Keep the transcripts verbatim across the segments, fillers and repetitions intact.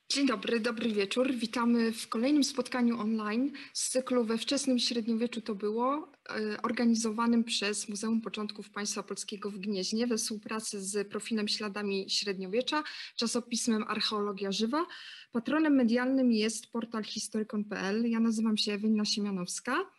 Dzień dobry, dobry wieczór. Witamy w kolejnym spotkaniu online z cyklu We wczesnym średniowieczu to było, e, organizowanym przez Muzeum Początków Państwa Polskiego w Gnieźnie we współpracy z profilem Śladami Średniowiecza, czasopismem Archeologia Żywa. Patronem medialnym jest portal historykon kropka p l. Ja nazywam się Ewelina Siemianowska.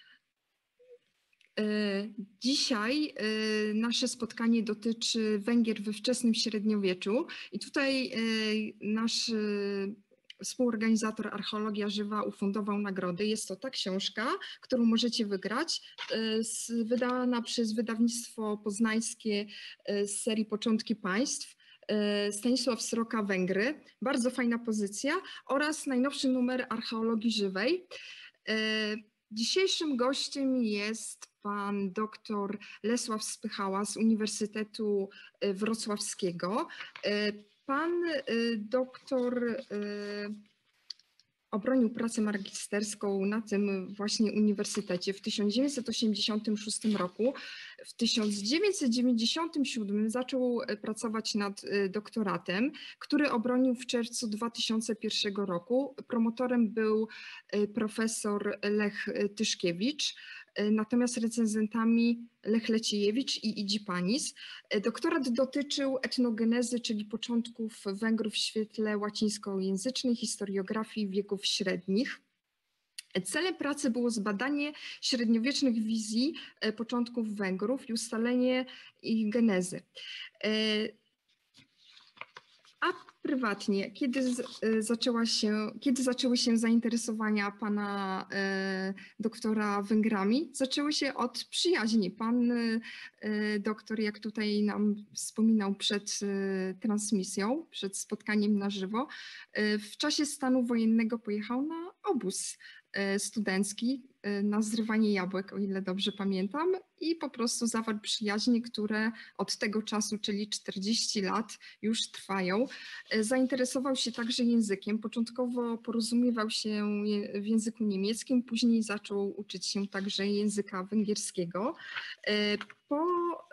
Dzisiaj nasze spotkanie dotyczy Węgier we wczesnym średniowieczu i tutaj nasz współorganizator Archeologia Żywa ufundował nagrody. Jest to ta książka, którą możecie wygrać, wydana przez wydawnictwo poznańskie z serii Początki Państw. Stanisław Sroka, Węgry. Bardzo fajna pozycja oraz najnowszy numer Archeologii Żywej. Dzisiejszym gościem jest pan doktor Lesław Spychała z Uniwersytetu Wrocławskiego. Pan doktor obronił pracę magisterską na tym właśnie uniwersytecie w tysiąc dziewięćset osiemdziesiątym szóstym roku. W tysiąc dziewięćset dziewięćdziesiątym siódmym zaczął pracować nad doktoratem, który obronił w czerwcu dwa tysiące pierwszego roku. Promotorem był profesor Lech Tyszkiewicz, natomiast recenzentami Lech Leciejewicz i Idzi Panis. Doktorat dotyczył etnogenezy, czyli początków Węgrów w świetle łacińskojęzycznej historiografii wieków średnich. Celem pracy było zbadanie średniowiecznych wizji początków Węgrów i ustalenie ich genezy. A prywatnie, kiedy, z, zaczęła się, kiedy zaczęły się zainteresowania pana e, doktora Węgrami? Zaczęły się od przyjaźni. Pan e, doktor, jak tutaj nam wspominał przed e, transmisją, przed spotkaniem na żywo, e, w czasie stanu wojennego pojechał na obóz studencki na zrywanie jabłek, o ile dobrze pamiętam, i po prostu zawarł przyjaźnie, które od tego czasu, czyli czterdzieści lat, już trwają. Zainteresował się także językiem. Początkowo porozumiewał się w języku niemieckim, później zaczął uczyć się także języka węgierskiego. Po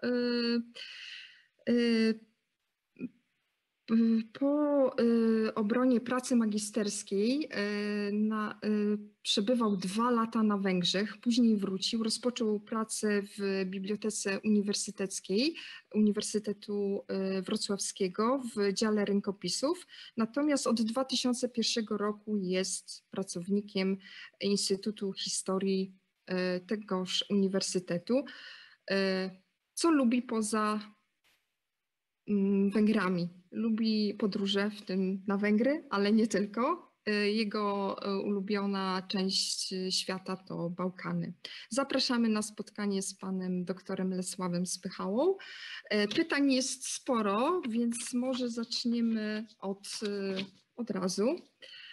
Po y, obronie pracy magisterskiej y, na, y, przebywał dwa lata na Węgrzech, później wrócił, rozpoczął pracę w Bibliotece Uniwersyteckiej Uniwersytetu y, Wrocławskiego w dziale rękopisów, natomiast od dwa tysiące pierwszego roku jest pracownikiem Instytutu Historii y, tegoż uniwersytetu. Y, co lubi poza Węgrami? Lubi podróże, w tym na Węgry, ale nie tylko. Jego ulubiona część świata to Bałkany. Zapraszamy na spotkanie z panem doktorem Lesławem Spychałą. Pytań jest sporo, więc może zaczniemy od, od razu.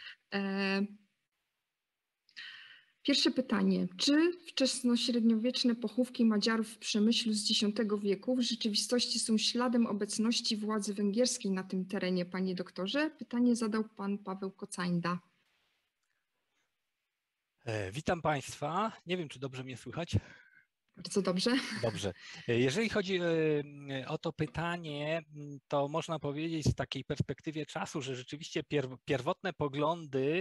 Pierwsze pytanie. Czy wczesnośredniowieczne pochówki Madziarów w Przemyślu z dziesiątego wieku w rzeczywistości są śladem obecności władzy węgierskiej na tym terenie, panie doktorze? Pytanie zadał pan Paweł Kocańda. Witam państwa. Nie wiem, czy dobrze mnie słychać. Bardzo dobrze. Dobrze. Jeżeli chodzi o to pytanie, to można powiedzieć z takiej perspektywy czasu, że rzeczywiście pierwotne poglądy,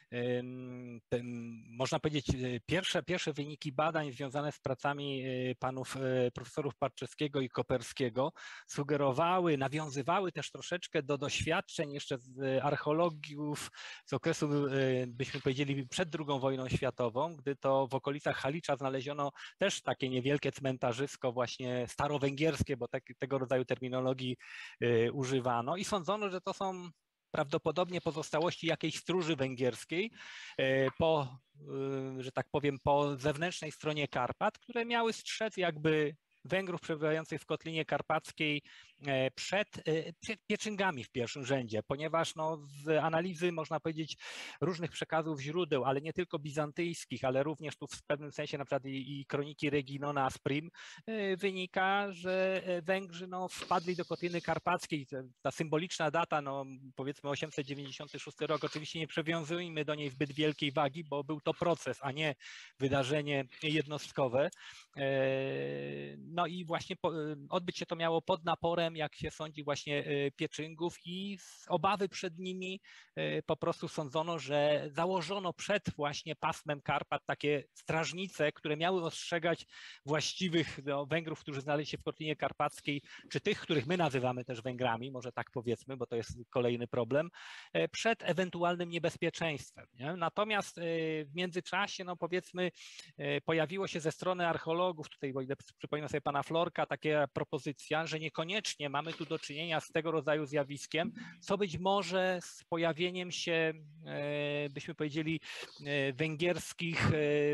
można powiedzieć pierwsze, pierwsze wyniki badań związane z pracami panów profesorów Parczewskiego i Koperskiego sugerowały, nawiązywały też troszeczkę do doświadczeń jeszcze z archeologów z okresu, byśmy powiedzieli, przed drugą wojną światową, gdy to w okolicach Halicza znaleziono też takie niewielkie cmentarzysko właśnie starowęgierskie, bo tak, tego rodzaju terminologii y, używano i sądzono, że to są prawdopodobnie pozostałości jakiejś stróży węgierskiej y, po, y, że tak powiem, po zewnętrznej stronie Karpat, które miały strzec jakby Węgrów przebywających w Kotlinie Karpackiej przed, przed Pieczyngami w pierwszym rzędzie, ponieważ no, z analizy, można powiedzieć, różnych przekazów źródeł, ale nie tylko bizantyjskich, ale również tu w pewnym sensie na przykład i, i kroniki Reginona z Prim, wynika, że Węgrzy no, wpadli do Kotliny Karpackiej. Ta symboliczna data, no, powiedzmy osiemset dziewięćdziesiąty szósty rok, oczywiście nie przywiązujmy do niej zbyt wielkiej wagi, bo był to proces, a nie wydarzenie jednostkowe. no i właśnie odbyć się to miało pod naporem, jak się sądzi, właśnie Pieczyngów i z obawy przed nimi po prostu sądzono, że założono przed właśnie pasmem Karpat takie strażnice, które miały ostrzegać właściwych no, Węgrów, którzy znaleźli się w Kotlinie Karpackiej, czy tych, których my nazywamy też Węgrami, może tak powiedzmy, bo to jest kolejny problem, przed ewentualnym niebezpieczeństwem. Nie? Natomiast w międzyczasie, no powiedzmy, pojawiło się ze strony archeologów, tutaj o ile przypominam sobie pana Florka, taka propozycja, że niekoniecznie mamy tu do czynienia z tego rodzaju zjawiskiem, co być może z pojawieniem się, byśmy powiedzieli, węgierskich,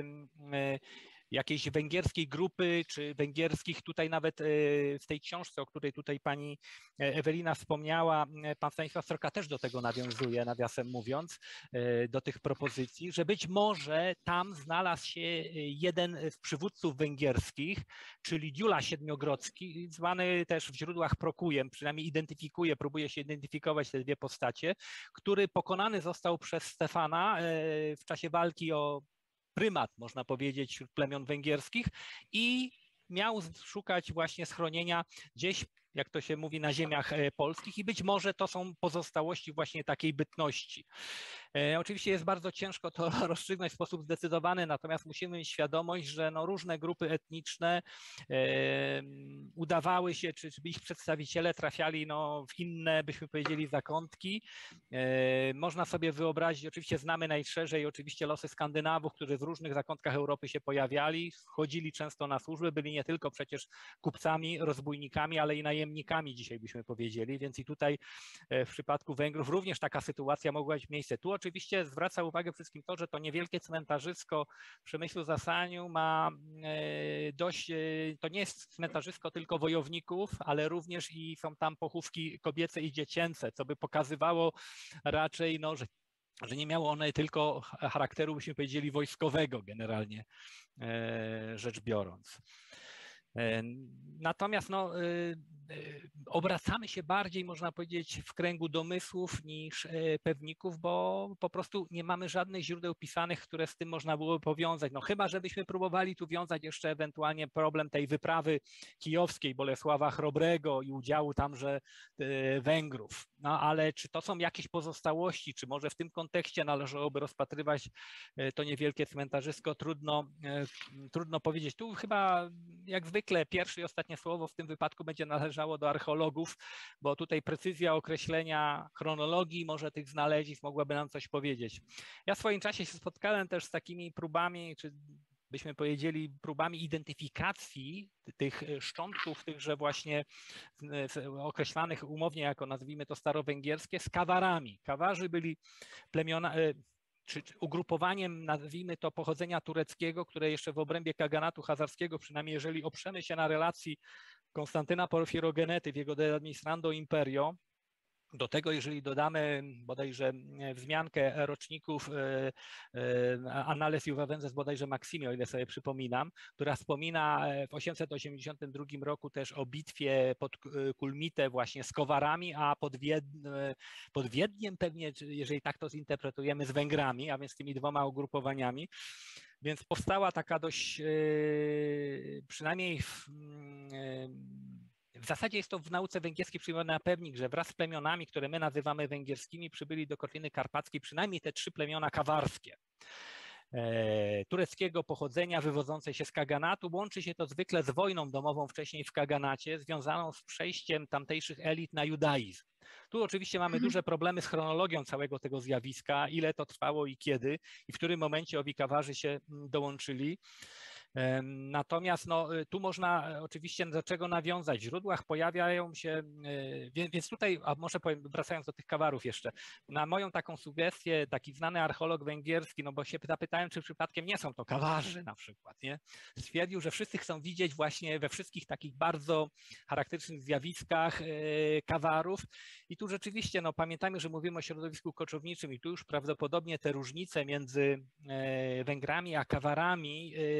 jakiejś węgierskiej grupy, czy węgierskich, tutaj nawet w tej książce, o której tutaj pani Ewelina wspomniała, pan Stanisław Sroka też do tego nawiązuje, nawiasem mówiąc, do tych propozycji, że być może tam znalazł się jeden z przywódców węgierskich, czyli Dziula Siedmiogrodzki, zwany też w źródłach Prokujem, przynajmniej identyfikuje, próbuje się identyfikować te dwie postacie, który pokonany został przez Stefana w czasie walki o prymat, można powiedzieć, wśród plemion węgierskich i miał szukać właśnie schronienia gdzieś, jak to się mówi, na ziemiach polskich i być może to są pozostałości właśnie takiej bytności. E, oczywiście jest bardzo ciężko to rozstrzygnąć w sposób zdecydowany, natomiast musimy mieć świadomość, że no różne grupy etniczne e, udawały się, czy, czy ich przedstawiciele trafiali no w inne, byśmy powiedzieli, zakątki. E, można sobie wyobrazić, oczywiście znamy najszerzej oczywiście losy Skandynawów, którzy w różnych zakątkach Europy się pojawiali, chodzili często na służby, byli nie tylko przecież kupcami, rozbójnikami, ale i najemnikami, dzisiaj byśmy powiedzieli, więc i tutaj w przypadku Węgrów również taka sytuacja mogła mieć miejsce. Tu oczywiście zwraca uwagę wszystkim to, że to niewielkie cmentarzysko w Przemyślu-Zasaniu ma dość, to nie jest cmentarzysko tylko wojowników, ale również i są tam pochówki kobiece i dziecięce, co by pokazywało raczej, no, że że nie miało one tylko charakteru, byśmy powiedzieli, wojskowego generalnie rzecz biorąc. Natomiast no, obracamy się bardziej, można powiedzieć, w kręgu domysłów niż pewników, bo po prostu nie mamy żadnych źródeł pisanych, które z tym można było powiązać. No chyba, żebyśmy próbowali tu wiązać jeszcze ewentualnie problem tej wyprawy kijowskiej Bolesława Chrobrego i udziału tamże Węgrów. No ale czy to są jakieś pozostałości, czy może w tym kontekście należałoby rozpatrywać to niewielkie cmentarzysko? Trudno, trudno powiedzieć. Tu chyba jak zwykle pierwsze i ostatnie słowo w tym wypadku będzie należało do archeologów, bo tutaj precyzja określenia chronologii może tych znalezisk mogłaby nam coś powiedzieć. Ja w swoim czasie się spotkałem też z takimi próbami, czy byśmy powiedzieli próbami identyfikacji tych szczątków, tychże właśnie określanych umownie jako, nazwijmy to, starowęgierskie, z kawarami. Kawarzy byli plemiona, czy ugrupowaniem, nazwijmy to, pochodzenia tureckiego, które jeszcze w obrębie kaganatu chazarskiego, przynajmniej jeżeli oprzemy się na relacji Konstantyna Porfirogenety w jego De Administrando Imperio, do tego, jeżeli dodamy bodajże wzmiankę roczników Annales Juvavenses, bodajże Maksimi, o ile sobie przypominam, która wspomina w osiemset osiemdziesiątym drugim roku też o bitwie pod Kulmite właśnie z Kowarami, a pod, Wied... pod Wiedniem pewnie, jeżeli tak to zinterpretujemy, z Węgrami, a więc tymi dwoma ugrupowaniami. Więc powstała taka dość, przynajmniej w, w zasadzie jest to w nauce węgierskiej przyjmowane na pewnik, że wraz z plemionami, które my nazywamy węgierskimi, przybyli do Kotliny Karpackiej przynajmniej te trzy plemiona kawarskie tureckiego pochodzenia, wywodzącej się z kaganatu. Łączy się to zwykle z wojną domową wcześniej w kaganacie, związaną z przejściem tamtejszych elit na judaizm. Tu oczywiście mamy duże problemy z chronologią całego tego zjawiska, ile to trwało i kiedy, i w którym momencie owi kawarzy się dołączyli. Natomiast no, tu można oczywiście do czego nawiązać. W źródłach pojawiają się, więc tutaj, a może powiem, wracając do tych kawarów jeszcze, na moją taką sugestię taki znany archeolog węgierski, no bo się zapytałem, czy przypadkiem nie są to kawarzy na przykład, nie? Stwierdził, że wszyscy chcą widzieć właśnie we wszystkich takich bardzo charakterystycznych zjawiskach kawarów i tu rzeczywiście, no pamiętajmy, że mówimy o środowisku koczowniczym i tu już prawdopodobnie te różnice między Węgrami a kawarami były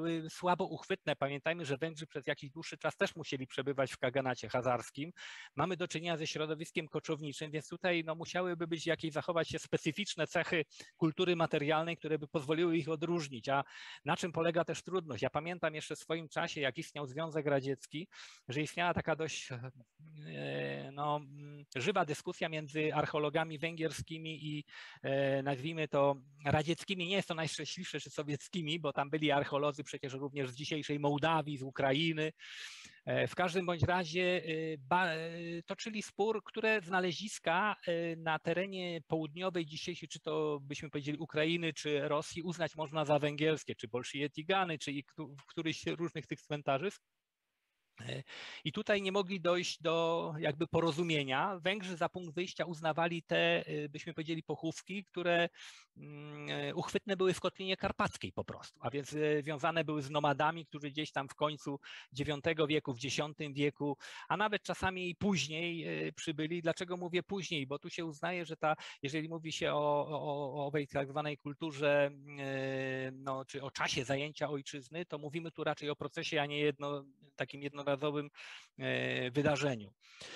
były słabo uchwytne. Pamiętajmy, że Węgrzy przez jakiś dłuższy czas też musieli przebywać w kaganacie hazarskim. Mamy do czynienia ze środowiskiem koczowniczym, więc tutaj no, musiałyby być jakieś zachować się specyficzne cechy kultury materialnej, które by pozwoliły ich odróżnić. A na czym polega też trudność? Ja pamiętam jeszcze w swoim czasie, jak istniał Związek Radziecki, że istniała taka dość no, żywa dyskusja między archeologami węgierskimi i nazwijmy to radzieckimi. Nie jest to najszczęśliwsze, czy sowieckimi, bo tam byli archeolodzy przecież również z dzisiejszej Mołdawii, z Ukrainy. W każdym bądź razie toczyli spór, które znaleziska na terenie południowej dzisiejszej, czy to byśmy powiedzieli Ukrainy, czy Rosji, uznać można za węgierskie, czy Bolszyjetigany, czy w któryś z różnych tych cmentarzy. I tutaj nie mogli dojść do jakby porozumienia. Węgrzy za punkt wyjścia uznawali te, byśmy powiedzieli, pochówki, które uchwytne były w Kotlinie Karpackiej po prostu, a więc związane były z nomadami, którzy gdzieś tam w końcu dziewiątego wieku, w dziesiątym wieku, a nawet czasami i później przybyli. Dlaczego mówię później? Bo tu się uznaje, że ta, jeżeli mówi się o, o, o owej tak zwanej kulturze, no, czy o czasie zajęcia ojczyzny, to mówimy tu raczej o procesie, a nie jedno, takim jednorazowym wydarzeniu.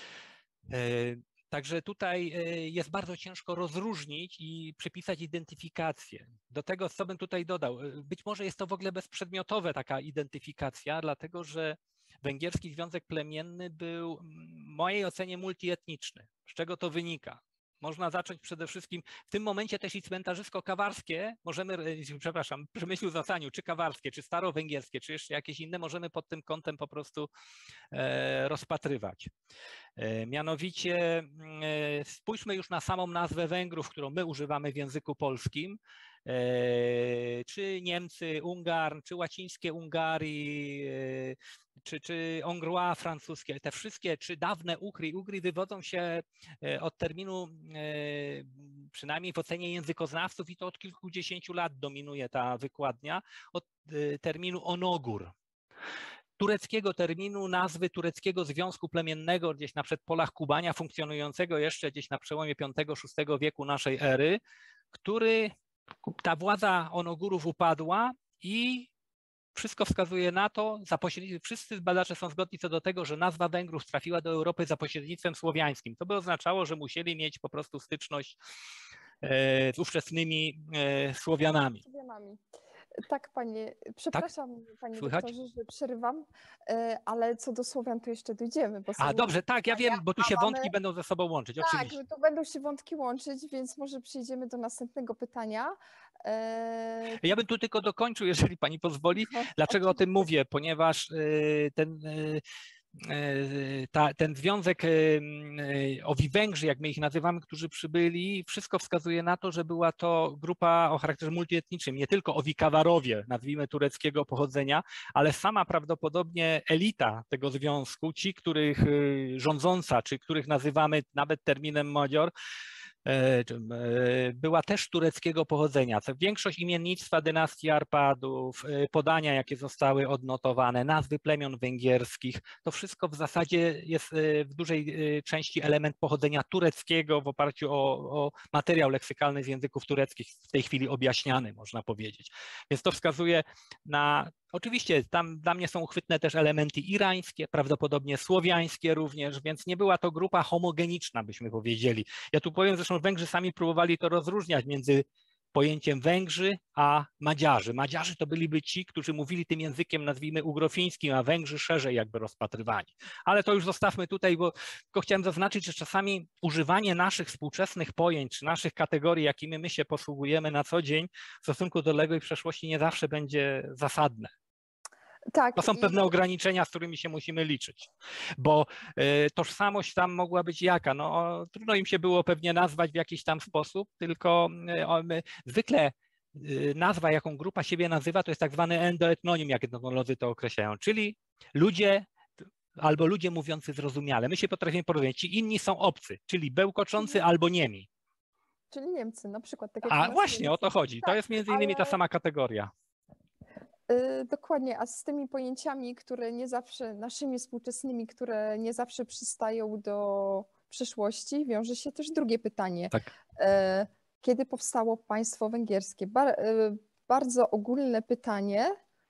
Także tutaj jest bardzo ciężko rozróżnić i przypisać identyfikację. Do tego, co bym tutaj dodał, być może jest to w ogóle bezprzedmiotowa taka identyfikacja, dlatego że Węgierski Związek Plemienny był w mojej ocenie multietniczny. Z czego to wynika? Można zacząć przede wszystkim, w tym momencie też i cmentarzysko kawarskie, możemy, przepraszam, Przemyślu Zacaniu, czy kawarskie, czy starowęgierskie, czy jeszcze jakieś inne, możemy pod tym kątem po prostu e, rozpatrywać. E, mianowicie e, spójrzmy już na samą nazwę Węgrów, którą my używamy w języku polskim, e, czy Niemcy, Ungarn, czy łacińskie Ungarii, e, czy, czy Hongrois francuskie, te wszystkie, czy dawne Ugry. Ugry wywodzą się od terminu, przynajmniej w ocenie językoznawców, i to od kilkudziesięciu lat dominuje ta wykładnia, od terminu onogór. Tureckiego terminu, nazwy tureckiego związku plemiennego gdzieś na przedpolach Kubania, funkcjonującego jeszcze gdzieś na przełomie piątego szóstego wieku naszej ery, który, ta władza onogórów upadła i wszystko wskazuje na to, za pośrednictwem, wszyscy badacze są zgodni co do tego, że nazwa Węgrów trafiła do Europy za pośrednictwem słowiańskim. To by oznaczało, że musieli mieć po prostu styczność e, z ówczesnymi e, Słowianami. Słowianami. Tak, panie, przepraszam, tak? Panie Słychać? doktorze, że przerywam, ale co do Słowian to jeszcze dojdziemy. Bo A dobrze, tak, ja wiem, bo tu się mamy... wątki będą ze sobą łączyć, tak, oczywiście. Tak, tu będą się wątki łączyć, więc może przejdziemy do następnego pytania. Ja bym tu tylko dokończył, jeżeli pani pozwoli. Dlaczego o tym mówię? Ponieważ ten, ta, ten związek owi Węgrzy, jak my ich nazywamy, którzy przybyli, wszystko wskazuje na to, że była to grupa o charakterze multietnicznym, nie tylko owi Kawarowie, nazwijmy tureckiego pochodzenia, ale sama prawdopodobnie elita tego związku, ci, których rządząca, czy których nazywamy nawet terminem Magyar, była też tureckiego pochodzenia. Większość imiennictwa dynastii Arpadów, podania, jakie zostały odnotowane, nazwy plemion węgierskich, to wszystko w zasadzie jest w dużej części element pochodzenia tureckiego w oparciu o, o materiał leksykalny z języków tureckich, w tej chwili objaśniany, można powiedzieć. Więc to wskazuje na... Oczywiście tam dla mnie są uchwytne też elementy irańskie, prawdopodobnie słowiańskie również, więc nie była to grupa homogeniczna, byśmy powiedzieli. Ja tu powiem, zresztą Węgrzy sami próbowali to rozróżniać między pojęciem Węgrzy a Madziarzy. Madziarzy to byliby ci, którzy mówili tym językiem, nazwijmy, ugrofińskim, a Węgrzy szerzej jakby rozpatrywani. Ale to już zostawmy tutaj, bo tylko chciałem zaznaczyć, że czasami używanie naszych współczesnych pojęć, czy naszych kategorii, jakimi my się posługujemy na co dzień, w stosunku do odległej przeszłości nie zawsze będzie zasadne. Tak, to są i... pewne ograniczenia, z którymi się musimy liczyć, bo y, tożsamość tam mogła być jaka? No, o, trudno im się było pewnie nazwać w jakiś tam sposób, tylko y, o, my, zwykle y, nazwa, jaką grupa siebie nazywa, to jest tak zwany endoetnonim, jak etnolodzy to określają, czyli ludzie albo ludzie mówiący zrozumiale. My się potrafimy porozumieć. Ci inni są obcy, czyli bełkoczący albo niemi. Czyli Niemcy na przykład. Tak jak A właśnie, Niemcy. o to chodzi. Tak, to jest między innymi ale... ta sama kategoria. Dokładnie, a z tymi pojęciami, które nie zawsze, naszymi współczesnymi, które nie zawsze przystają do przeszłości, wiąże się też drugie pytanie. Tak. Kiedy powstało państwo węgierskie? Bardzo ogólne pytanie,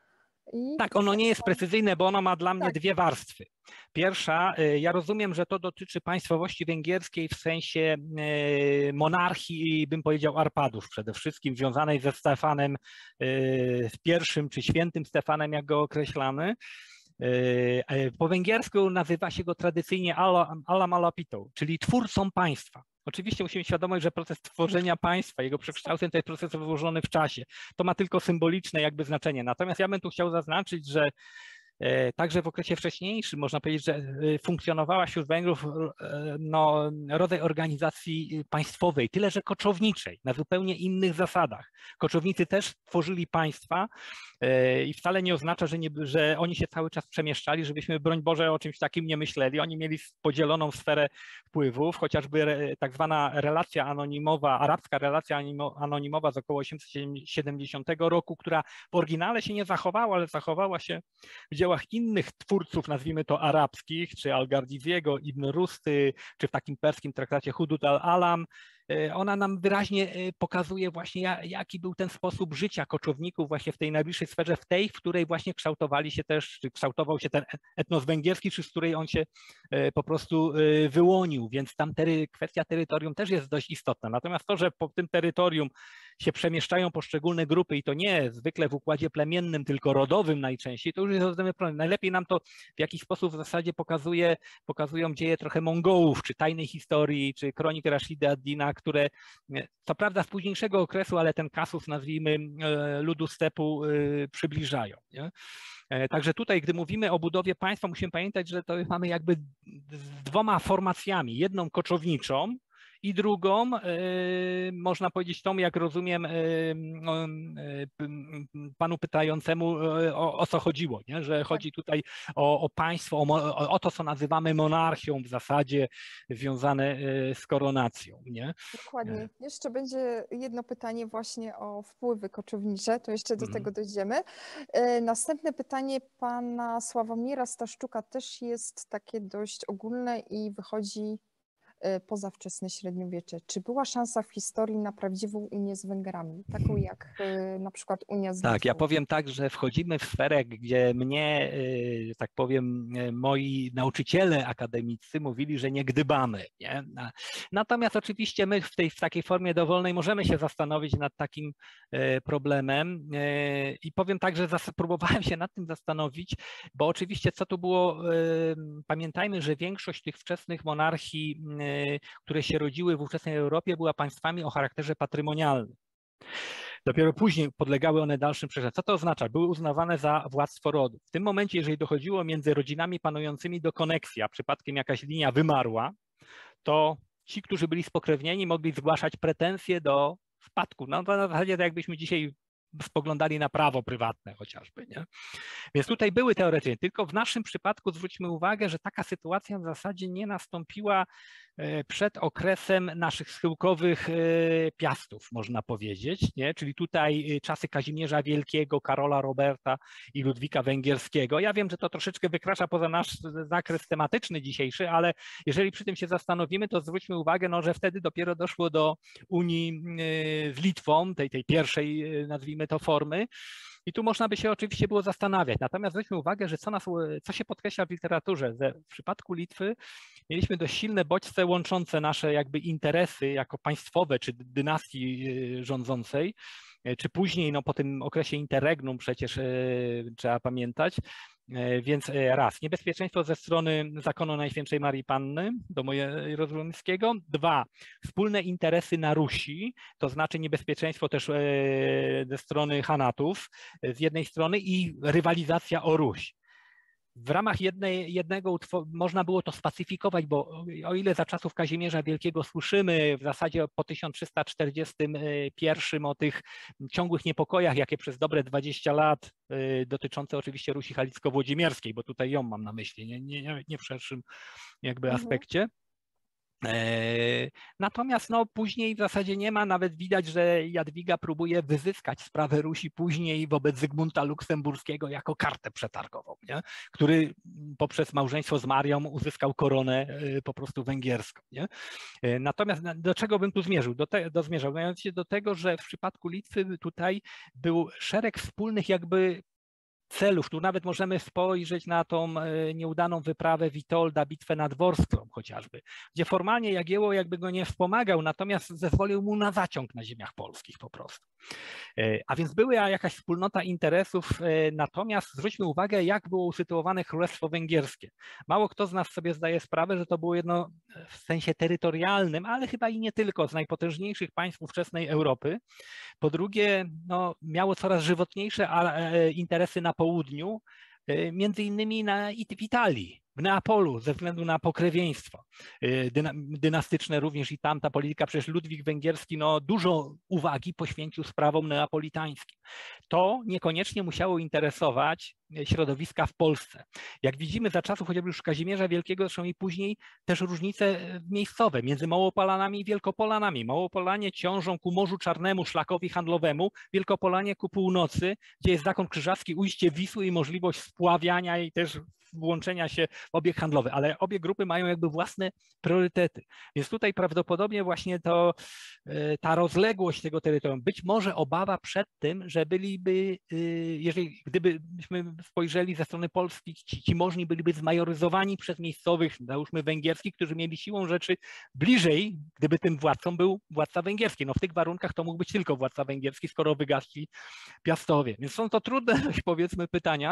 I Tak, ono nie jest precyzyjne, bo ono ma dla mnie Tak. dwie warstwy. Pierwsza, y, ja rozumiem, że to dotyczy państwowości węgierskiej w sensie y, monarchii, bym powiedział Arpadów przede wszystkim, związanej ze Stefanem y, pierwszym, czy świętym Stefanem, jak go określamy. Y, Po węgiersku nazywa się go tradycyjnie Alam Alapitą, czyli twórcą państwa. Oczywiście musimy mieć świadomość, że proces tworzenia państwa, jego przekształceń to jest proces wyłożony w czasie. To ma tylko symboliczne jakby znaczenie. Natomiast ja bym tu chciał zaznaczyć, że także w okresie wcześniejszym można powiedzieć, że funkcjonowała wśród Węgrów no, rodzaj organizacji państwowej, tyle że koczowniczej, na zupełnie innych zasadach. Koczownicy też tworzyli państwa i wcale nie oznacza, że, nie, że oni się cały czas przemieszczali, żebyśmy broń Boże o czymś takim nie myśleli. Oni mieli podzieloną sferę wpływów, chociażby tak zwana relacja anonimowa, arabska relacja anonimowa z około osiemset siedemdziesiątego roku, która w oryginale się nie zachowała, ale zachowała się w dziełach innych twórców, nazwijmy to arabskich, czy Al-Gardiziego, Ibn Rusty, czy w takim perskim traktacie Hudud al-Alam. Ona nam wyraźnie pokazuje właśnie, jaki był ten sposób życia koczowników właśnie w tej najbliższej sferze, w tej, w której właśnie kształtowali się też, czy kształtował się ten etnos węgierski, czy z której on się po prostu wyłonił, więc tam tery, kwestia terytorium też jest dość istotna. Natomiast to, że po tym terytorium się przemieszczają poszczególne grupy i to nie zwykle w układzie plemiennym, tylko rodowym najczęściej, to już jest rozumiemy problem. Najlepiej nam to w jakiś sposób w zasadzie pokazuje, pokazują dzieje trochę Mongołów, czy tajnej historii, czy kronik Rashida ad-Dina, które co prawda z późniejszego okresu, ale ten kasus, nazwijmy, ludu stepu przybliżają. Nie? Także tutaj, gdy mówimy o budowie państwa, musimy pamiętać, że to mamy jakby z dwoma formacjami. Jedną koczowniczą, i drugą, można powiedzieć tą, jak rozumiem, panu pytającemu, o, o co chodziło, nie? Że chodzi tutaj o, o państwo, o, o to, co nazywamy monarchią w zasadzie związane z koronacją. Nie? Dokładnie. Jeszcze będzie jedno pytanie właśnie o wpływy koczownicze, to jeszcze do Mhm. tego dojdziemy. Następne pytanie pana Sławomira Staszczuka też jest takie dość ogólne i wychodzi poza wczesne średniowiecze. Czy była szansa w historii na prawdziwą Unię z Węgrami, taką jak na przykład Unia z Tak, Litwą? ja powiem tak, że wchodzimy w sferę, gdzie mnie, że tak powiem, moi nauczyciele akademicy mówili, że nie gdybamy. Nie? Natomiast oczywiście my w tej w takiej formie dowolnej możemy się zastanowić nad takim problemem i powiem tak, że próbowałem się nad tym zastanowić, bo oczywiście co tu było, pamiętajmy, że większość tych wczesnych monarchii, które się rodziły w ówczesnej Europie, była państwami o charakterze patrymonialnym. Dopiero później podlegały one dalszym prześladom. Co to oznacza? Były uznawane za władztwo rodu. W tym momencie, jeżeli dochodziło między rodzinami panującymi do koneksji, a przypadkiem jakaś linia wymarła, to ci, którzy byli spokrewnieni, mogli zgłaszać pretensje do spadku. No to na zasadzie tak jakbyśmy dzisiaj spoglądali na prawo prywatne chociażby. Nie? Więc tutaj były teoretycznie, tylko w naszym przypadku zwróćmy uwagę, że taka sytuacja w zasadzie nie nastąpiła przed okresem naszych schyłkowych piastów, można powiedzieć, nie? Czyli tutaj czasy Kazimierza Wielkiego, Karola Roberta i Ludwika Węgierskiego. Ja wiem, że to troszeczkę wykracza poza nasz zakres tematyczny dzisiejszy, ale jeżeli przy tym się zastanowimy, to zwróćmy uwagę, no, że wtedy dopiero doszło do Unii z Litwą, tej, tej pierwszej, nazwijmy to, formy. I tu można by się oczywiście było zastanawiać. Natomiast zwróćmy uwagę, że co, nas, co się podkreśla w literaturze, że w przypadku Litwy mieliśmy dość silne bodźce łączące nasze jakby interesy jako państwowe czy dynastii rządzącej, czy później no, po tym okresie interregnum przecież e, trzeba pamiętać. Więc raz, niebezpieczeństwo ze strony zakonu Najświętszej Marii Panny domu jerozolimskiego. Dwa, wspólne interesy na Rusi, to znaczy niebezpieczeństwo też ze strony Hanatów z jednej strony i rywalizacja o Ruś. W ramach jednej, jednego można było to spacyfikować, bo o ile za czasów Kazimierza Wielkiego słyszymy w zasadzie po tysiąc trzysta czterdziestym pierwszym o tych ciągłych niepokojach, jakie przez dobre dwadzieścia lat, dotyczące oczywiście Rusi Halicko-Włodzimierskiej, bo tutaj ją mam na myśli, nie, nie, nie w szerszym jakby Mhm. aspekcie. Natomiast no, później w zasadzie nie ma, nawet widać, że Jadwiga próbuje wyzyskać sprawę Rusi później wobec Zygmunta Luksemburskiego jako kartę przetargową, nie? Który poprzez małżeństwo z Marią uzyskał koronę po prostu węgierską. Nie? Natomiast do czego bym tu zmierzył? Do, te, do zmierzał? Mianowicie do tego, że w przypadku Litwy tutaj był szereg wspólnych jakby celów. Tu nawet możemy spojrzeć na tą nieudaną wyprawę Witolda, bitwę nad Worsklą chociażby, gdzie formalnie Jagiełło jakby go nie wspomagał, natomiast zezwolił mu na zaciąg na ziemiach polskich po prostu. A więc była jakaś wspólnota interesów, natomiast zwróćmy uwagę, jak było usytuowane Królestwo Węgierskie. Mało kto z nas sobie zdaje sprawę, że to było jedno w sensie terytorialnym, ale chyba i nie tylko, z najpotężniejszych państw ówczesnej Europy. Po drugie, no, miało coraz żywotniejsze interesy na południu, między innymi na, w Italii, w Neapolu, ze względu na pokrewieństwo dynastyczne również i tam ta polityka. Przecież Ludwik Węgierski no, dużo uwagi poświęcił sprawom neapolitańskim. To niekoniecznie musiało interesować środowiska w Polsce. Jak widzimy za czasów chociażby już Kazimierza Wielkiego, zresztą i później też różnice miejscowe między Małopolanami i Wielkopolanami. Małopolanie ciążą ku Morzu Czarnemu, szlakowi handlowemu, Wielkopolanie ku północy, gdzie jest zakon krzyżacki, ujście Wisły i możliwość spławiania i też włączenia się w obieg handlowy, ale obie grupy mają jakby własne priorytety. Więc tutaj prawdopodobnie właśnie to, ta rozległość tego terytorium, być może obawa przed tym, że byliby, jeżeli gdybyśmy spojrzeli ze strony Polski, ci, ci możni byliby zmajoryzowani przez miejscowych, załóżmy węgierskich, którzy mieli siłą rzeczy bliżej, gdyby tym władcą był władca węgierski. No w tych warunkach to mógł być tylko władca węgierski, skoro wygasli Piastowie. Więc są to trudne, powiedzmy, pytania,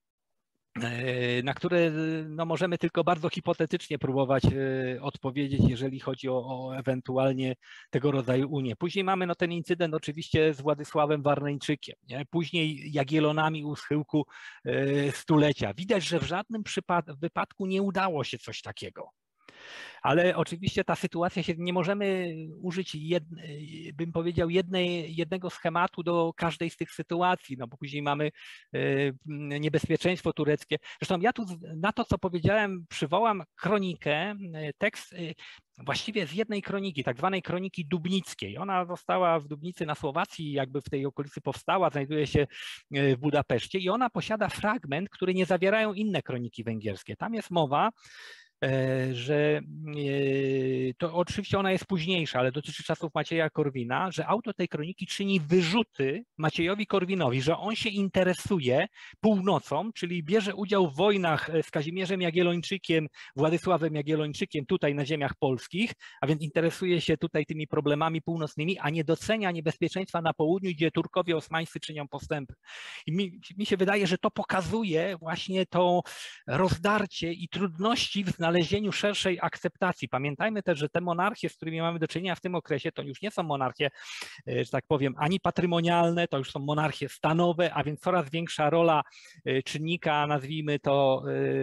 na które no, możemy tylko bardzo hipotetycznie próbować y, odpowiedzieć, jeżeli chodzi o, o ewentualnie tego rodzaju Unię. Później mamy no, ten incydent oczywiście z Władysławem Warneńczykiem, nie? Później Jagiellonami u schyłku y, stulecia. Widać, że w żadnym wypadku nie udało się coś takiego. Ale oczywiście ta sytuacja się, nie możemy użyć, jed, bym powiedział, jednej, jednego schematu do każdej z tych sytuacji, no bo później mamy niebezpieczeństwo tureckie. Zresztą ja tu na to, co powiedziałem, przywołam kronikę, tekst właściwie z jednej kroniki, tak zwanej kroniki dubnickiej. Ona została w Dubnicy na Słowacji, jakby w tej okolicy powstała, znajduje się w Budapeszcie i ona posiada fragment, który nie zawierają inne kroniki węgierskie. Tam jest mowa, że to oczywiście ona jest późniejsza, ale dotyczy czasów Macieja Korwina, że autor tej kroniki czyni wyrzuty Maciejowi Korwinowi, że on się interesuje północą, czyli bierze udział w wojnach z Kazimierzem Jagiellończykiem, Władysławem Jagiellończykiem tutaj na ziemiach polskich, a więc interesuje się tutaj tymi problemami północnymi, a nie docenia niebezpieczeństwa na południu, gdzie Turkowie osmańscy czynią postępy. I mi, mi się wydaje, że to pokazuje właśnie to rozdarcie i trudności w znalezieniu szerszej akceptacji. Pamiętajmy też, że te monarchie, z którymi mamy do czynienia w tym okresie, to już nie są monarchie, że tak powiem, ani patrymonialne, to już są monarchie stanowe, a więc coraz większa rola czynnika, nazwijmy to,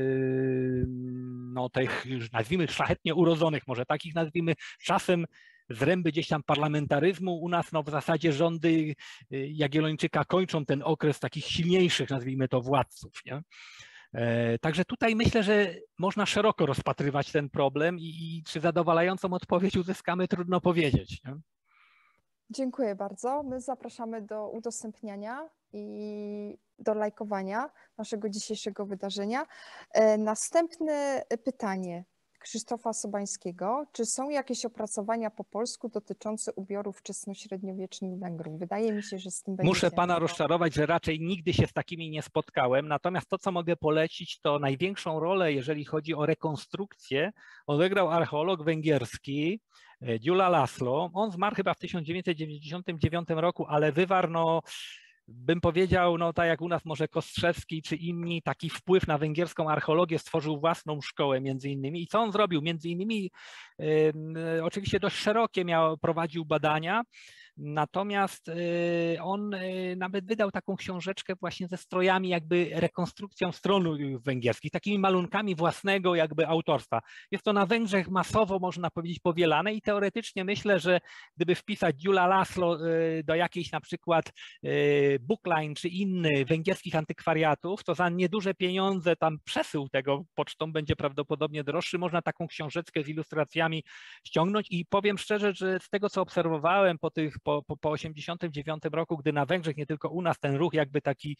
no tych, nazwijmy szlachetnie urodzonych, może takich nazwijmy, czasem zręby gdzieś tam parlamentaryzmu. U nas no, w zasadzie rządy Jagiellończyka kończą ten okres takich silniejszych, nazwijmy to, władców, nie? Także tutaj myślę, że można szeroko rozpatrywać ten problem i, i czy zadowalającą odpowiedź uzyskamy, trudno powiedzieć. Nie? Dziękuję bardzo. My zapraszamy do udostępniania i do lajkowania naszego dzisiejszego wydarzenia. Następne pytanie Krzysztofa Sobańskiego. Czy są jakieś opracowania po polsku dotyczące ubioru wczesnośredniowiecznych Węgrów? Wydaje mi się, że z tym będzie. Muszę pana rozczarować, że raczej nigdy się z takimi nie spotkałem. Natomiast to, co mogę polecić, to największą rolę, jeżeli chodzi o rekonstrukcję, odegrał archeolog węgierski Gyula László. On zmarł chyba w tysiąc dziewięćset dziewięćdziesiątym dziewiątym roku, ale wywarł, no, bym powiedział, no tak jak u nas może Kostrzewski czy inni, taki wpływ na węgierską archeologię, stworzył własną szkołę między innymi. I co on zrobił? Między innymi y, y, oczywiście dość szerokie miał, prowadził badania, natomiast y, on y, nawet wydał taką książeczkę właśnie ze strojami, jakby rekonstrukcją stron węgierskich, takimi malunkami własnego jakby autorstwa. Jest to na Węgrzech masowo, można powiedzieć, powielane i teoretycznie myślę, że gdyby wpisać Gyula László y, do jakiejś na przykład y, Bookline czy inny węgierskich antykwariatów, to za nieduże pieniądze tam przesył tego pocztą będzie prawdopodobnie droższy. Można taką książeczkę z ilustracjami ściągnąć i powiem szczerze, że z tego, co obserwowałem po tych po, po, po osiemdziesiątym dziewiątym roku, gdy na Węgrzech, nie tylko u nas, ten ruch jakby taki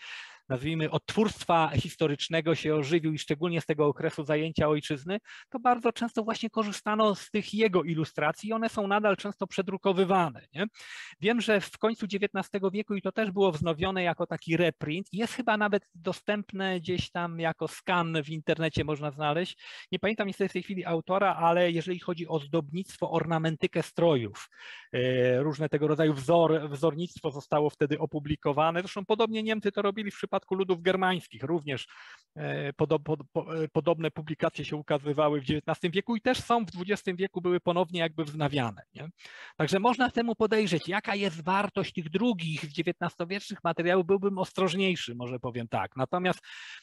nazwijmy, odtwórstwa historycznego się ożywił i szczególnie z tego okresu zajęcia ojczyzny, to bardzo często właśnie korzystano z tych jego ilustracji i one są nadal często przedrukowywane. Nie? Wiem, że w końcu dziewiętnastego wieku i to też było wznowione jako taki reprint. Jest chyba nawet dostępne gdzieś tam jako skan w internecie można znaleźć. Nie pamiętam niestety w tej chwili autora, ale jeżeli chodzi o zdobnictwo, ornamentykę strojów, różne tego rodzaju wzor, wzornictwo zostało wtedy opublikowane. Zresztą podobnie Niemcy to robili w przypadku ludów germańskich. Również podo, pod, po, podobne publikacje się ukazywały w dziewiętnastym wieku i też są w dwudziestym wieku, były ponownie jakby wznawiane. Nie? Także można temu podejrzeć, jaka jest wartość tych drugich dziewiętnastowiecznych materiałów, byłbym ostrożniejszy, może powiem tak. Natomiast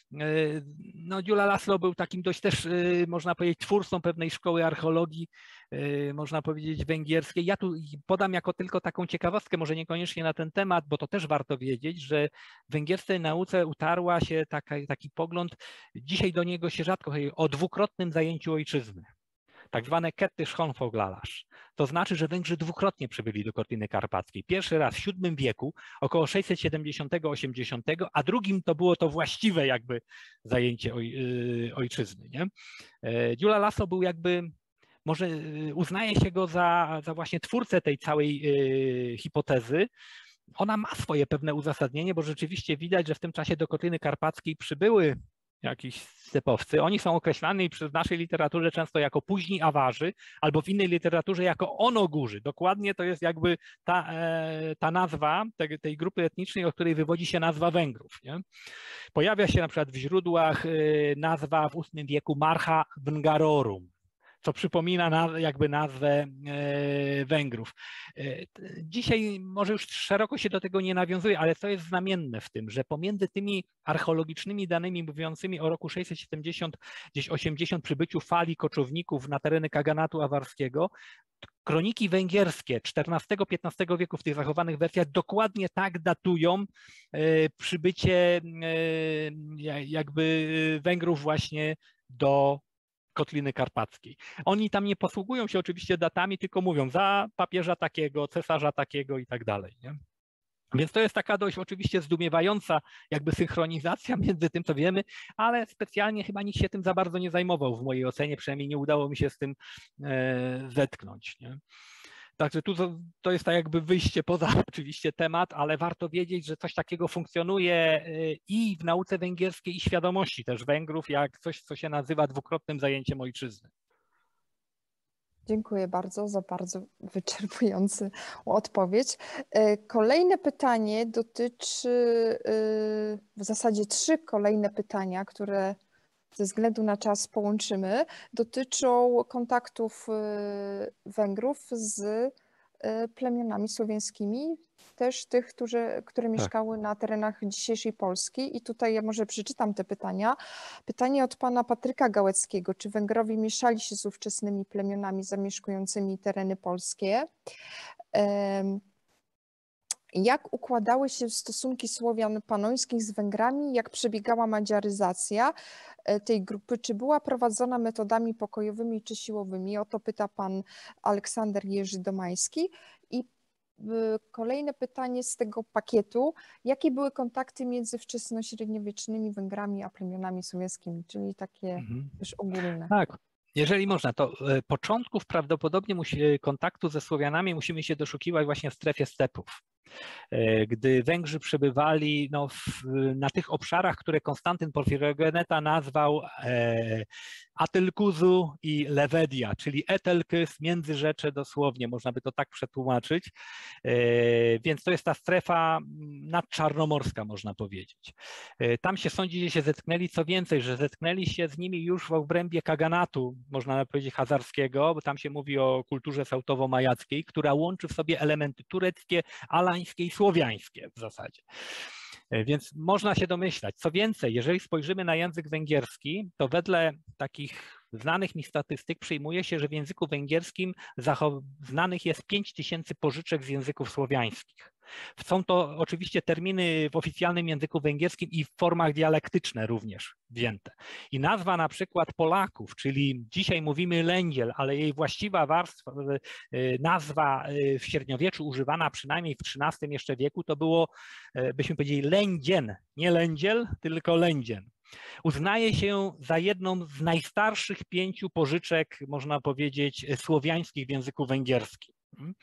no, Gyula László był takim dość też, można powiedzieć, twórcą pewnej szkoły archeologii, można powiedzieć, węgierskiej. Ja tu podam jako tylko taką ciekawostkę, może niekoniecznie na ten temat, bo to też warto wiedzieć, że w węgierskiej nauce utarła się taka, taki pogląd, dzisiaj do niego się rzadko chodzi, o dwukrotnym zajęciu ojczyzny. Tak zwane kettős honfoglalás. To znaczy, że Węgrzy dwukrotnie przybyli do Kotliny Karpackiej. Pierwszy raz w siódmym wieku, około sześćset siedemdziesiątego osiemdziesiątego, a drugim to było to właściwe jakby zajęcie oj, ojczyzny. Nie? Gyula László był jakby, może uznaje się go za, za właśnie twórcę tej całej y, hipotezy. Ona ma swoje pewne uzasadnienie, bo rzeczywiście widać, że w tym czasie do Kotliny Karpackiej przybyły jakiś stepowcy. Oni są określani w naszej literaturze często jako późni Awarzy, albo w innej literaturze jako Onogórzy. Dokładnie to jest jakby ta, ta nazwa tej, tej grupy etnicznej, od której wywodzi się nazwa Węgrów. Nie? Pojawia się na przykład w źródłach nazwa w ósmym wieku Marcha Vngarorum, co przypomina na, jakby nazwę e, Węgrów. E, dzisiaj może już szeroko się do tego nie nawiązuje, ale co jest znamienne w tym, że pomiędzy tymi archeologicznymi danymi mówiącymi o roku sześćset siedemdziesiąt, gdzieś osiemdziesiąt przybyciu fali koczowników na tereny kaganatu awarskiego, kroniki węgierskie czternastego piętnastego wieku w tych zachowanych wersjach dokładnie tak datują e, przybycie e, jakby Węgrów właśnie do Kotliny Karpackiej. Oni tam nie posługują się oczywiście datami, tylko mówią za papieża takiego, cesarza takiego i tak dalej. Nie? Więc to jest taka dość oczywiście zdumiewająca jakby synchronizacja między tym, co wiemy, ale specjalnie chyba nikt się tym za bardzo nie zajmował w mojej ocenie, przynajmniej nie udało mi się z tym e, zetknąć. Nie? Także tu to jest tak jakby wyjście poza oczywiście temat, ale warto wiedzieć, że coś takiego funkcjonuje i w nauce węgierskiej, i świadomości też Węgrów, jak coś, co się nazywa dwukrotnym zajęciem ojczyzny. Dziękuję bardzo za bardzo wyczerpującą odpowiedź. Kolejne pytanie dotyczy, w zasadzie trzy kolejne pytania, które ze względu na czas połączymy, dotyczą kontaktów Węgrów z plemionami słowiańskimi, też tych, którzy, które mieszkały na terenach dzisiejszej Polski. I tutaj ja może przeczytam te pytania. Pytanie od pana Patryka Gałeckiego. Czy Węgrowie mieszali się z ówczesnymi plemionami zamieszkującymi tereny polskie? Jak układały się stosunki Słowian panońskich z Węgrami? Jak przebiegała madziaryzacja tej grupy? Czy była prowadzona metodami pokojowymi czy siłowymi? O to pyta pan Aleksander Jerzy Domański. I kolejne pytanie z tego pakietu. Jakie były kontakty między wczesnośredniowiecznymi Węgrami a plemionami słowiańskimi? Czyli takie mhm. też ogólne. Tak. Jeżeli można, to początków prawdopodobnie musi, kontaktu ze Słowianami musimy się doszukiwać właśnie w strefie stepów. Gdy Węgrzy przebywali no, w, na tych obszarach, które Konstantyn Porfirogeneta nazwał e, Atelkuzu i Lewedia, czyli Etelkys, Międzyrzecze dosłownie, można by to tak przetłumaczyć. E, więc to jest ta strefa nadczarnomorska, można powiedzieć. E, tam się sądzi, że się zetknęli, co więcej, że zetknęli się z nimi już w obrębie kaganatu, można powiedzieć hazarskiego, bo tam się mówi o kulturze sautowo-majackiej, która łączy w sobie elementy tureckie, alańskie i słowiańskie w zasadzie. Więc można się domyślać. Co więcej, jeżeli spojrzymy na język węgierski, to wedle takich znanych mi statystyk przyjmuje się, że w języku węgierskim znanych jest pięć tysięcy pożyczek z języków słowiańskich. Są to oczywiście terminy w oficjalnym języku węgierskim i w formach dialektyczne również wzięte. I nazwa na przykład Polaków, czyli dzisiaj mówimy Lędziel, ale jej właściwa warstwa, nazwa w średniowieczu używana przynajmniej w trzynastym jeszcze wieku, to było, byśmy powiedzieli, Lędzien, nie Lędziel, tylko Lędzien. Uznaje się za jedną z najstarszych pięciu pożyczek, można powiedzieć, słowiańskich w języku węgierskim.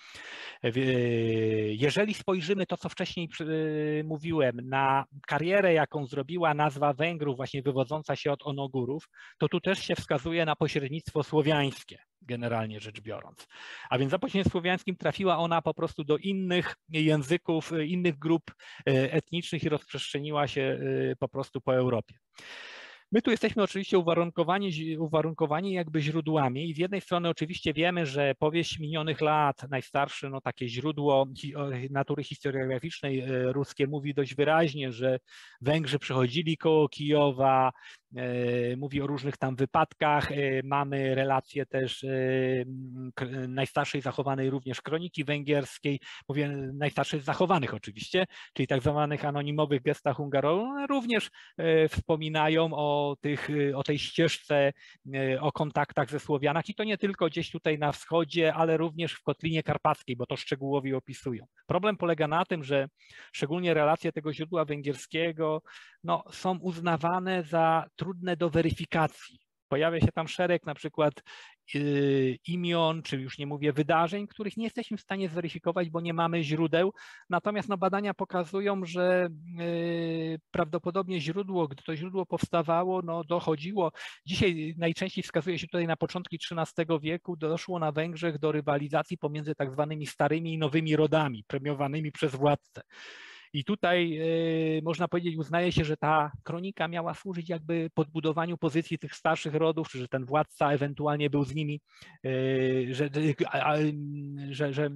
Jeżeli spojrzymy to, co wcześniej mówiłem, na karierę, jaką zrobiła nazwa Węgrów, właśnie wywodząca się od Onogórów, to tu też się wskazuje na pośrednictwo słowiańskie, generalnie rzecz biorąc. A więc za pośrednictwem słowiańskim trafiła ona po prostu do innych języków, innych grup etnicznych i rozprzestrzeniła się po prostu po Europie. My tu jesteśmy oczywiście uwarunkowani, uwarunkowani jakby źródłami i z jednej strony oczywiście wiemy, że powieść minionych lat, najstarsze no, takie źródło natury historiograficznej ruskie mówi dość wyraźnie, że Węgrzy przechodzili koło Kijowa, mówi o różnych tam wypadkach, mamy relacje też najstarszej zachowanej również kroniki węgierskiej, mówię najstarszych zachowanych oczywiście, czyli tak zwanych anonimowych gestach Hungarorum, również wspominają o, tych, o tej ścieżce, o kontaktach ze Słowianach i to nie tylko gdzieś tutaj na wschodzie, ale również w Kotlinie Karpackiej, bo to szczegółowo opisują. Problem polega na tym, że szczególnie relacje tego źródła węgierskiego no, są uznawane za trudne do weryfikacji. Pojawia się tam szereg na przykład yy, imion, czy już nie mówię wydarzeń, których nie jesteśmy w stanie zweryfikować, bo nie mamy źródeł. Natomiast no, badania pokazują, że yy, prawdopodobnie źródło, gdy to źródło powstawało, no, dochodziło, dzisiaj najczęściej wskazuje się tutaj na początki trzynastego wieku, doszło na Węgrzech do rywalizacji pomiędzy tak zwanymi starymi i nowymi rodami, premiowanymi przez władcę. I tutaj y, można powiedzieć, uznaje się, że ta kronika miała służyć jakby podbudowaniu pozycji tych starszych rodów, czy że ten władca ewentualnie był z nimi, y, że, a, że, że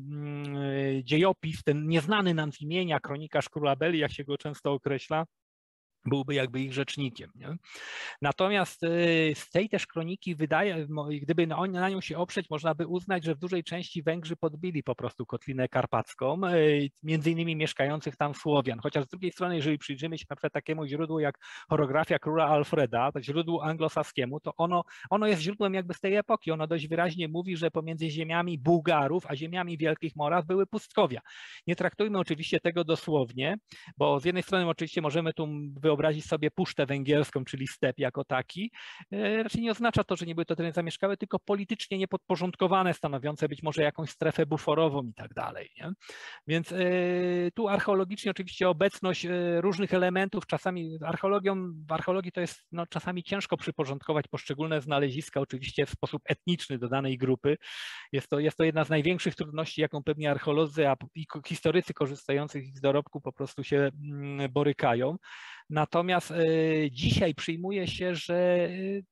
y, dziejopis, ten nieznany nam z imienia kronikarz króla Beli, jak się go często określa, byłby jakby ich rzecznikiem. Nie? Natomiast z tej też kroniki wydaje, gdyby na nią się oprzeć, można by uznać, że w dużej części Węgrzy podbili po prostu Kotlinę Karpacką, między innymi mieszkających tam Słowian. Chociaż z drugiej strony, jeżeli przyjrzymy się na przykład takiemu źródłu jak Chorografia króla Alfreda, to źródłu anglosaskiemu, to ono, ono jest źródłem jakby z tej epoki. Ono dość wyraźnie mówi, że pomiędzy ziemiami Bułgarów a ziemiami Wielkich Moraw były pustkowia. Nie traktujmy oczywiście tego dosłownie, bo z jednej strony oczywiście możemy tu wyobrazić sobie puszczę węgierską, czyli step jako taki. Raczej nie oznacza to, że nie były to tereny zamieszkałe, tylko politycznie niepodporządkowane, stanowiące być może jakąś strefę buforową i tak dalej. Nie? Więc tu archeologicznie oczywiście obecność różnych elementów, czasami archeologią, w archeologii to jest no, czasami ciężko przyporządkować poszczególne znaleziska, oczywiście w sposób etniczny do danej grupy. Jest to, jest to jedna z największych trudności, jaką pewnie archeolodzy a i historycy korzystających z dorobku po prostu się borykają. Natomiast y, dzisiaj przyjmuje się, że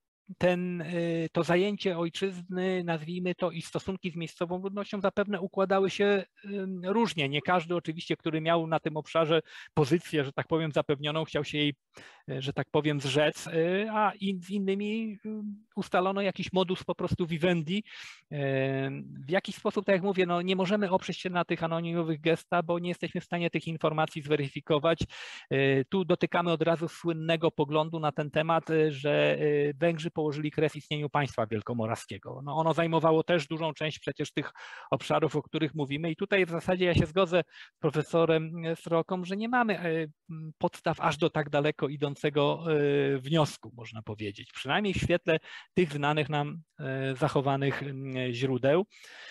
ten, y, to zajęcie ojczyzny, nazwijmy to, i stosunki z miejscową ludnością zapewne układały się y, różnie. Nie każdy oczywiście, który miał na tym obszarze pozycję, że tak powiem, zapewnioną, chciał się jej, y, że tak powiem, zrzec, y, a in, z innymi y, ustalono jakiś modus po prostu vivendi. Y, w jakiś sposób, tak jak mówię, no, nie możemy oprzeć się na tych anonimowych gestach, bo nie jesteśmy w stanie tych informacji zweryfikować. Y, tu dotykamy od razu słynnego poglądu na ten temat, y, że y, Węgrzy położyli kres istnieniu państwa wielkomorawskiego. No ono zajmowało też dużą część przecież tych obszarów, o których mówimy i tutaj w zasadzie ja się zgodzę z profesorem Sroką, że nie mamy podstaw aż do tak daleko idącego wniosku, można powiedzieć, przynajmniej w świetle tych znanych nam zachowanych źródeł.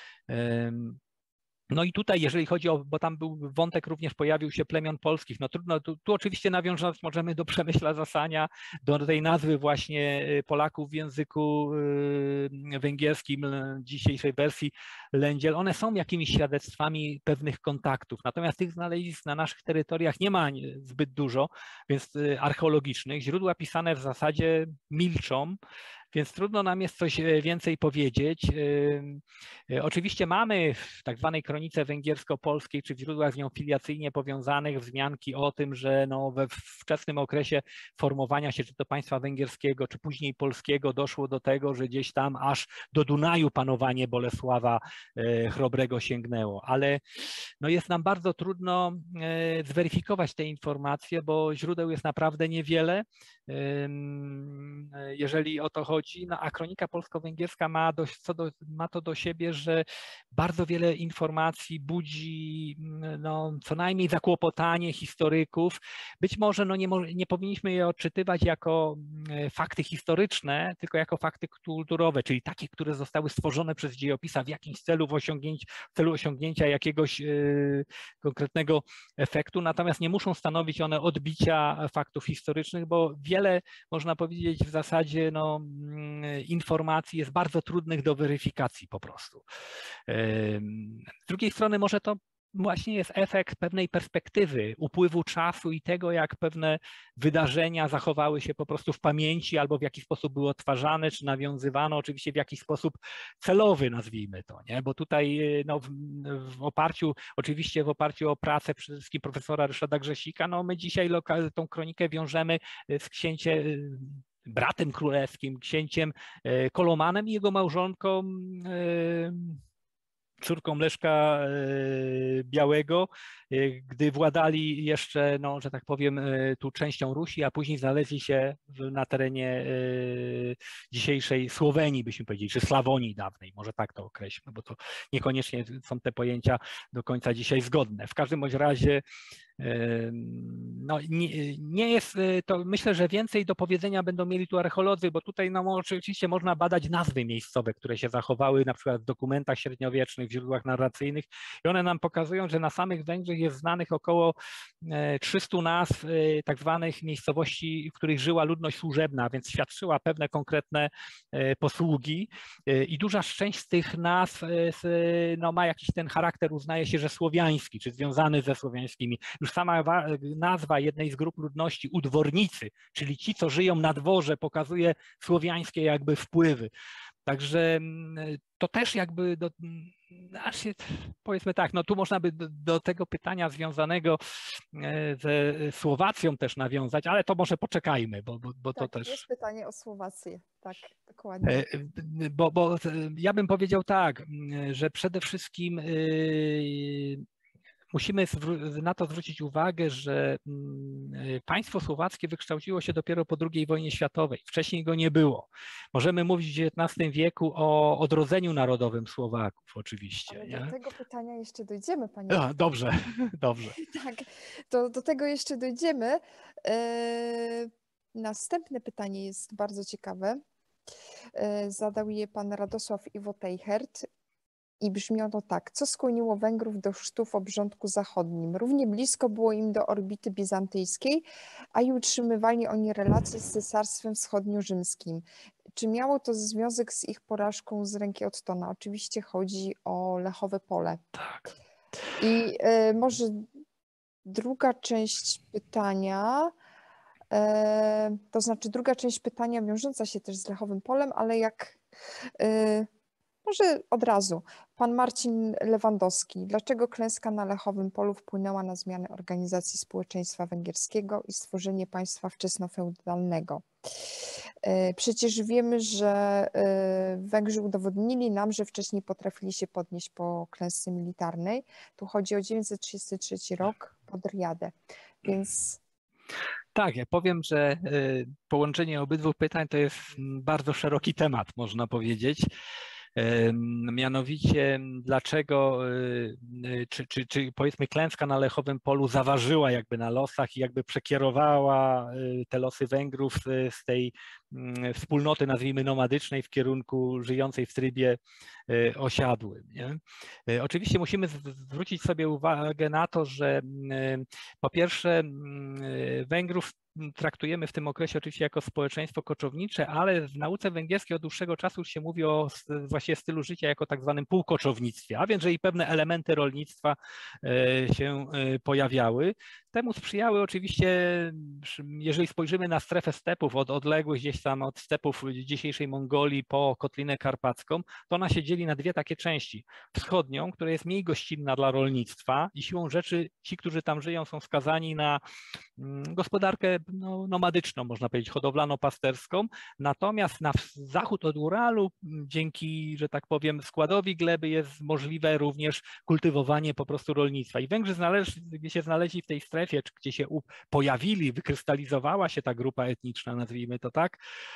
No i tutaj, jeżeli chodzi o, bo tam był wątek, również pojawił się plemion polskich, no trudno, tu, tu oczywiście nawiązać możemy do Przemyśla Zasania, do tej nazwy właśnie Polaków w języku węgierskim, dzisiejszej wersji Lędziel. One są jakimiś świadectwami pewnych kontaktów, natomiast tych znalezisk na naszych terytoriach nie ma zbyt dużo, więc archeologicznych. Źródła pisane w zasadzie milczą. więc trudno nam jest coś więcej powiedzieć. Oczywiście mamy w tak zwanej kronice węgiersko-polskiej, czy w źródłach z nią filiacyjnie powiązanych wzmianki o tym, że no we wczesnym okresie formowania się czy to państwa węgierskiego, czy później polskiego doszło do tego, że gdzieś tam aż do Dunaju panowanie Bolesława Chrobrego sięgnęło, ale no jest nam bardzo trudno zweryfikować te informacje, bo źródeł jest naprawdę niewiele, jeżeli o to chodzi, no a kronika polsko-węgierska ma, do, co do, ma to do siebie, że bardzo wiele informacji budzi no, co najmniej zakłopotanie historyków. Być może no, nie, nie powinniśmy je odczytywać jako fakty historyczne, tylko jako fakty kulturowe, czyli takie, które zostały stworzone przez dziejopisa w jakimś celu, w, osiągnięć, w celu osiągnięcia jakiegoś yy, konkretnego efektu, natomiast nie muszą stanowić one odbicia faktów historycznych, bo wiele, można powiedzieć, w zasadzie no, informacji jest bardzo trudnych do weryfikacji po prostu. Z drugiej strony może to właśnie jest efekt pewnej perspektywy, upływu czasu i tego, jak pewne wydarzenia zachowały się po prostu w pamięci albo w jaki sposób były odtwarzane, czy nawiązywano, oczywiście w jakiś sposób celowy, nazwijmy to, nie? Bo tutaj no, w, w oparciu, oczywiście w oparciu o pracę przede wszystkim profesora Ryszarda Grzesika, no my dzisiaj lokal, tą kronikę wiążemy z księciem, bratem królewskim, księciem Kolomanem i jego małżonką, córką Leszka Białego, gdy władali jeszcze, no, że tak powiem, tu częścią Rusi, a później znaleźli się na terenie dzisiejszej Słowenii, byśmy powiedzieli, czy Slawonii dawnej, może tak to określmy, bo to niekoniecznie są te pojęcia do końca dzisiaj zgodne. W każdym bądź razie no, nie, nie jest to, myślę, że więcej do powiedzenia będą mieli tu archeolodzy, bo tutaj no, oczywiście można badać nazwy miejscowe, które się zachowały na przykład w dokumentach średniowiecznych, w źródłach narracyjnych i one nam pokazują, że na samych Węgrzech jest znanych około trzystu nazw tak zwanych miejscowości, w których żyła ludność służebna, więc świadczyła pewne konkretne posługi i duża część z tych nazw no, ma jakiś ten charakter, uznaje się, że słowiański, czy związany ze słowiańskimi. Już sama nazwa jednej z grup ludności, udwornicy, czyli ci, co żyją na dworze, pokazuje słowiańskie jakby wpływy. Także to też jakby, do, powiedzmy tak, no tu można by do, do tego pytania związanego ze Słowacją też nawiązać, ale to może poczekajmy, bo, bo, bo tak, to też... jest pytanie o Słowację, tak, dokładnie. Bo, bo ja bym powiedział tak, że przede wszystkim musimy na to zwrócić uwagę, że państwo słowackie wykształciło się dopiero po drugiej wojnie światowej. Wcześniej go nie było. Możemy mówić w dziewiętnastym wieku o odrodzeniu narodowym Słowaków oczywiście. Ale nie? do tego pytania jeszcze dojdziemy, panie. A, dobrze, dobrze. Tak, to do tego jeszcze dojdziemy. Yy, następne pytanie jest bardzo ciekawe. Yy, zadał je pan Radosław Iwo Teichert. I brzmi ono tak. Co skłoniło Węgrów do chrztu w obrządku zachodnim? Równie blisko było im do orbity bizantyjskiej, a i utrzymywali oni relacje z Cesarstwem Wschodnio-Rzymskim. Czy miało to związek z ich porażką z ręki Ottona? Oczywiście chodzi o Lechowe Pole. Tak. I y, może druga część pytania, y, to znaczy druga część pytania wiążąca się też z Lechowym Polem, ale jak... Y, Może od razu. Pan Marcin Lewandowski. Dlaczego klęska na Lechowym Polu wpłynęła na zmianę organizacji społeczeństwa węgierskiego i stworzenie państwa wczesnofeudalnego? Przecież wiemy, że Węgrzy udowodnili nam, że wcześniej potrafili się podnieść po klęsce militarnej. Tu chodzi o dziewięćset trzydziesty trzeci rok pod Riadę. Więc... Tak, ja powiem, że połączenie obydwu pytań to jest bardzo szeroki temat, można powiedzieć. Mianowicie dlaczego, czy, czy, czy powiedzmy klęska na Lechowym Polu zaważyła jakby na losach i jakby przekierowała te losy Węgrów z tej wspólnoty, nazwijmy nomadycznej, w kierunku żyjącej w trybie osiadłym. Nie? Oczywiście musimy zwrócić sobie uwagę na to, że po pierwsze Węgrów traktujemy w tym okresie oczywiście jako społeczeństwo koczownicze, ale w nauce węgierskiej od dłuższego czasu już się mówi o właśnie stylu życia jako tak zwanym półkoczownictwie, a więc, że i pewne elementy rolnictwa się pojawiały, Temu sprzyjały oczywiście, jeżeli spojrzymy na strefę stepów, od odległych gdzieś tam od stepów dzisiejszej Mongolii po Kotlinę Karpacką, to ona się dzieli na dwie takie części. Wschodnią, która jest mniej gościnna dla rolnictwa i siłą rzeczy ci, którzy tam żyją, są skazani na gospodarkę no, nomadyczną, można powiedzieć, hodowlano-pasterską. Natomiast na zachód od Uralu, dzięki, że tak powiem, składowi gleby jest możliwe również kultywowanie po prostu rolnictwa. I Węgrzy znaleźli, gdzie się znaleźli w tej strefie, gdzie się pojawili, wykrystalizowała się ta grupa etniczna, nazwijmy to tak,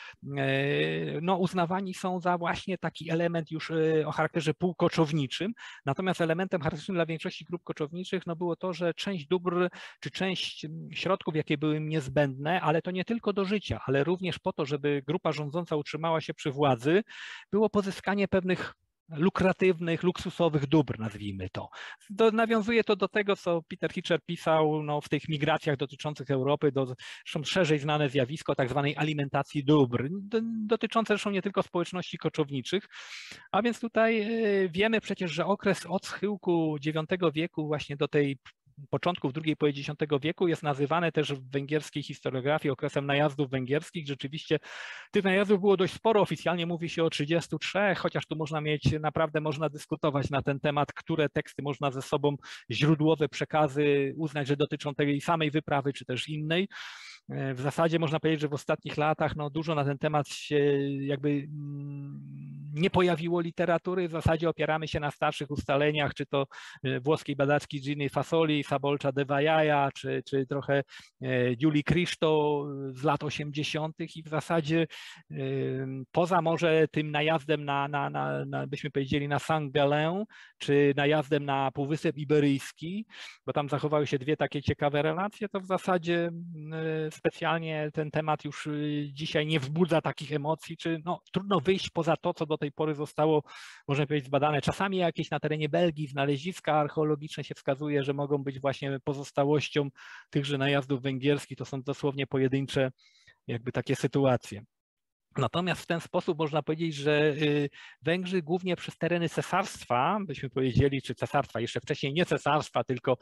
no uznawani są za właśnie taki element już o charakterze półkoczowniczym. Natomiast elementem charakterystycznym dla większości grup koczowniczych no było to, że część dóbr czy część środków, jakie były im niezbędne, ale to nie tylko do życia, ale również po to, żeby grupa rządząca utrzymała się przy władzy, było pozyskanie pewnych lukratywnych, luksusowych dóbr, nazwijmy to. to. Nawiązuje to do tego, co Peter Hitcher pisał no, w tych migracjach dotyczących Europy, do zresztą szerzej znane zjawisko tak zwanej alimentacji dóbr, do, dotyczące zresztą nie tylko społeczności koczowniczych, a więc tutaj wiemy przecież, że okres od schyłku dziewiątego wieku właśnie do tej początków drugiej połowy dziesiątego wieku jest nazywany też w węgierskiej historiografii okresem najazdów węgierskich. Rzeczywiście tych najazdów było dość sporo, oficjalnie mówi się o trzydziestu trzech, chociaż tu można mieć, naprawdę można dyskutować na ten temat, które teksty można ze sobą, źródłowe przekazy uznać, że dotyczą tej samej wyprawy, czy też innej. W zasadzie można powiedzieć, że w ostatnich latach no, dużo na ten temat się jakby nie pojawiło literatury. W zasadzie opieramy się na starszych ustaleniach, czy to włoskiej badaczki Ginny Fasoli, Sabolcza de Vallaja, czy, czy trochę Giuli Cristo z lat osiemdziesiątych i w zasadzie poza może tym najazdem na, na, na, na byśmy powiedzieli na Saint-Gallen, czy najazdem na Półwysep Iberyjski, bo tam zachowały się dwie takie ciekawe relacje, to w zasadzie specjalnie ten temat już dzisiaj nie wzbudza takich emocji, czy no, trudno wyjść poza to, co do tej pory zostało, można powiedzieć, zbadane. Czasami jakieś na terenie Belgii znaleziska archeologiczne się wskazuje, że mogą być właśnie pozostałością tychże najazdów węgierskich. To są dosłownie pojedyncze jakby takie sytuacje. Natomiast w ten sposób można powiedzieć, że Węgrzy głównie przez tereny cesarstwa, byśmy powiedzieli, czy cesarstwa, jeszcze wcześniej nie cesarstwa, tylko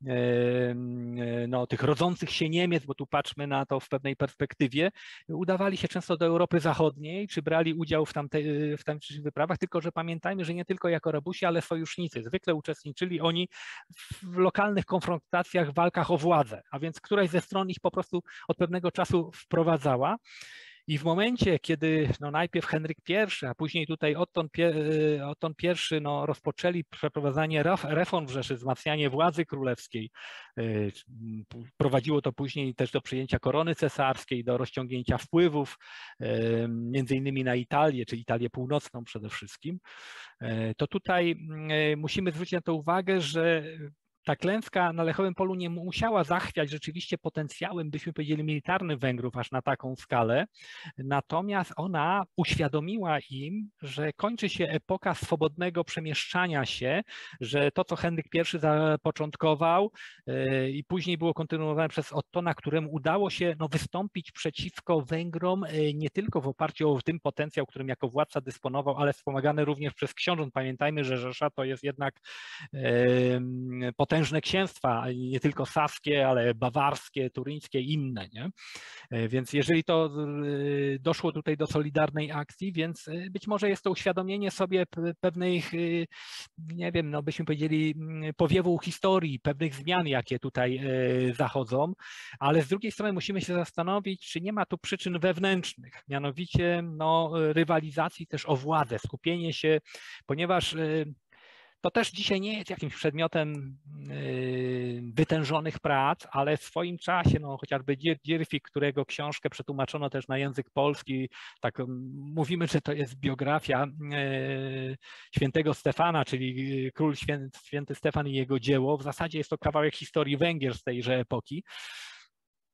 no, tych rodzących się Niemiec, bo tu patrzmy na to w pewnej perspektywie, udawali się często do Europy Zachodniej, czy brali udział w, tamtej, w tamtych wyprawach, tylko że pamiętajmy, że nie tylko jako rabusi, ale sojusznicy. Zwykle uczestniczyli oni w lokalnych konfrontacjach, walkach o władzę, a więc któraś ze stron ich po prostu od pewnego czasu wprowadzała. I w momencie, kiedy no najpierw Henryk pierwszy, a później tutaj Otton, Otton pierwszy no rozpoczęli przeprowadzanie reform w Rzeszy, wzmacnianie władzy królewskiej, prowadziło to później też do przyjęcia korony cesarskiej, do rozciągnięcia wpływów, między innymi na Italię, czy Italię Północną przede wszystkim, to tutaj musimy zwrócić na to uwagę, że ta klęska na Lechowym Polu nie musiała zachwiać rzeczywiście potencjałem, byśmy powiedzieli, militarnym Węgrów aż na taką skalę, natomiast ona uświadomiła im, że kończy się epoka swobodnego przemieszczania się, że to, co Henryk pierwszy zapoczątkował i później było kontynuowane przez Ottona, któremu udało się no, wystąpić przeciwko Węgrom nie tylko w oparciu o ten potencjał, którym jako władca dysponował, ale wspomagany również przez książąt. Pamiętajmy, że Rzesza to jest jednak potężne księstwa, nie tylko saskie, ale bawarskie, turyńskie i inne. Nie? Więc jeżeli to doszło tutaj do solidarnej akcji, więc być może jest to uświadomienie sobie pewnych, nie wiem, no byśmy powiedzieli, powiewu historii, pewnych zmian, jakie tutaj zachodzą, ale z drugiej strony musimy się zastanowić, czy nie ma tu przyczyn wewnętrznych, mianowicie no, rywalizacji też o władzę, skupienie się, ponieważ to też dzisiaj nie jest jakimś przedmiotem wytężonych prac, ale w swoim czasie, no chociażby Dzierfik, którego książkę przetłumaczono też na język polski, tak mówimy, że to jest biografia świętego Stefana, czyli król święty, święty Stefan i jego dzieło. W zasadzie jest to kawałek historii Węgier z tejże epoki.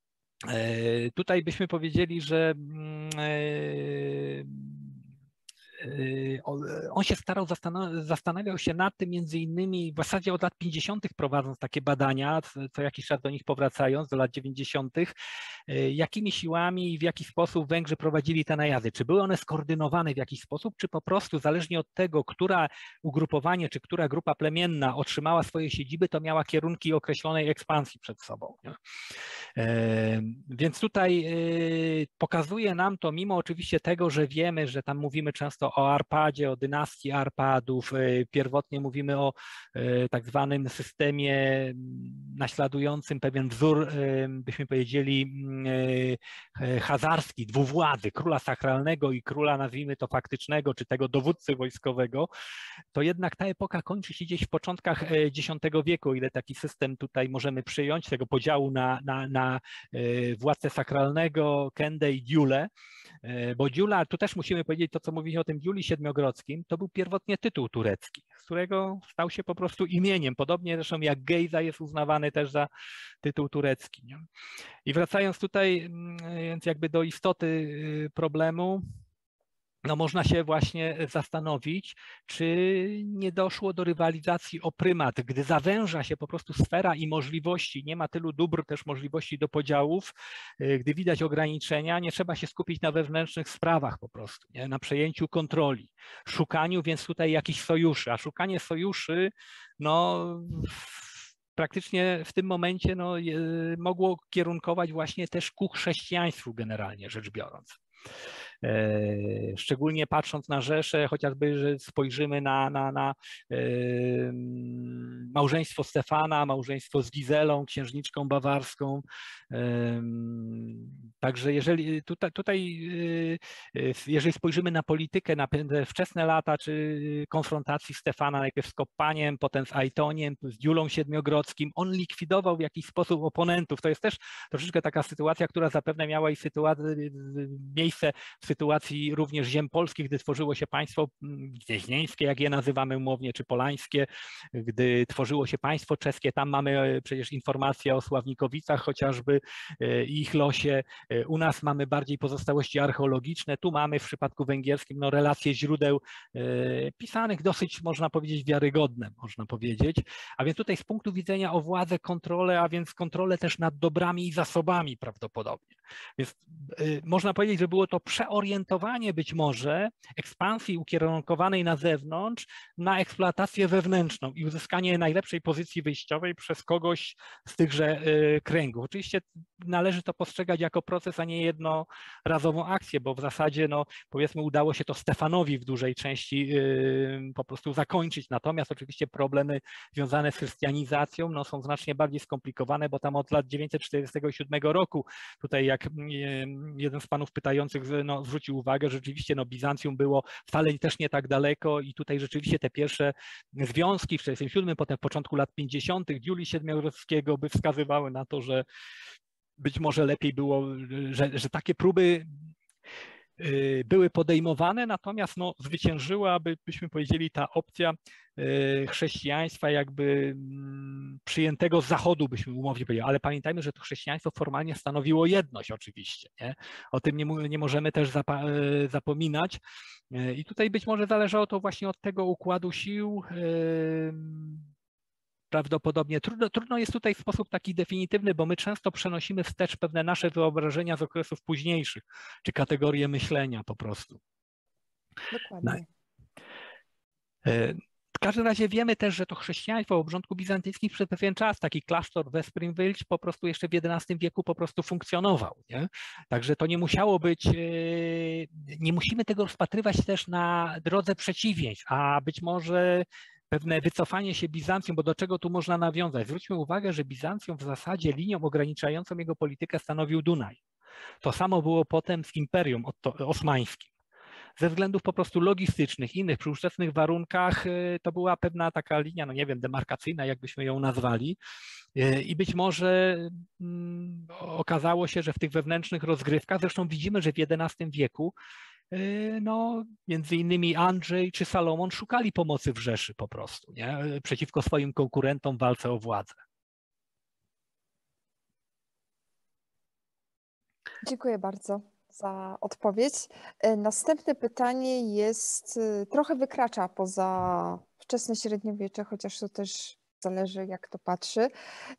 Tutaj byśmy powiedzieli, że on się starał, zastanawiał się nad tym między innymi w zasadzie od lat pięćdziesiątych prowadząc takie badania, co jakiś czas do nich powracając, do lat dziewięćdziesiątych, jakimi siłami i w jaki sposób Węgrzy prowadzili te najazdy. Czy były one skoordynowane w jakiś sposób, czy po prostu zależnie od tego, która ugrupowanie, czy która grupa plemienna otrzymała swoje siedziby, to miała kierunki określonej ekspansji przed sobą. Nie? Więc tutaj pokazuje nam to, mimo oczywiście tego, że wiemy, że tam mówimy często o Arpadzie, o dynastii Arpadów, pierwotnie mówimy o tak zwanym systemie naśladującym pewien wzór, byśmy powiedzieli, chazarski, dwuwładzy, króla sakralnego i króla, nazwijmy to faktycznego, czy tego dowódcy wojskowego, to jednak ta epoka kończy się gdzieś w początkach dziesiątego wieku, o ile taki system tutaj możemy przyjąć, tego podziału na, na, na władcę sakralnego, Kendę i Diulę, bo Diula, tu też musimy powiedzieć to, co mówiliśmy o tym Diuli Siedmiogrodzkim, to był pierwotnie tytuł turecki, z którego stał się po prostu imieniem, podobnie zresztą jak Gejza jest uznawany też za tytuł turecki. Nie? I wracając tutaj więc jakby do istoty problemu, no można się właśnie zastanowić, czy nie doszło do rywalizacji o prymat, gdy zawęża się po prostu sfera i możliwości, nie ma tylu dóbr, też możliwości do podziałów, gdy widać ograniczenia, nie trzeba się skupić na wewnętrznych sprawach po prostu, nie? Na przejęciu kontroli, szukaniu więc tutaj jakichś sojuszy, a szukanie sojuszy, no praktycznie w tym momencie no, mogło kierunkować właśnie też ku chrześcijaństwu generalnie rzecz biorąc. Szczególnie patrząc na Rzeszę, chociażby, że spojrzymy na, na, na małżeństwo Stefana, małżeństwo z Gizelą, księżniczką bawarską. Także jeżeli tutaj, tutaj jeżeli spojrzymy na politykę, na wczesne lata, czy konfrontacji Stefana najpierw z Koppaniem, potem z Aitoniem, z Diulą Siedmiogrodzkim, on likwidował w jakiś sposób oponentów. To jest też troszeczkę taka sytuacja, która zapewne miała i sytuację, miejsce w sytuacji również ziem polskich, gdy tworzyło się państwo gnieźnieńskie, jak je nazywamy umownie, czy polańskie, gdy tworzyło się państwo czeskie, tam mamy przecież informacje o Sławnikowicach chociażby i ich losie. U nas mamy bardziej pozostałości archeologiczne, tu mamy w przypadku węgierskim no, relacje źródeł pisanych, dosyć można powiedzieć wiarygodne, można powiedzieć. A więc tutaj z punktu widzenia o władzę, kontrolę, a więc kontrolę też nad dobrami i zasobami prawdopodobnie. Więc można powiedzieć, że było to przeorientowanie być może ekspansji ukierunkowanej na zewnątrz na eksploatację wewnętrzną i uzyskanie najlepszej pozycji wyjściowej przez kogoś z tychże kręgów. Oczywiście należy to postrzegać jako proces, a nie jednorazową akcję, bo w zasadzie no, powiedzmy udało się to Stefanowi w dużej części po prostu zakończyć. Natomiast oczywiście problemy związane z chrystianizacją no, są znacznie bardziej skomplikowane, bo tam od lat dziewięćset czterdziestego siódmego roku, tutaj jak jeden z panów pytających no, zwrócił uwagę, że rzeczywiście no, Bizancjum było wcale też nie tak daleko i tutaj rzeczywiście te pierwsze związki w czterdziestym siódmym, potem w początku lat pięćdziesiątych Diuli Siedmiogrodzkiego by wskazywały na to, że być może lepiej było, że, że takie próby były podejmowane, natomiast no, zwyciężyła, byśmy powiedzieli, ta opcja chrześcijaństwa jakby przyjętego z zachodu, byśmy umownie powiedzieli, ale pamiętajmy, że to chrześcijaństwo formalnie stanowiło jedność oczywiście, nie? O tym nie, nie możemy też zapa zapominać i tutaj być może zależało to właśnie od tego układu sił. Prawdopodobnie trudno, trudno jest tutaj w sposób taki definitywny, bo my często przenosimy wstecz pewne nasze wyobrażenia z okresów późniejszych, czy kategorie myślenia po prostu. Dokładnie. W każdym razie wiemy też, że to chrześcijaństwo w obrządku bizantyjskim przez pewien czas, taki klasztor Veszprém Velch po prostu jeszcze w jedenastym wieku po prostu funkcjonował. Nie? Także to nie musiało być, nie musimy tego rozpatrywać też na drodze przeciwieństw, a być może pewne wycofanie się Bizancjum, bo do czego tu można nawiązać? Zwróćmy uwagę, że Bizancjum w zasadzie linią ograniczającą jego politykę stanowił Dunaj. To samo było potem z Imperium Osmańskim. Ze względów po prostu logistycznych, innych, przy ówczesnych warunkach to była pewna taka linia, no nie wiem, demarkacyjna, jakbyśmy ją nazwali. I być może mm, okazało się, że w tych wewnętrznych rozgrywkach, zresztą widzimy, że w jedenastym wieku no, między innymi Andrzej czy Salomon szukali pomocy w Rzeszy po prostu, nie? Przeciwko swoim konkurentom w walce o władzę. Dziękuję bardzo za odpowiedź. E, Następne pytanie jest, e, trochę wykracza poza wczesne średniowiecze, chociaż to też zależy, jak to patrzy.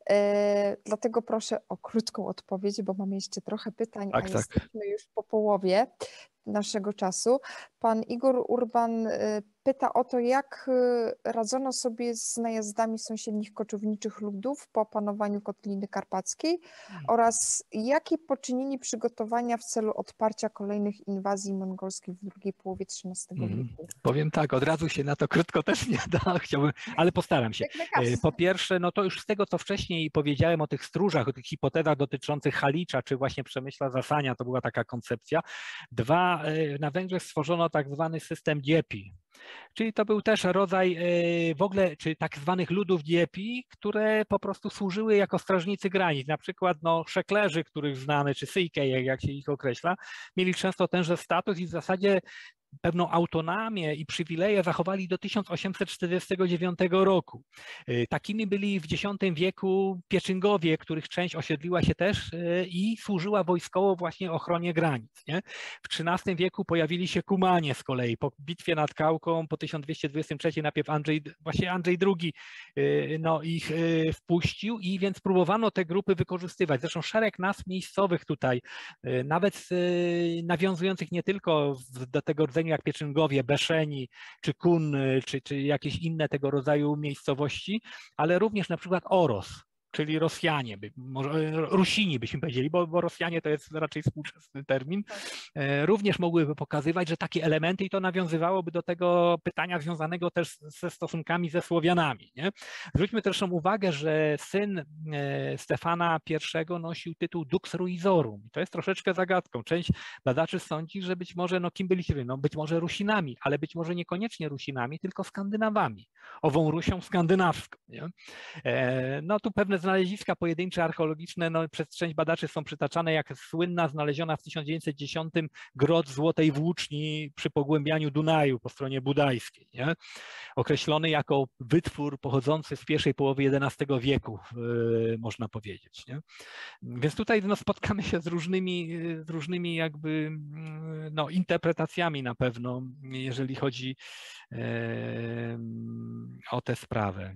E, Dlatego proszę o krótką odpowiedź, bo mamy jeszcze trochę pytań, Tak, a tak. jesteśmy już po połowie naszego czasu. Pan Igor Urban e, pyta o to, jak e, radzono sobie z najazdami sąsiednich koczowniczych ludów po opanowaniu Kotliny Karpackiej oraz jakie poczynili przygotowania w celu odparcia kolejnych inwazji mongolskich w drugiej połowie trzynastego Mm, wieku. Powiem tak, od razu się na to krótko też nie da, chciałbym, ale postaram się. Jak lekarz. E, Po pierwsze, no to już z tego, co wcześniej powiedziałem o tych stróżach, o tych hipotezach dotyczących Halicza, czy właśnie Przemyśla Zasania, to była taka koncepcja. Dwa, e, na Węgrzech stworzono tak zwany system dziepi, czyli to był też rodzaj e, w ogóle, czy tak zwanych ludów dziepi, które po prostu służyły jako strażnicy granic. Na przykład no, szeklerzy, których znamy, czy syjkej, jak się ich określa, mieli często tenże status i w zasadzie pewną autonomię i przywileje zachowali do tysiąc osiemset czterdziestego dziewiątego roku. Takimi byli w dziesiątym wieku Pieczyngowie, których część osiedliła się też i służyła wojskowo właśnie ochronie granic. Nie? W trzynastym wieku pojawili się Kumanie z kolei. Po bitwie nad Kałką po tysiąc dwieście dwudziestym trzecim najpierw Andrzej, właśnie Andrzej drugi no, ich wpuścił i więc próbowano te grupy wykorzystywać. Zresztą szereg nazw miejscowych tutaj, nawet nawiązujących nie tylko do tego rodzaju jak Pieczyngowie, Beszeni, czy Kun, czy, czy jakieś inne tego rodzaju miejscowości, ale również na przykład Oros, czyli Rosjanie, by, może Rusini byśmy powiedzieli, bo, bo Rosjanie to jest raczej współczesny termin, również mogłyby pokazywać, że takie elementy i to nawiązywałoby do tego pytania związanego też ze stosunkami ze Słowianami. Nie? Zwróćmy też uwagę, że syn Stefana pierwszego nosił tytuł Dux Ruizorum. To jest troszeczkę zagadką. Część badaczy sądzi, że być może, no kim byli się, no być może Rusinami, ale być może niekoniecznie Rusinami, tylko Skandynawami, ową Rusią skandynawską. Nie? No tu pewne znaleziska pojedyncze archeologiczne, no, przez część badaczy są przytaczane jak słynna znaleziona w tysiąc dziewięćset dziesiątym grot Złotej Włóczni przy pogłębianiu Dunaju po stronie budajskiej, nie? Określony jako wytwór pochodzący z pierwszej połowy jedenastego wieku, yy, można powiedzieć. Nie? Więc tutaj no, spotkamy się z różnymi, z różnymi jakby no, interpretacjami na pewno, jeżeli chodzi yy, o tę sprawę.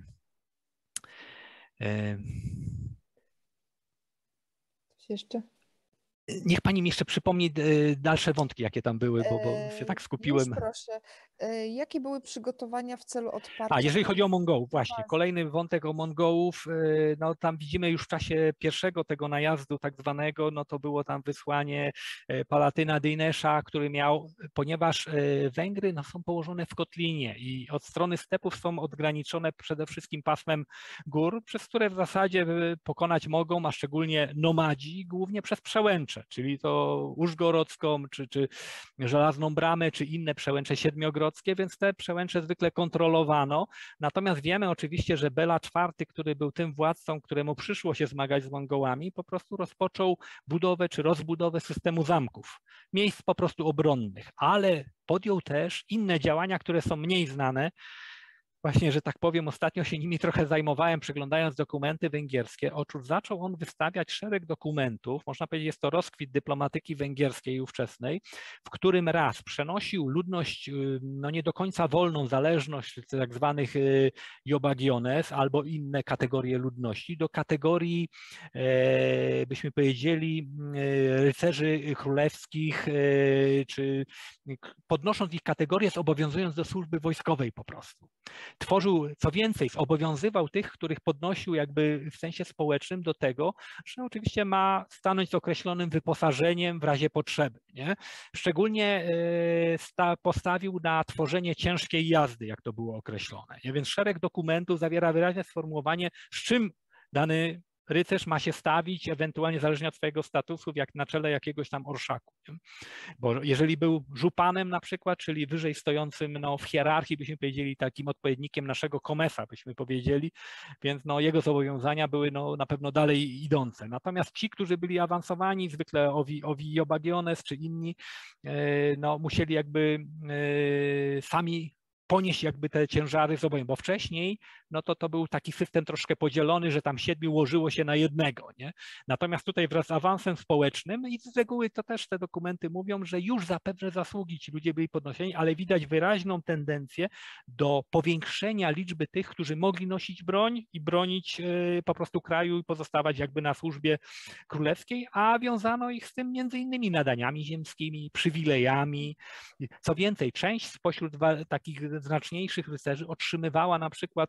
Coś jeszcze? Niech pani mi jeszcze przypomni dalsze wątki, jakie tam były, bo, bo się tak skupiłem. Już proszę. Jakie były przygotowania w celu odparcia? A jeżeli chodzi o Mongołów, właśnie, kolejny wątek o Mongołów, no tam widzimy już w czasie pierwszego tego najazdu tak zwanego, no to było tam wysłanie Palatyna Dynesza, który miał, ponieważ Węgry no, są położone w kotlinie i od strony stepów są odgraniczone przede wszystkim pasmem gór, przez które w zasadzie pokonać mogą, a szczególnie nomadzi, głównie przez przełęcze, czyli to Użgorodzką, czy, czy Żelazną Bramę, czy inne przełęcze siedmiogrodzkie, więc te przełęcze zwykle kontrolowano. Natomiast wiemy oczywiście, że Bela czwarty, który był tym władcą, któremu przyszło się zmagać z Mongołami, po prostu rozpoczął budowę czy rozbudowę systemu zamków, miejsc po prostu obronnych, ale podjął też inne działania, które są mniej znane. Właśnie, że tak powiem, ostatnio się nimi trochę zajmowałem, przeglądając dokumenty węgierskie. Otóż zaczął on wystawiać szereg dokumentów, można powiedzieć, jest to rozkwit dyplomatyki węgierskiej ówczesnej, w którym raz przenosił ludność, no nie do końca wolną, zależność tak zwanych jobagiones albo inne kategorie ludności do kategorii, byśmy powiedzieli, rycerzy królewskich, czy podnosząc ich kategorię, zobowiązując do służby wojskowej po prostu. Tworzył, co więcej, zobowiązywał tych, których podnosił jakby w sensie społecznym do tego, że oczywiście ma stanąć z określonym wyposażeniem w razie potrzeby. Nie? Szczególnie sta, postawił na tworzenie ciężkiej jazdy, jak to było określone. Nie? Więc szereg dokumentów zawiera wyraźne sformułowanie, z czym dany rycerz ma się stawić, ewentualnie zależnie od swojego statusu, jak na czele jakiegoś tam orszaku. Nie? Bo jeżeli był żupanem na przykład, czyli wyżej stojącym no, w hierarchii, byśmy powiedzieli takim odpowiednikiem naszego komesa, byśmy powiedzieli, więc no, jego zobowiązania były no, na pewno dalej idące. Natomiast ci, którzy byli awansowani, zwykle owi, owi Jobagiones czy inni, no, musieli jakby sami ponieść jakby te ciężary z obojem, bo wcześniej no to to był taki system troszkę podzielony, że tam siedmiu łożyło się na jednego, nie? Natomiast tutaj wraz z awansem społecznym i z reguły to też te dokumenty mówią, że już za pewne zasługi ci ludzie byli podnoszeni, ale widać wyraźną tendencję do powiększenia liczby tych, którzy mogli nosić broń i bronić po prostu kraju i pozostawać jakby na służbie królewskiej, a wiązano ich z tym między innymi nadaniami ziemskimi, przywilejami. Co więcej, część spośród takich znaczniejszych rycerzy otrzymywała na przykład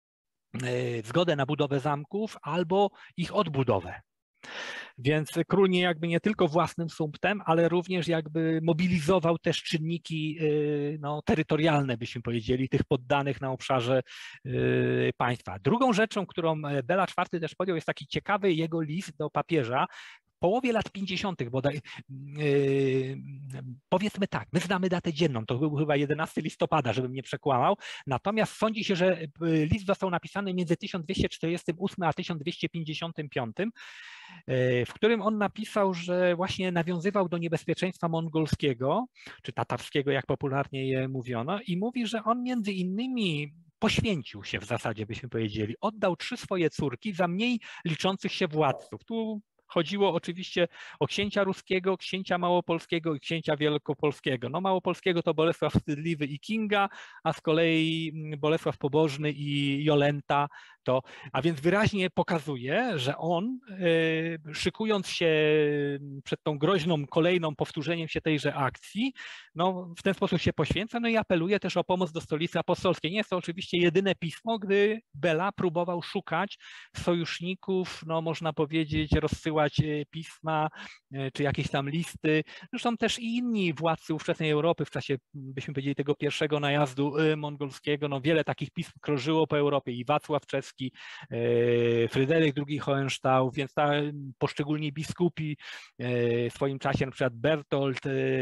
zgodę na budowę zamków albo ich odbudowę. Więc król nie jakby nie tylko własnym sumptem, ale również jakby mobilizował też czynniki no, terytorialne, byśmy powiedzieli, tych poddanych na obszarze państwa. Drugą rzeczą, którą Bela czwarty też podjął, jest taki ciekawy jego list do papieża, w połowie lat pięćdziesiątych bodaj, yy, powiedzmy tak, my znamy datę dzienną, to był chyba jedenastego listopada, żebym nie przekłamał, natomiast sądzi się, że list został napisany między tysiąc dwieście czterdziestym ósmym a tysiąc dwieście pięćdziesiątym piątym, w którym on napisał, że właśnie nawiązywał do niebezpieczeństwa mongolskiego, czy tatarskiego, jak popularnie je mówiono, i mówi, że on między innymi poświęcił się w zasadzie, byśmy powiedzieli, oddał trzy swoje córki za mniej liczących się władców. Tu chodziło oczywiście o księcia ruskiego, księcia małopolskiego i księcia wielkopolskiego. No Małopolskiego to Bolesław Wstydliwy i Kinga, a z kolei Bolesław Pobożny i Jolenta to, a więc wyraźnie pokazuje, że on y, szykując się przed tą groźną kolejną powtórzeniem się tejże akcji, no w ten sposób się poświęca, no i apeluje też o pomoc do stolicy apostolskiej. Nie jest to oczywiście jedyne pismo, gdy Bela próbował szukać sojuszników, no można powiedzieć, rozsyłać pisma czy jakieś tam listy. Zresztą też i inni władcy ówczesnej Europy w czasie, byśmy powiedzieli, tego pierwszego najazdu mongolskiego, no wiele takich pism krążyło po Europie i Wacław Czeski, Fryderyk drugi Hohenstau, więc ta, poszczególni biskupi w swoim czasie, na przykład Bertolt,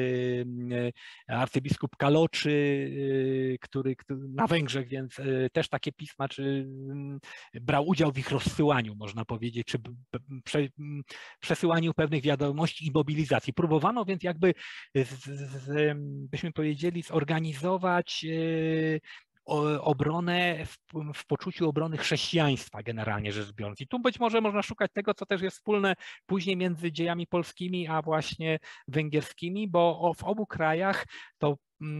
arcybiskup Kaloczy, który, który na Węgrzech, więc też takie pisma, czy brał udział w ich rozsyłaniu, można powiedzieć, czy prze, przesyłaniu pewnych wiadomości i mobilizacji. Próbowano więc jakby, z, z, byśmy powiedzieli, zorganizować obronę w, w poczuciu obrony chrześcijaństwa, generalnie rzecz biorąc. I tu być może można szukać tego, co też jest wspólne później między dziejami polskimi a właśnie węgierskimi, bo w obu krajach to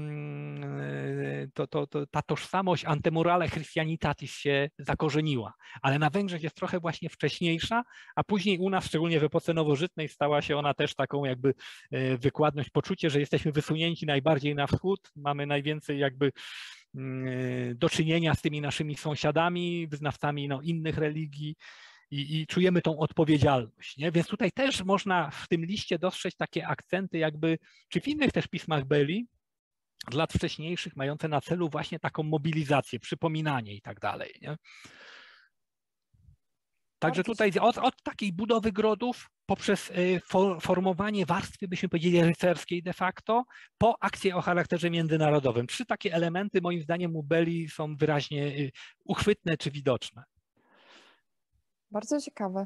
To, to, to, ta tożsamość antemurale Christianitatis się zakorzeniła, ale na Węgrzech jest trochę właśnie wcześniejsza, a później u nas, szczególnie w epoce nowożytnej, stała się ona też taką jakby wykładność, poczucie, że jesteśmy wysunięci najbardziej na wschód, mamy najwięcej jakby do czynienia z tymi naszymi sąsiadami, wyznawcami no, innych religii, I, i czujemy tą odpowiedzialność. Nie? Więc tutaj też można w tym liście dostrzec takie akcenty jakby, czy w innych też pismach Beli, z lat wcześniejszych, mające na celu właśnie taką mobilizację, przypominanie i tak dalej. Nie? Także tutaj od, od takiej budowy grodów poprzez for, formowanie warstwy, byśmy powiedzieli, rycerskiej de facto, po akcje o charakterze międzynarodowym. Trzy takie elementy moim zdaniem u Beli są wyraźnie uchwytne czy widoczne. Bardzo ciekawe.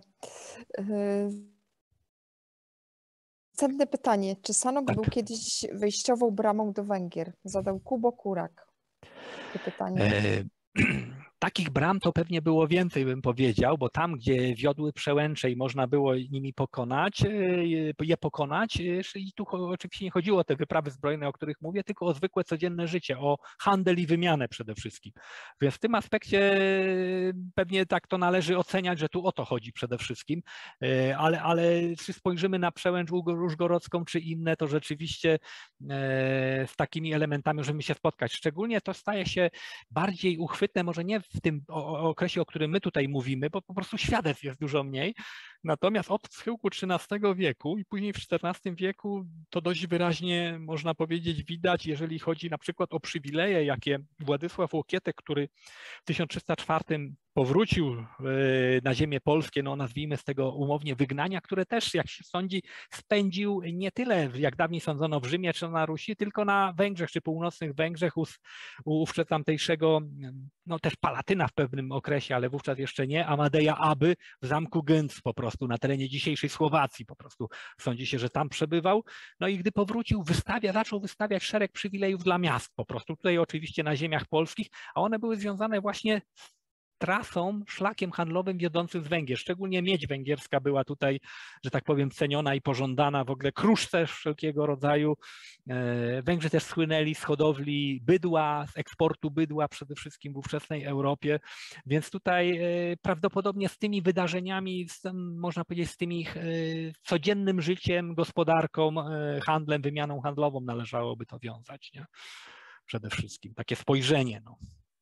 Następne pytanie. Czy Sanok tak. był kiedyś wejściową bramą do Węgier? Zadał Kubo Kurak. To pytanie. E Takich bram to pewnie było więcej, bym powiedział, bo tam, gdzie wiodły przełęcze i można było nimi pokonać, je pokonać, i tu oczywiście nie chodziło o te wyprawy zbrojne, o których mówię, tylko o zwykłe codzienne życie, o handel i wymianę przede wszystkim. Więc w tym aspekcie pewnie tak to należy oceniać, że tu o to chodzi przede wszystkim, ale, ale czy spojrzymy na przełęcz Różgorodzką czy inne, to rzeczywiście z takimi elementami możemy się spotkać. Szczególnie to staje się bardziej uchwytne, może nie w tym okresie, o którym my tutaj mówimy, bo po prostu świadectw jest dużo mniej. Natomiast od schyłku trzynastego wieku i później w czternastym wieku to dość wyraźnie można powiedzieć widać, jeżeli chodzi na przykład o przywileje, jakie Władysław Łokietek, który w tysiąc trzysta czwartym powrócił na ziemię polskie, no nazwijmy z tego umownie wygnania, które też, jak się sądzi, spędził nie tyle, jak dawniej sądzono w Rzymie czy na Rusi, tylko na Węgrzech czy północnych Węgrzech u, u wówczas tamtejszego, no też Palatyna w pewnym okresie, ale wówczas jeszcze nie, Amadeja Aby w zamku Gęc po prostu, na terenie dzisiejszej Słowacji po prostu sądzi się, że tam przebywał. No i gdy powrócił, wystawia, zaczął wystawiać szereg przywilejów dla miast po prostu, tutaj oczywiście na ziemiach polskich, a one były związane właśnie z trasą, szlakiem handlowym wiodącym z Węgier. Szczególnie miedź węgierska była tutaj, że tak powiem, ceniona i pożądana, w ogóle kruszce wszelkiego rodzaju. Węgrzy też słynęli z hodowli bydła, z eksportu bydła przede wszystkim w ówczesnej Europie, więc tutaj prawdopodobnie z tymi wydarzeniami, z, można powiedzieć, z tym ich codziennym życiem, gospodarką, handlem, wymianą handlową należałoby to wiązać, nie? Przede wszystkim takie spojrzenie. No.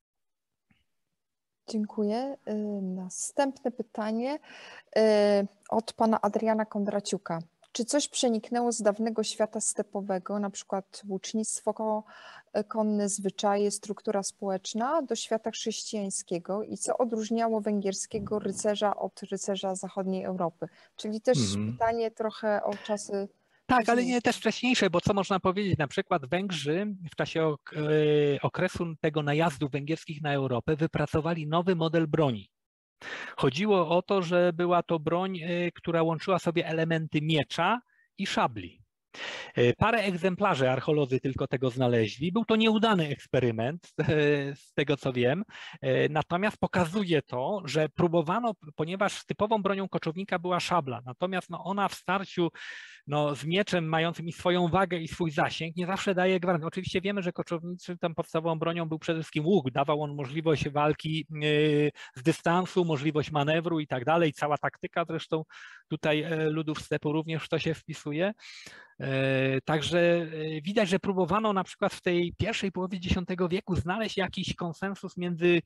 Dziękuję. Następne pytanie od pana Adriana Kondraciuka. Czy coś przeniknęło z dawnego świata stepowego, na przykład łucznictwo konne, zwyczaje, struktura społeczna, do świata chrześcijańskiego i co odróżniało węgierskiego rycerza od rycerza zachodniej Europy? Czyli też mm. pytanie trochę o czasy... Tak, ale nie też wcześniejsze, bo co można powiedzieć, na przykład Węgrzy w czasie okresu tego najazdu węgierskich na Europę wypracowali nowy model broni. Chodziło o to, że była to broń, która łączyła sobie elementy miecza i szabli. Parę egzemplarzy archeolodzy tylko tego znaleźli. Był to nieudany eksperyment, z tego co wiem, natomiast pokazuje to, że próbowano, ponieważ typową bronią koczownika była szabla, natomiast no ona w starciu no, z mieczem mającym i swoją wagę i swój zasięg nie zawsze daje gwarancję. Oczywiście wiemy, że koczownicy tam podstawową bronią był przede wszystkim łuk, dawał on możliwość walki z dystansu, możliwość manewru i tak dalej, cała taktyka zresztą tutaj ludów stepu również w to się wpisuje. Także widać, że próbowano na przykład w tej pierwszej połowie dziesiątego wieku znaleźć jakiś konsensus między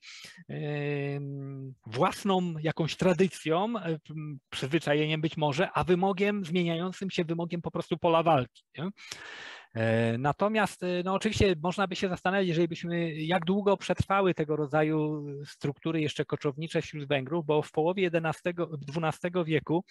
własną jakąś tradycją, przyzwyczajeniem być może, a wymogiem zmieniającym się wymogiem po prostu pola walki. Nie? Natomiast no oczywiście można by się zastanawiać, jeżeli byśmy, jak długo przetrwały tego rodzaju struktury jeszcze koczownicze wśród Węgrów, bo w połowie jedenastego, dwunastego wieku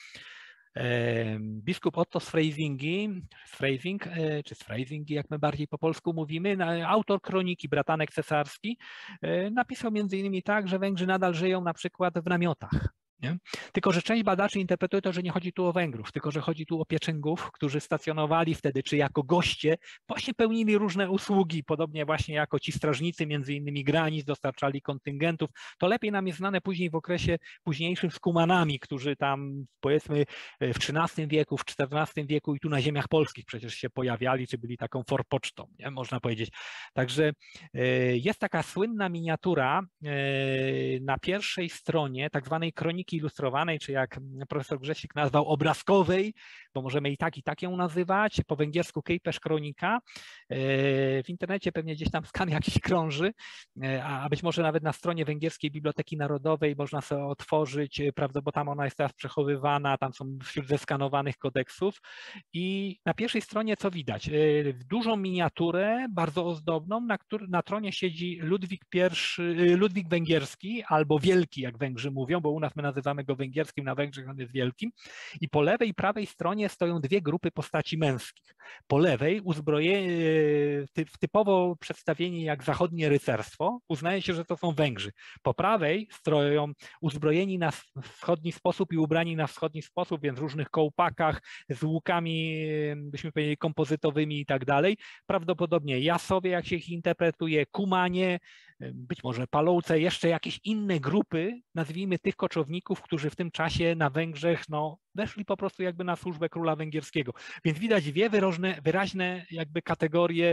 biskup Otto z Freysingi, Freising, czy z Freysingi, jak my bardziej po polsku mówimy, autor kroniki Bratanek Cesarski, napisał między innymi tak, że Węgrzy nadal żyją na przykład w namiotach. Nie? Tylko że część badaczy interpretuje to, że nie chodzi tu o Węgrów, tylko że chodzi tu o pieczęgów, którzy stacjonowali wtedy, czy jako goście, właśnie pełnili różne usługi, podobnie właśnie jako ci strażnicy, między innymi granic, dostarczali kontyngentów. To lepiej nam jest znane później w okresie późniejszym z Kumanami, którzy tam powiedzmy w trzynastym wieku, w czternastym wieku i tu na ziemiach polskich przecież się pojawiali, czy byli taką forpocztą, nie? Można powiedzieć. Także jest taka słynna miniatura na pierwszej stronie tak zwanej kroniki ilustrowanej, czy jak profesor Grzesik nazwał, obrazkowej, bo możemy i tak, i tak ją nazywać, po węgiersku Képes Kronika. W internecie pewnie gdzieś tam skan jakiś krąży, a być może nawet na stronie Węgierskiej Biblioteki Narodowej można sobie otworzyć, prawda, bo tam ona jest teraz przechowywana, tam są wśród zeskanowanych kodeksów i na pierwszej stronie co widać? Dużą miniaturę, bardzo ozdobną, na, który, na tronie siedzi Ludwik pierwszy, Ludwik Węgierski, albo Wielki, jak Węgrzy mówią, bo u nas my nazywamy go węgierskim, na Węgrzech on jest wielkim. I po lewej i prawej stronie stoją dwie grupy postaci męskich. Po lewej uzbrojenie, typowo przedstawienie jak zachodnie rycerstwo, uznaje się, że to są Węgrzy. Po prawej stoją uzbrojeni na wschodni sposób i ubrani na wschodni sposób, więc w różnych kołpakach, z łukami, byśmy powiedzieli, kompozytowymi i tak dalej. Prawdopodobnie Jasowie, jak się ich interpretuje, Kumanie, być może Palouce, jeszcze jakieś inne grupy, nazwijmy tych koczowników, którzy w tym czasie na Węgrzech no, weszli po prostu jakby na służbę króla węgierskiego. Więc widać dwie wyraźne, wyraźne jakby kategorie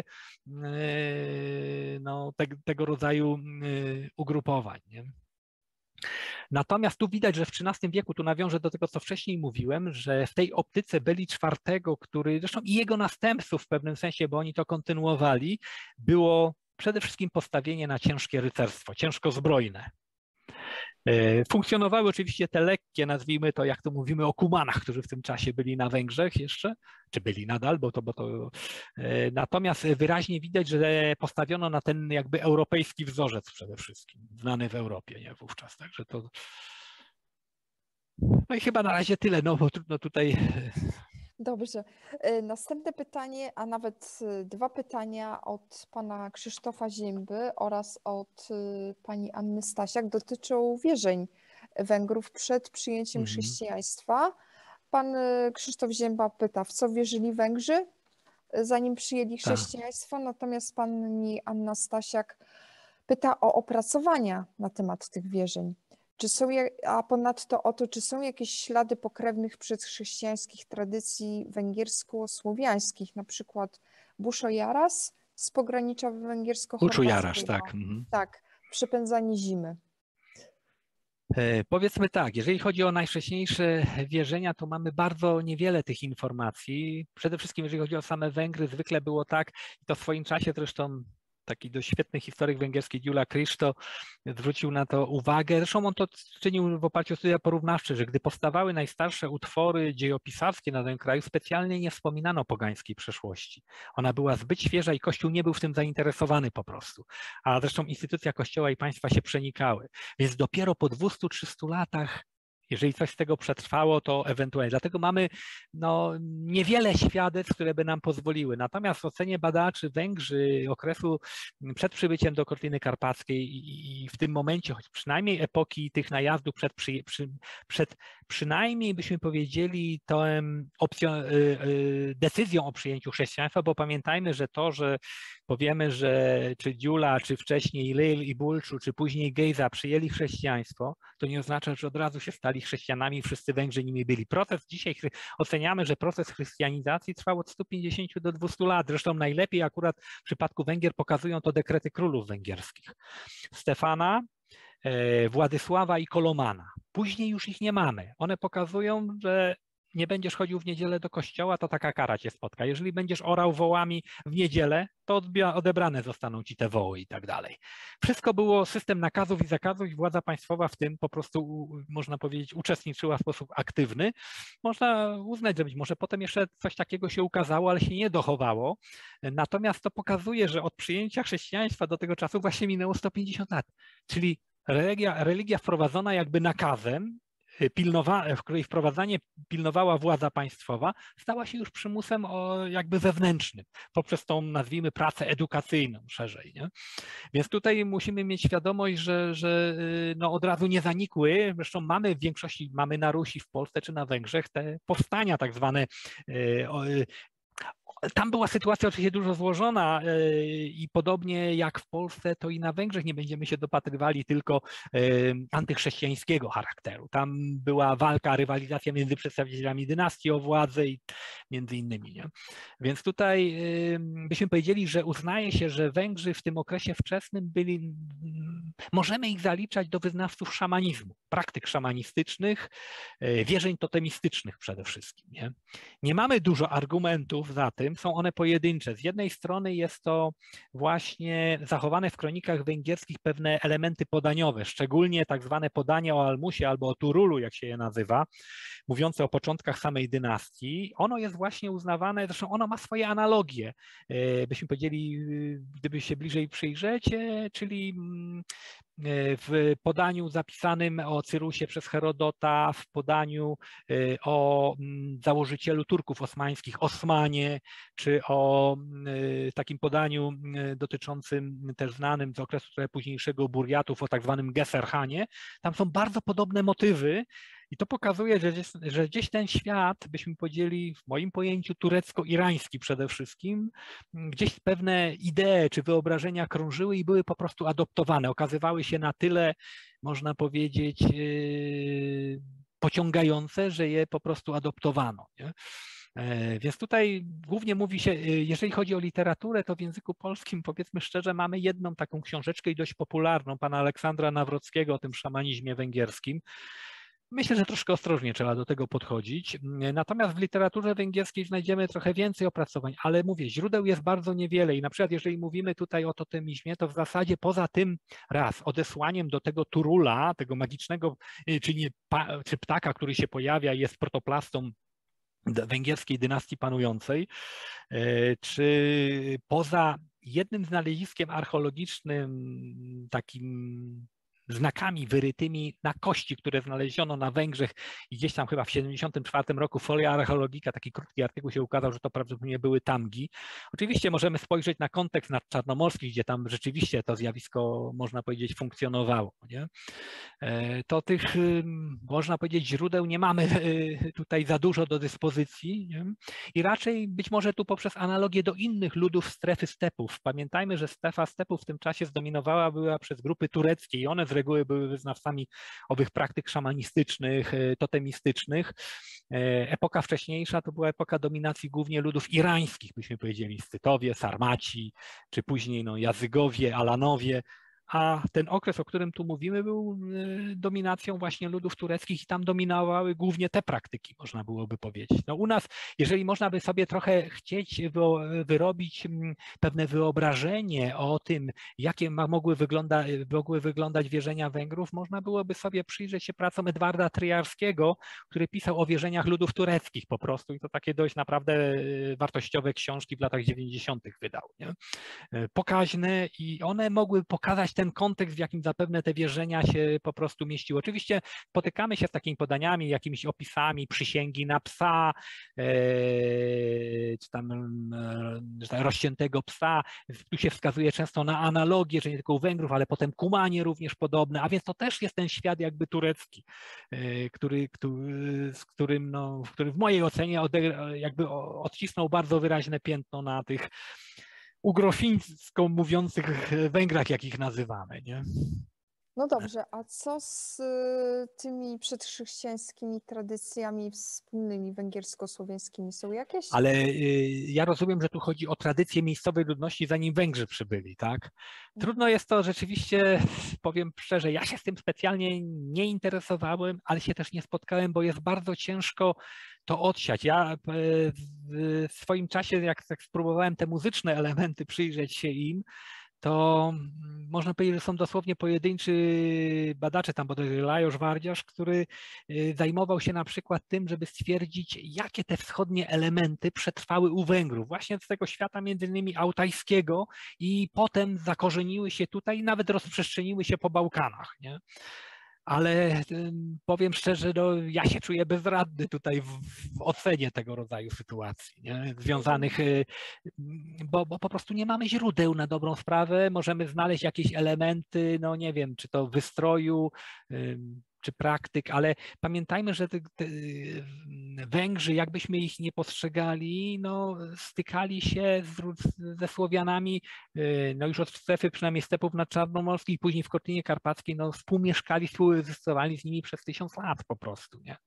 no, te, tego rodzaju ugrupowań. Nie? Natomiast tu widać, że w trzynastym wieku, tu nawiążę do tego, co wcześniej mówiłem, że w tej optyce Beli czwartego, który zresztą i jego następców w pewnym sensie, bo oni to kontynuowali, było przede wszystkim postawienie na ciężkie rycerstwo, ciężko zbrojne. Funkcjonowały oczywiście te lekkie, nazwijmy to, jak to mówimy, o kumanach, którzy w tym czasie byli na Węgrzech jeszcze, czy byli nadal, bo to, bo to... Natomiast wyraźnie widać, że postawiono na ten jakby europejski wzorzec przede wszystkim, znany w Europie, nie, wówczas, także to... No i chyba na razie tyle, no bo trudno tutaj... Dobrze. Następne pytanie, a nawet dwa pytania od pana Krzysztofa Zięby oraz od pani Anny Stasiak dotyczą wierzeń Węgrów przed przyjęciem Mhm. chrześcijaństwa. Pan Krzysztof Zięba pyta, w co wierzyli Węgrzy, zanim przyjęli chrześcijaństwo, natomiast pani Anna Stasiak pyta o opracowania na temat tych wierzeń. Czy są, a ponadto o to, czy są jakieś ślady pokrewnych przedchrześcijańskich tradycji węgiersko-słowiańskich, na przykład Busho Jaras z pogranicza węgiersko-chorwackiego. Busho Jaras, tak. Mhm. Tak, przepędzanie zimy. E, powiedzmy tak, jeżeli chodzi o najwcześniejsze wierzenia, to mamy bardzo niewiele tych informacji. Przede wszystkim jeżeli chodzi o same Węgry, zwykle było tak, i to w swoim czasie zresztą taki dość świetny historyk węgierski Gyula Kristo zwrócił na to uwagę. Zresztą on to czynił w oparciu o studia porównawcze, że gdy powstawały najstarsze utwory dziejopisarskie na tym kraju, specjalnie nie wspominano o pogańskiej przeszłości. Ona była zbyt świeża i Kościół nie był w tym zainteresowany po prostu. A zresztą instytucja Kościoła i państwa się przenikały. Więc dopiero po dwustu trzystu latach, jeżeli coś z tego przetrwało, to ewentualnie. Dlatego mamy no, niewiele świadectw, które by nam pozwoliły. Natomiast w ocenie badaczy Węgrzy okresu przed przybyciem do Kotliny Karpackiej i, i w tym momencie, choć przynajmniej epoki tych najazdów przed, przy, przy, przed przynajmniej byśmy powiedzieli tą opcją, y, y, decyzją o przyjęciu chrześcijaństwa, bo pamiętajmy, że to, że powiemy, że czy Dziula, czy wcześniej Lil i Bulczu, czy później Gejza przyjęli chrześcijaństwo, to nie oznacza, że od razu się stali chrześcijanami i wszyscy Węgrzy nimi byli. Proces dzisiaj oceniamy, że proces chrystianizacji trwał od stu pięćdziesięciu do dwustu lat. Zresztą najlepiej akurat w przypadku Węgier pokazują to dekrety królów węgierskich. Stefana, Władysława i Kolomana. Później już ich nie mamy. One pokazują, że nie będziesz chodził w niedzielę do kościoła, to taka kara cię spotka. Jeżeli będziesz orał wołami w niedzielę, to odebrane zostaną ci te woły i tak dalej. Wszystko było system nakazów i zakazów i władza państwowa w tym po prostu, można powiedzieć, uczestniczyła w sposób aktywny. Można uznać, że być może potem jeszcze coś takiego się ukazało, ale się nie dochowało. Natomiast to pokazuje, że od przyjęcia chrześcijaństwa do tego czasu właśnie minęło sto pięćdziesiąt lat. Czyli religia, religia wprowadzona jakby nakazem, Pilnowa, w której wprowadzanie pilnowała władza państwowa, stała się już przymusem o, jakby wewnętrznym, poprzez tą, nazwijmy, pracę edukacyjną szerzej. Nie? Więc tutaj musimy mieć świadomość, że, że no od razu nie zanikły, zresztą mamy w większości, mamy na Rusi, w Polsce czy na Węgrzech te powstania tak zwane. Tam była sytuacja oczywiście dużo złożona i podobnie jak w Polsce, to i na Węgrzech nie będziemy się dopatrywali tylko antychrześcijańskiego charakteru. Tam była walka, rywalizacja między przedstawicielami dynastii o władzę i między innymi. Nie? Więc tutaj byśmy powiedzieli, że uznaje się, że Węgrzy w tym okresie wczesnym byli, możemy ich zaliczać do wyznawców szamanizmu, praktyk szamanistycznych, wierzeń totemistycznych przede wszystkim. Nie, nie mamy dużo argumentów za tym, są one pojedyncze. Z jednej strony jest to właśnie zachowane w kronikach węgierskich pewne elementy podaniowe, szczególnie tak zwane podanie o Almusie albo o Turulu, jak się je nazywa, mówiące o początkach samej dynastii. Ono jest właśnie uznawane, zresztą ono ma swoje analogie, byśmy powiedzieli, gdyby się bliżej przyjrzeć, czyli w podaniu zapisanym o Cyrusie przez Herodota, w podaniu o założycielu Turków osmańskich, Osmanie, czy o takim podaniu dotyczącym też znanym z okresu trochę późniejszego Burjatów, o tak zwanym Geserhanie. Tam są bardzo podobne motywy. I to pokazuje, że gdzieś, że gdzieś ten świat, byśmy powiedzieli w moim pojęciu turecko-irański przede wszystkim, gdzieś pewne idee czy wyobrażenia krążyły i były po prostu adoptowane, okazywały się na tyle, można powiedzieć, yy, pociągające, że je po prostu adoptowano. Nie? Więc tutaj głównie mówi się, jeżeli chodzi o literaturę, to w języku polskim, powiedzmy szczerze, mamy jedną taką książeczkę i dość popularną, pana Aleksandra Nawrockiego o tym szamanizmie węgierskim. Myślę, że troszkę ostrożnie trzeba do tego podchodzić. Natomiast w literaturze węgierskiej znajdziemy trochę więcej opracowań, ale mówię, źródeł jest bardzo niewiele i na przykład jeżeli mówimy tutaj o totemizmie, to w zasadzie poza tym raz odesłaniem do tego turula, tego magicznego, czyli czy ptaka, który się pojawia i jest protoplastą węgierskiej dynastii panującej, czy poza jednym znaleziskiem archeologicznym takim znakami wyrytymi na kości, które znaleziono na Węgrzech i gdzieś tam chyba w siedemdziesiątym czwartym roku Folia Archeologica, taki krótki artykuł się ukazał, że to prawdopodobnie były tamgi. Oczywiście możemy spojrzeć na kontekst nadczarnomorski, gdzie tam rzeczywiście to zjawisko, można powiedzieć, funkcjonowało. Nie? To tych, można powiedzieć, źródeł nie mamy tutaj za dużo do dyspozycji, nie? I raczej być może tu poprzez analogię do innych ludów strefy stepów. Pamiętajmy, że strefa stepów w tym czasie zdominowała była przez grupy tureckie i one z reguły były wyznawcami owych praktyk szamanistycznych, totemistycznych. Epoka wcześniejsza to była epoka dominacji głównie ludów irańskich, byśmy powiedzieli, Scytowie, Sarmaci, czy później no, Jazygowie, Alanowie. A ten okres, o którym tu mówimy, był dominacją właśnie ludów tureckich i tam dominowały głównie te praktyki, można byłoby powiedzieć. No u nas, jeżeli można by sobie trochę chcieć wyrobić pewne wyobrażenie o tym, jakie mogły, wygląda, mogły wyglądać wierzenia Węgrów, można byłoby sobie przyjrzeć się pracom Edwarda Tryjarskiego, który pisał o wierzeniach ludów tureckich po prostu i to takie dość naprawdę wartościowe książki w latach dziewięćdziesiątych wydał. Nie? Pokaźne i one mogły pokazać ten kontekst, w jakim zapewne te wierzenia się po prostu mieściły. Oczywiście spotykamy się z takimi podaniami, jakimiś opisami przysięgi na psa, e, czy tam e, rozciętego psa. Tu się wskazuje często na analogię, że nie tylko u Węgrów, ale potem Kumanie również podobne, a więc to też jest ten świat jakby turecki, e, który, który, z którym, no, który w mojej ocenie jakby odcisnął bardzo wyraźne piętno na tych ugrofińsko mówiących Węgrach, jak ich nazywamy, nie? No dobrze, a co z y, tymi przedchrześcijańskimi tradycjami wspólnymi węgiersko-słowiańskimi? Są jakieś? Ale y, ja rozumiem, że tu chodzi o tradycje miejscowej ludności, zanim Węgrzy przybyli, tak? Trudno jest to rzeczywiście, powiem szczerze, ja się z tym specjalnie nie interesowałem, ale się też nie spotkałem, bo jest bardzo ciężko to odsiać. Ja w swoim czasie, jak, jak spróbowałem te muzyczne elementy przyjrzeć się im, to można powiedzieć, że są dosłownie pojedynczy badacze, tam bodajże Lajos Wardziarz, który zajmował się na przykład tym, żeby stwierdzić, jakie te wschodnie elementy przetrwały u Węgrów, właśnie z tego świata między innymi altajskiego i potem zakorzeniły się tutaj i nawet rozprzestrzeniły się po Bałkanach, nie? Ale powiem szczerze, no, ja się czuję bezradny tutaj w, w ocenie tego rodzaju sytuacji, nie? Związanych, bo, bo po prostu nie mamy źródeł na dobrą sprawę, możemy znaleźć jakieś elementy, no nie wiem, czy to wystroju, czy praktyk, ale pamiętajmy, że te, te Węgrzy, jakbyśmy ich nie postrzegali, no, stykali się z, ze Słowianami, no już od strefy, przynajmniej stepów nadczarnomorskich, później w Kotlinie Karpackiej, no, współmieszkali, współegzystowali z nimi przez tysiąc lat po prostu, nie?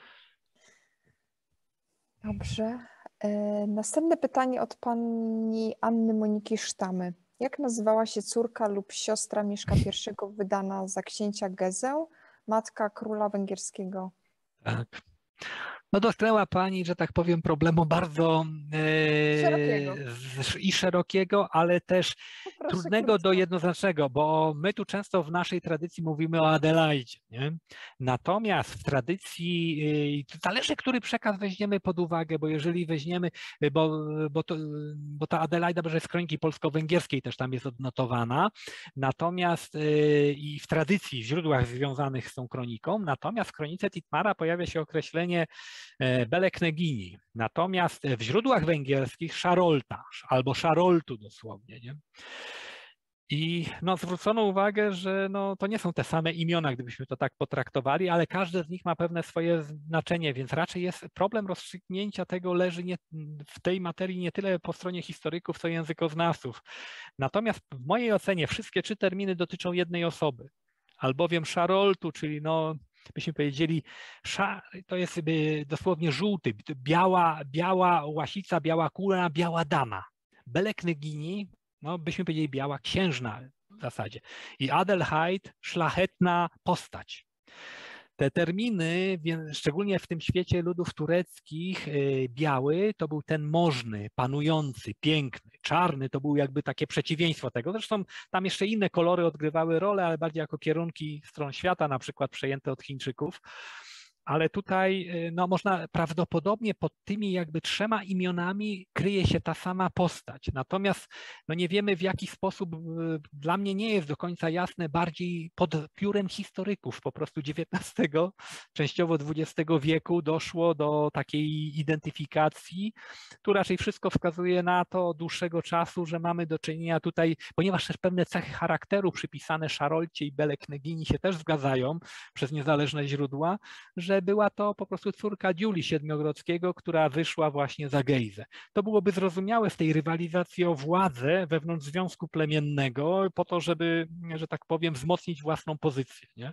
Dobrze. E, następne pytanie od pani Anny Moniki Sztamy. Jak nazywała się córka lub siostra Mieszka I wydana za księcia Gezę, matka króla węgierskiego? Tak. No dotknęła pani, że tak powiem, problemu bardzo e, szerokiego. i szerokiego, ale też Proszę trudnego krótko. do jednoznacznego, bo my tu często w naszej tradycji mówimy o Adelaidzie, nie? Natomiast w tradycji, e, zależy, który przekaz weźmiemy pod uwagę, bo jeżeli weźmiemy, bo, bo, to, bo ta Adelaida może z kroniki polsko-węgierskiej też tam jest odnotowana, natomiast e, i w tradycji, w źródłach związanych z tą kroniką, natomiast w kronice Titmara pojawia się określenie Beleknegini. Natomiast w źródłach węgierskich Szarolta albo Szaroltu dosłownie. Nie? I no, zwrócono uwagę, że no, to nie są te same imiona, gdybyśmy to tak potraktowali, ale każde z nich ma pewne swoje znaczenie, więc raczej jest problem rozstrzygnięcia tego leży nie, w tej materii nie tyle po stronie historyków, co językoznawców. Natomiast w mojej ocenie wszystkie trzy terminy dotyczą jednej osoby, albowiem Szaroltu, czyli no byśmy powiedzieli, to jest dosłownie żółty, biała, biała łasica, biała kula, biała dama. Beleknegini, no byśmy powiedzieli biała księżna w zasadzie. I Adelheid, szlachetna postać. Te terminy, szczególnie w tym świecie ludów tureckich, biały to był ten możny, panujący, piękny, czarny to był jakby takie przeciwieństwo tego. Zresztą tam jeszcze inne kolory odgrywały rolę, ale bardziej jako kierunki stron świata, na przykład przejęte od Chińczyków. Ale tutaj no, można prawdopodobnie pod tymi jakby trzema imionami kryje się ta sama postać. Natomiast no, nie wiemy w jaki sposób, dla mnie nie jest do końca jasne, bardziej pod piórem historyków po prostu dziewiętnastego, częściowo dwudziestego wieku doszło do takiej identyfikacji. Tu raczej wszystko wskazuje na to od dłuższego czasu, że mamy do czynienia tutaj, ponieważ też pewne cechy charakteru przypisane Szarolcie i Beleknegini się też zgadzają przez niezależne źródła, że była to po prostu córka Dziuli Siedmiogrodzkiego, która wyszła właśnie za Gejzę. To byłoby zrozumiałe w tej rywalizacji o władzę wewnątrz związku plemiennego po to, żeby, że tak powiem, wzmocnić własną pozycję, nie?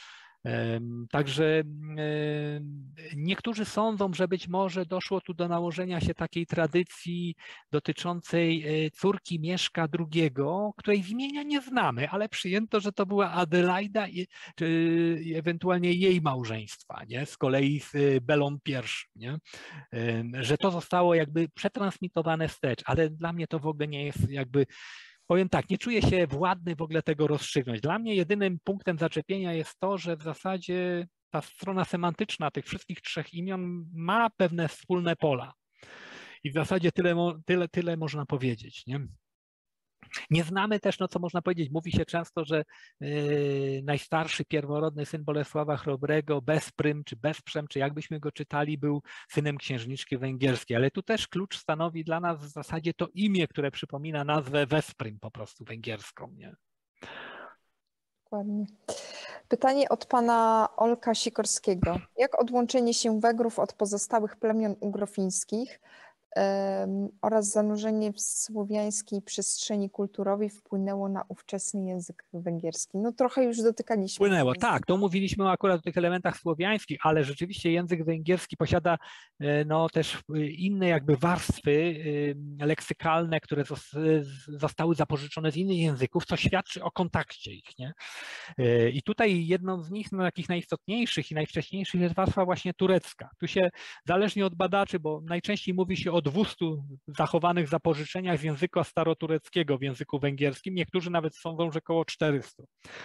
Także niektórzy sądzą, że być może doszło tu do nałożenia się takiej tradycji dotyczącej córki Mieszka drugiego, której z imienia nie znamy, ale przyjęto, że to była Adelaida i, czy ewentualnie jej małżeństwa, nie? Z kolei z Belą pierwszym, nie? Że to zostało jakby przetransmitowane wstecz, ale dla mnie to w ogóle nie jest jakby. Powiem tak, nie czuję się władny w ogóle tego rozstrzygnąć. Dla mnie jedynym punktem zaczepienia jest to, że w zasadzie ta strona semantyczna tych wszystkich trzech imion ma pewne wspólne pola. I w zasadzie tyle, tyle, tyle można powiedzieć, nie? Nie znamy też, no co można powiedzieć, mówi się często, że yy, najstarszy pierworodny syn Bolesława Chrobrego, Bezprym czy Bezprzem, czy jakbyśmy go czytali, był synem księżniczki węgierskiej, ale tu też klucz stanowi dla nas w zasadzie to imię, które przypomina nazwę Vesprym po prostu węgierską, nie? Dokładnie. Pytanie od pana Olka Sikorskiego. Jak odłączenie się Wegrów od pozostałych plemion ugrofińskich Um, oraz zanurzenie w słowiańskiej przestrzeni kulturowej wpłynęło na ówczesny język węgierski? No trochę już dotykaliśmy. Wpłynęło, tak, to mówiliśmy akurat o tych elementach słowiańskich, ale rzeczywiście język węgierski posiada no, też inne jakby warstwy leksykalne, które zostały zapożyczone z innych języków, co świadczy o kontakcie ich, nie? I tutaj jedną z nich, no, takich najistotniejszych i najwcześniejszych jest warstwa właśnie turecka. Tu się zależnie od badaczy, bo najczęściej mówi się o dwustu zachowanych zapożyczeniach z języka starotureckiego w języku węgierskim. Niektórzy nawet sądzą, że około czterystu.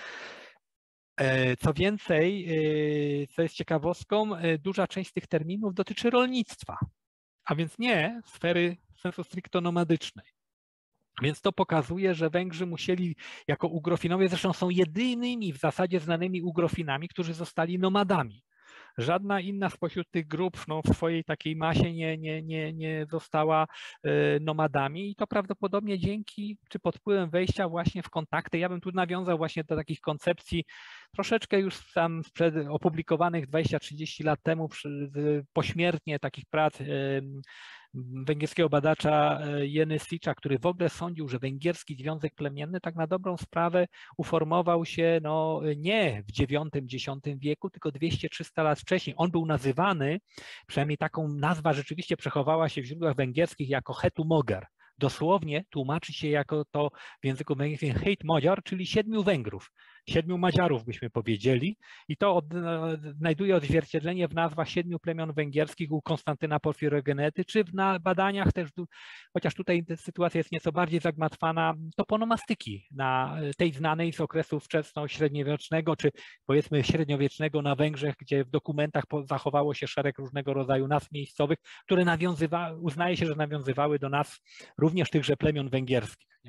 Co więcej, co jest ciekawostką, duża część z tych terminów dotyczy rolnictwa, a więc nie sfery sensu stricto nomadycznej. Więc to pokazuje, że Węgrzy musieli jako ugrofinowie, zresztą są jedynymi w zasadzie znanymi ugrofinami, którzy zostali nomadami. Żadna inna spośród tych grup no, w swojej takiej masie nie, nie, nie, nie została nomadami i to prawdopodobnie dzięki czy pod wpływem wejścia właśnie w kontakty. Ja bym tu nawiązał właśnie do takich koncepcji troszeczkę już tam sprzed opublikowanych dwadzieścia trzydzieści lat temu przy, pośmiertnie takich prac węgierskiego badacza Jeny Sicza, który w ogóle sądził, że węgierski związek plemienny tak na dobrą sprawę uformował się no, nie w dziewiątym, dziesiątym wieku, tylko dwieście trzysta lat wcześniej. On był nazywany, przynajmniej taką nazwa rzeczywiście przechowała się w źródłach węgierskich jako Hetumoger. Dosłownie tłumaczy się jako to w języku węgierskim Heit Magyar, czyli siedmiu Węgrów. Siedmiu Madziarów byśmy powiedzieli i to od, znajduje odzwierciedlenie w nazwach siedmiu plemion węgierskich u Konstantyna Porfirogenety, czy w na badaniach też, chociaż tutaj sytuacja jest nieco bardziej zagmatwana, toponomastyki na tej znanej z okresu wczesno-średniowiecznego, czy powiedzmy średniowiecznego na Węgrzech, gdzie w dokumentach zachowało się szereg różnego rodzaju nazw miejscowych, które nawiązywały, uznaje się, że nawiązywały do nazw również tychże plemion węgierskich. Nie?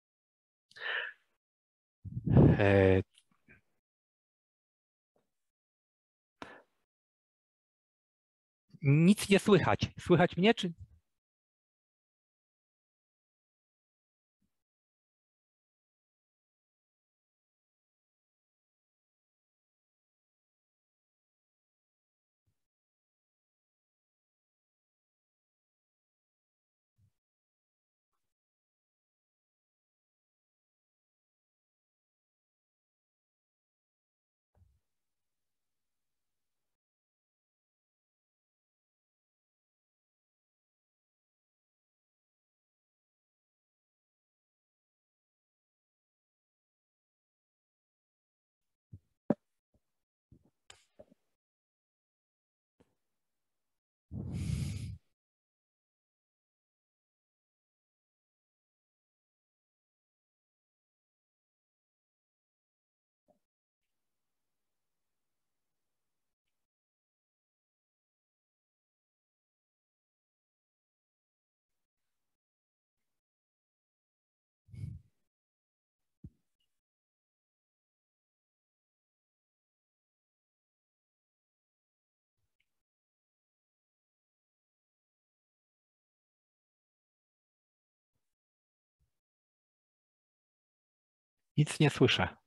Nic nie słychać. Słychać mnie, czy? Nic nie słyszę.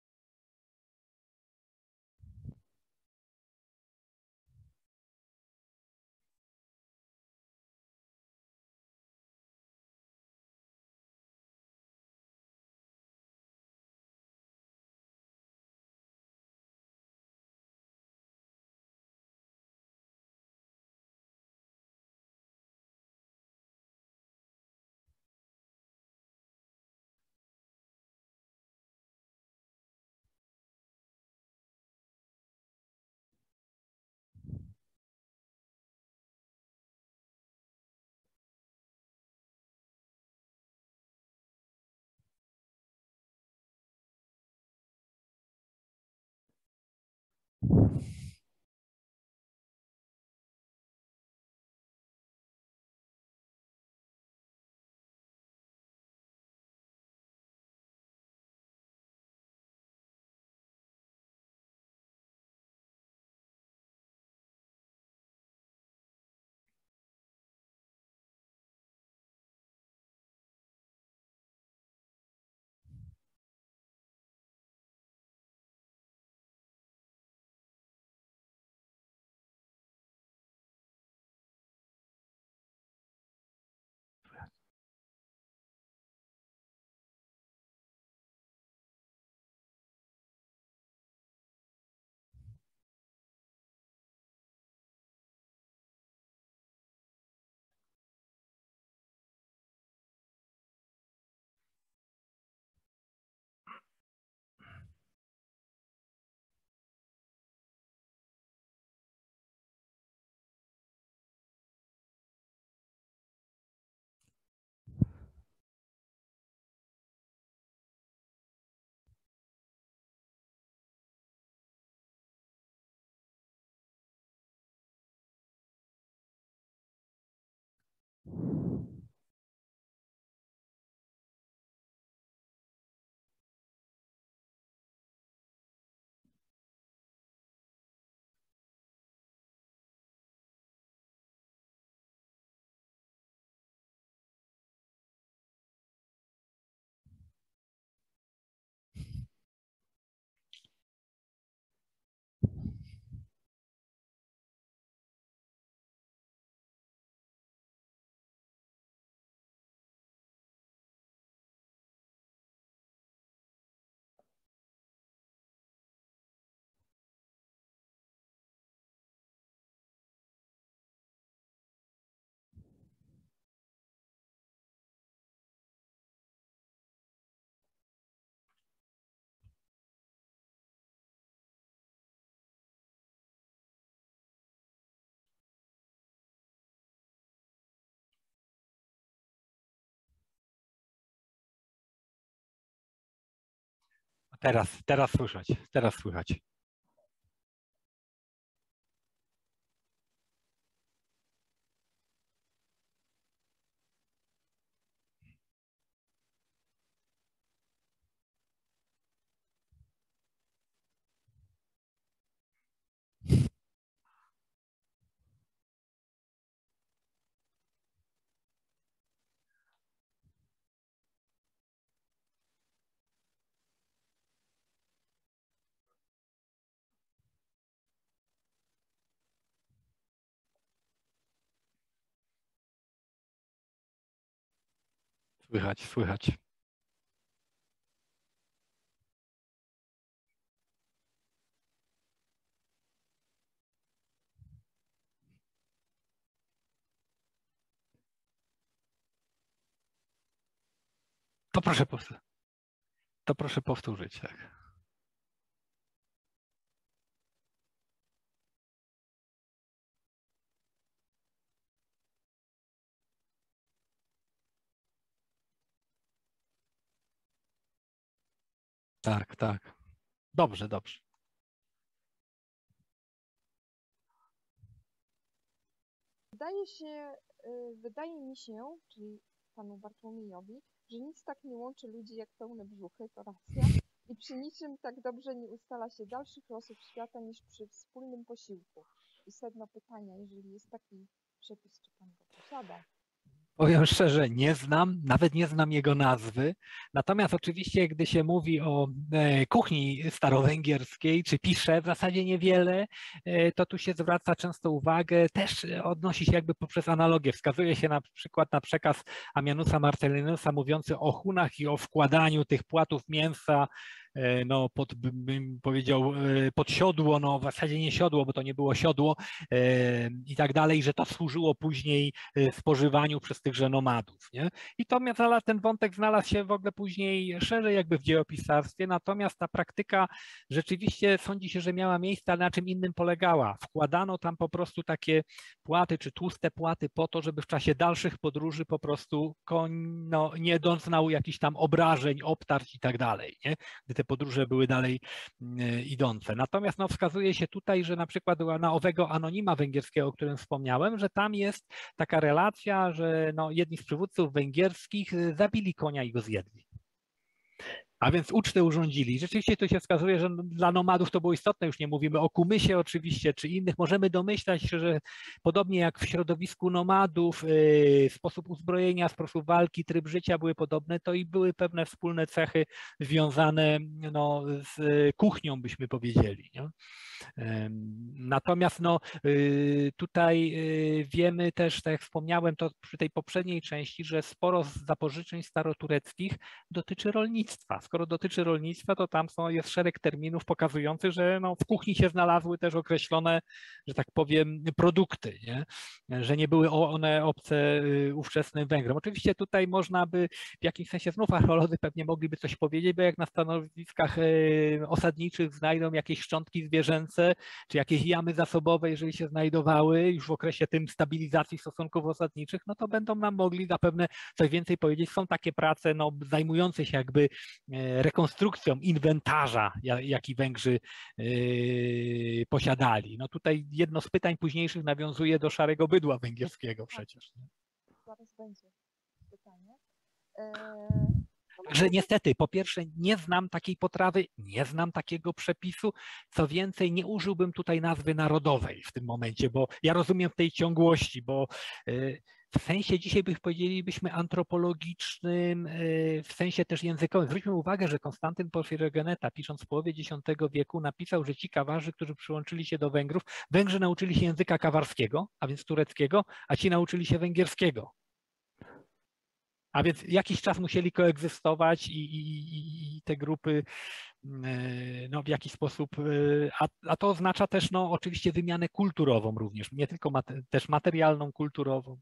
Teraz, teraz słychać, teraz słychać. Słychać, słychać. To proszę, powtórzyć. To proszę powtórzyć, tak. Tak, tak. Dobrze, dobrze. Wydaje się, y, wydaje mi się, czyli panu Bartłomiejowi, że nic tak nie łączy ludzi jak pełne brzuchy, to racja, i przy niczym tak dobrze nie ustala się dalszych losów świata niż przy wspólnym posiłku. I sedno pytania, jeżeli jest taki przepis, czy pan go posiada? Powiem szczerze, nie znam, nawet nie znam jego nazwy. Natomiast oczywiście, gdy się mówi o e, kuchni starowęgierskiej, czy pisze w zasadzie niewiele, e, to tu się zwraca często uwagę, też odnosi się jakby poprzez analogię. Wskazuje się na przykład na przekaz Ammianusa Marcellinusa mówiący o hunach i o wkładaniu tych płatów mięsa no pod, bym powiedział, pod siodło, no w zasadzie nie siodło, bo to nie było siodło i tak dalej, że to służyło później spożywaniu przez tychże nomadów, nie? I to ten wątek znalazł się w ogóle później szerzej jakby w dziejopisarstwie, natomiast ta praktyka rzeczywiście sądzi się, że miała miejsce, ale na czym innym polegała. Wkładano tam po prostu takie płaty, czy tłuste płaty po to, żeby w czasie dalszych podróży po prostu koń no, nie doznał jakichś tam obrażeń, obtarć i tak dalej, nie? Gdy te podróże były dalej idące. Natomiast no, wskazuje się tutaj, że na przykład na owego anonima węgierskiego, o którym wspomniałem, że tam jest taka relacja, że no, jedni z przywódców węgierskich zabili konia i go zjedli. A więc ucztę urządzili. Rzeczywiście to się wskazuje, że dla nomadów to było istotne, już nie mówimy o kumysie oczywiście, czy innych. Możemy domyślać się, że podobnie jak w środowisku nomadów sposób uzbrojenia, sposób walki, tryb życia były podobne, to i były pewne wspólne cechy związane no, z kuchnią, byśmy powiedzieli. Nie? Natomiast no, tutaj wiemy też, tak jak wspomniałem to przy tej poprzedniej części, że sporo zapożyczeń starotureckich dotyczy rolnictwa. Skoro dotyczy rolnictwa, to tam są, jest szereg terminów pokazujących, że no, w kuchni się znalazły też określone, że tak powiem, produkty, nie? Że nie były one obce ówczesnym Węgrom. Oczywiście tutaj można by w jakimś sensie, znów archeolodzy pewnie mogliby coś powiedzieć, bo jak na stanowiskach osadniczych znajdą jakieś szczątki zwierzęce, czy jakieś jamy zasobowe, jeżeli się znajdowały już w okresie tym stabilizacji stosunków osadniczych, no to będą nam mogli zapewne coś więcej powiedzieć. Są takie prace no, zajmujące się jakby rekonstrukcją inwentarza, jaki Węgrzy yy, posiadali. No tutaj jedno z pytań późniejszych nawiązuje do szarego bydła węgierskiego przecież. Zaraz będzie pytanie. E... Także niestety, po pierwsze, nie znam takiej potrawy, nie znam takiego przepisu. Co więcej, nie użyłbym tutaj nazwy narodowej w tym momencie, bo ja rozumiem w tej ciągłości, bo yy, w sensie dzisiaj bych powiedzielibyśmy antropologicznym, w sensie też językowym. Zwróćmy uwagę, że Konstantyn Porfirogeneta, pisząc w połowie dziesiątego wieku, napisał, że ci kawarzy, którzy przyłączyli się do Węgrów, Węgrzy nauczyli się języka kawarskiego, a więc tureckiego, a ci nauczyli się węgierskiego. A więc jakiś czas musieli koegzystować i, i, i te grupy no, w jakiś sposób, a, a to oznacza też no, oczywiście wymianę kulturową również, nie tylko mate, też materialną, kulturową.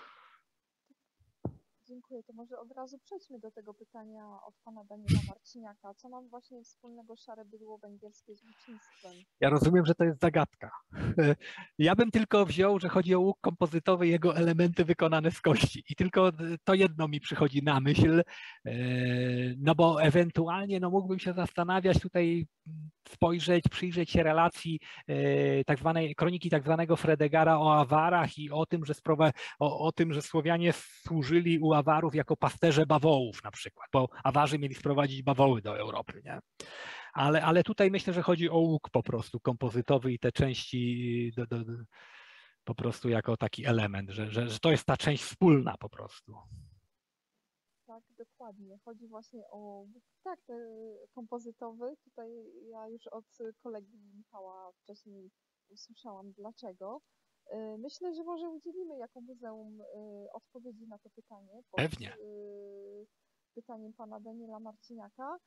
Dziękuję. To może od razu przejdźmy do tego pytania od pana Daniela Marciniaka. Co ma właśnie wspólnego szare bydło węgierskie z łucznictwem? Ja rozumiem, że to jest zagadka. Ja bym tylko wziął, że chodzi o łuk kompozytowy, jego elementy wykonane z kości. I tylko to jedno mi przychodzi na myśl, no bo ewentualnie no mógłbym się zastanawiać tutaj, spojrzeć, przyjrzeć się relacji tak zwanej kroniki tak zwanego Fredegara o Awarach i o tym, że sprowa- o, o tym, że Słowianie służyli u Awarów jako pasterze bawołów na przykład, bo Awarzy mieli sprowadzić bawoły do Europy, nie? Ale, ale tutaj myślę, że chodzi o łuk po prostu kompozytowy i te części do, do, do, po prostu jako taki element, że, że, że to jest ta część wspólna po prostu. Tak, dokładnie. Chodzi właśnie o tak, kompozytowy. Tutaj ja już od kolegi Michała wcześniej usłyszałam dlaczego. Myślę, że może udzielimy jako muzeum odpowiedzi na to pytanie. Pod Pewnie. pytaniem pana Daniela Marciniaka.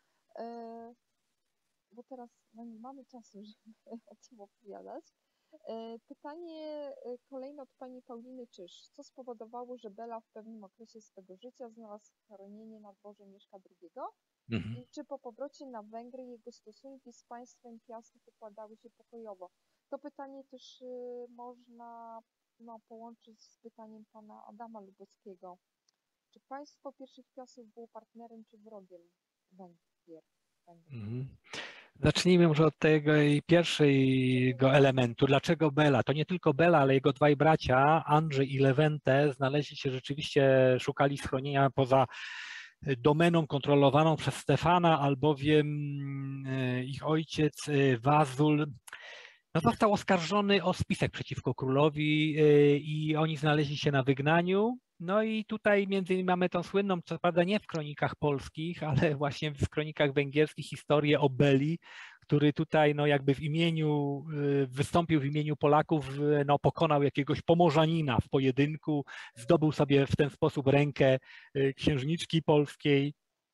Bo teraz no nie mamy czasu, żeby o tym opowiadać. Pytanie kolejne od pani Pauliny Czyż. Co spowodowało, że Bela w pewnym okresie swego życia znalazł schronienie na dworze Mieszka drugiego? Mhm. I czy po powrocie na Węgry jego stosunki z państwem Piastów układały się pokojowo? To pytanie też można no, połączyć z pytaniem pana Adama Lubeckiego. Czy państwo pierwszych Piastów było partnerem czy wrogiem Węgier? Mhm. Zacznijmy może od tego pierwszego elementu. Dlaczego Bela? To nie tylko Bela, ale jego dwaj bracia, Andrzej i Lewente, znaleźli się rzeczywiście, szukali schronienia poza domeną kontrolowaną przez Stefana, albowiem ich ojciec Wazul no, został oskarżony o spisek przeciwko królowi i oni znaleźli się na wygnaniu. No i tutaj między innymi mamy tą słynną, co prawda nie w kronikach polskich, ale właśnie w kronikach węgierskich historię o Beli, który tutaj no jakby w imieniu, wystąpił w imieniu Polaków, no pokonał jakiegoś Pomorzanina w pojedynku, zdobył sobie w ten sposób rękę księżniczki polskiej.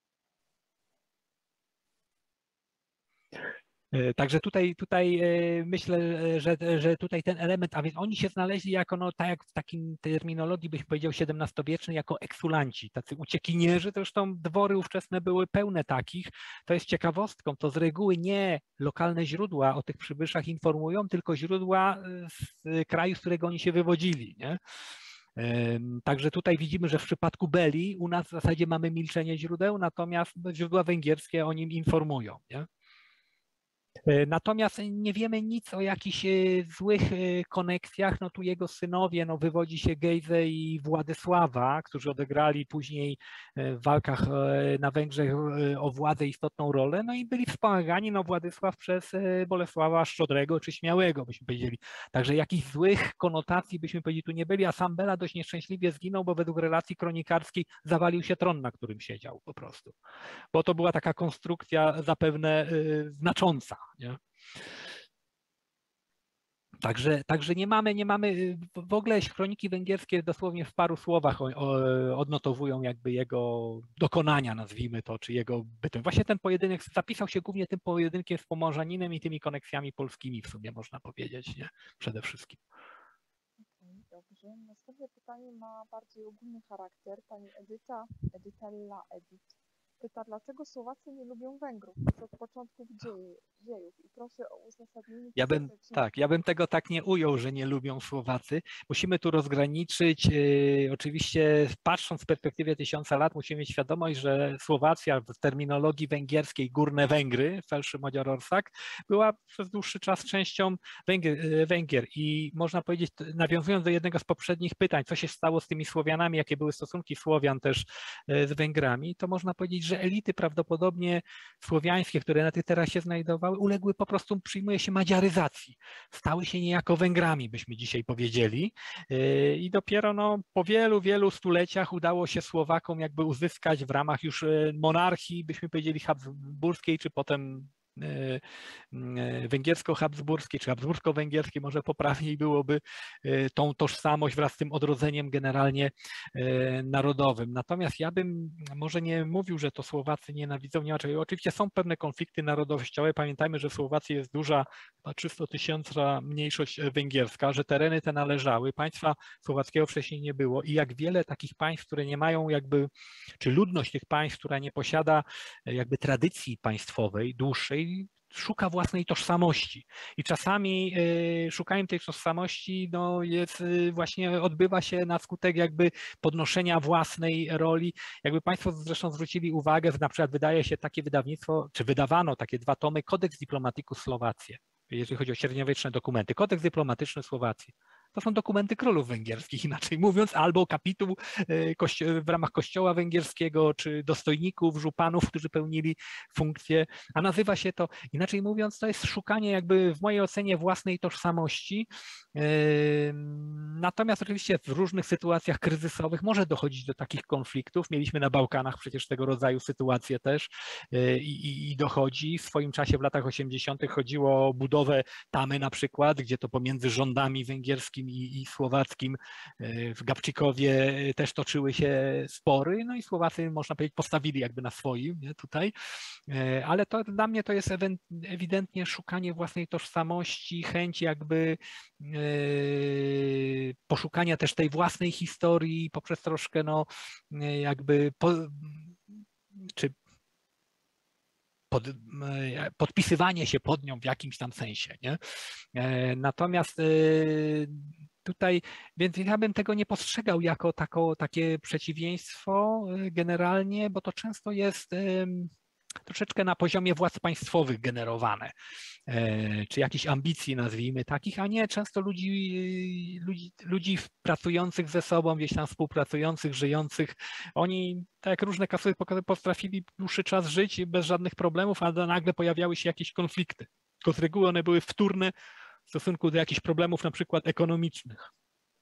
Także tutaj, tutaj myślę, że, że tutaj ten element, a więc oni się znaleźli jako, no tak jak w takim terminologii byś powiedział siedemnastowiecznej, jako eksulanci, tacy uciekinierzy, zresztą dwory ówczesne były pełne takich. To jest ciekawostką, to z reguły nie lokalne źródła o tych przybyszach informują, tylko źródła z kraju, z którego oni się wywodzili, nie? Także tutaj widzimy, że w przypadku Beli u nas w zasadzie mamy milczenie źródeł, natomiast źródła węgierskie o nim informują, nie? Natomiast nie wiemy nic o jakichś złych koneksjach. No tu jego synowie, no wywodzi się Gejze i Władysława, którzy odegrali później w walkach na Węgrzech o władzę istotną rolę, no i byli wspomagani, no Władysław przez Bolesława Szczodrego czy Śmiałego, byśmy powiedzieli. Także jakichś złych konotacji byśmy powiedzieli tu nie byli, a sam Bela dość nieszczęśliwie zginął, bo według relacji kronikarskiej zawalił się tron, na którym siedział po prostu. Bo to była taka konstrukcja zapewne znacząca. Nie? Także, także nie mamy, nie mamy, w ogóle kroniki węgierskie dosłownie w paru słowach o, o, odnotowują jakby jego dokonania, nazwijmy to, czy jego bytem. Właśnie ten pojedynek zapisał się głównie tym pojedynkiem z Pomorzaninem i tymi koneksjami polskimi w sumie, można powiedzieć, nie? Przede wszystkim. Okay, dobrze. Następne pytanie ma bardziej ogólny charakter. Pani Edyta, Edytella Edit pyta, dlaczego Słowacy nie lubią Węgrów już od początków dzieje, dziejów i proszę o uzasadnienie. Ja bym, tak, ja bym tego tak nie ujął, że nie lubią Słowacy. Musimy tu rozgraniczyć, yy, oczywiście patrząc z perspektywy tysiąca lat, musimy mieć świadomość, że Słowacja w terminologii węgierskiej, Górne Węgry, Felszy Magyarország, była przez dłuższy czas częścią Węgier, Węgier i można powiedzieć, nawiązując do jednego z poprzednich pytań, co się stało z tymi Słowianami, jakie były stosunki Słowian też z Węgrami, to można powiedzieć, że elity prawdopodobnie słowiańskie, które na tych terenach się znajdowały, uległy po prostu, przyjmuje się, madziaryzacji. Stały się niejako Węgrami, byśmy dzisiaj powiedzieli. I dopiero no, po wielu, wielu stuleciach udało się Słowakom jakby uzyskać w ramach już monarchii, byśmy powiedzieli, habsburskiej, czy potem węgiersko-habsburskiej, czy habsbursko-węgierskiej, może poprawniej byłoby, tą tożsamość wraz z tym odrodzeniem generalnie narodowym. Natomiast ja bym może nie mówił, że to Słowacy nienawidzą, nie, oczywiście są pewne konflikty narodowościowe. Pamiętajmy, że w Słowacji jest duża, trzystutysięczna mniejszość węgierska, że tereny te należały, państwa słowackiego wcześniej nie było i jak wiele takich państw, które nie mają jakby, czy ludność tych państw, która nie posiada jakby tradycji państwowej, dłuższej, szuka własnej tożsamości i czasami y, szukaniem tej tożsamości no, jest, y, właśnie odbywa się na skutek jakby podnoszenia własnej roli. Jakby Państwo zresztą zwrócili uwagę, że na przykład wydaje się takie wydawnictwo, czy wydawano takie dwa tomy, Codex Diplomaticus Słowacje, jeżeli chodzi o średniowieczne dokumenty, Kodeks Dyplomatyczny Słowacji. To są dokumenty królów węgierskich, inaczej mówiąc, albo kapituł w ramach kościoła węgierskiego, czy dostojników, żupanów, którzy pełnili funkcje, a nazywa się to, inaczej mówiąc, to jest szukanie jakby w mojej ocenie własnej tożsamości. Natomiast oczywiście w różnych sytuacjach kryzysowych może dochodzić do takich konfliktów. Mieliśmy na Bałkanach przecież tego rodzaju sytuacje też i, i dochodzi. W swoim czasie w latach osiemdziesiątych chodziło o budowę Tamy na przykład, gdzie to pomiędzy rządami węgierskim i, i słowackim w Gabčíkovie też toczyły się spory, no i Słowacy, można powiedzieć, postawili jakby na swoim, nie, tutaj, ale to dla mnie to jest ewidentnie szukanie własnej tożsamości, chęć jakby poszukania też tej własnej historii poprzez troszkę no jakby po, czy Pod, podpisywanie się pod nią w jakimś tam sensie, nie? Natomiast tutaj, więc ja bym tego nie postrzegał jako tako, takie przeciwieństwo generalnie, bo to często jest troszeczkę na poziomie władz państwowych generowane, czy jakichś ambicji, nazwijmy takich, a nie często ludzi, ludzi, ludzi pracujących ze sobą, gdzieś tam współpracujących, żyjących. Oni, tak jak różne kasy, potrafili dłuższy czas żyć bez żadnych problemów, a nagle pojawiały się jakieś konflikty. Tylko z reguły one były wtórne w stosunku do jakichś problemów na przykład ekonomicznych.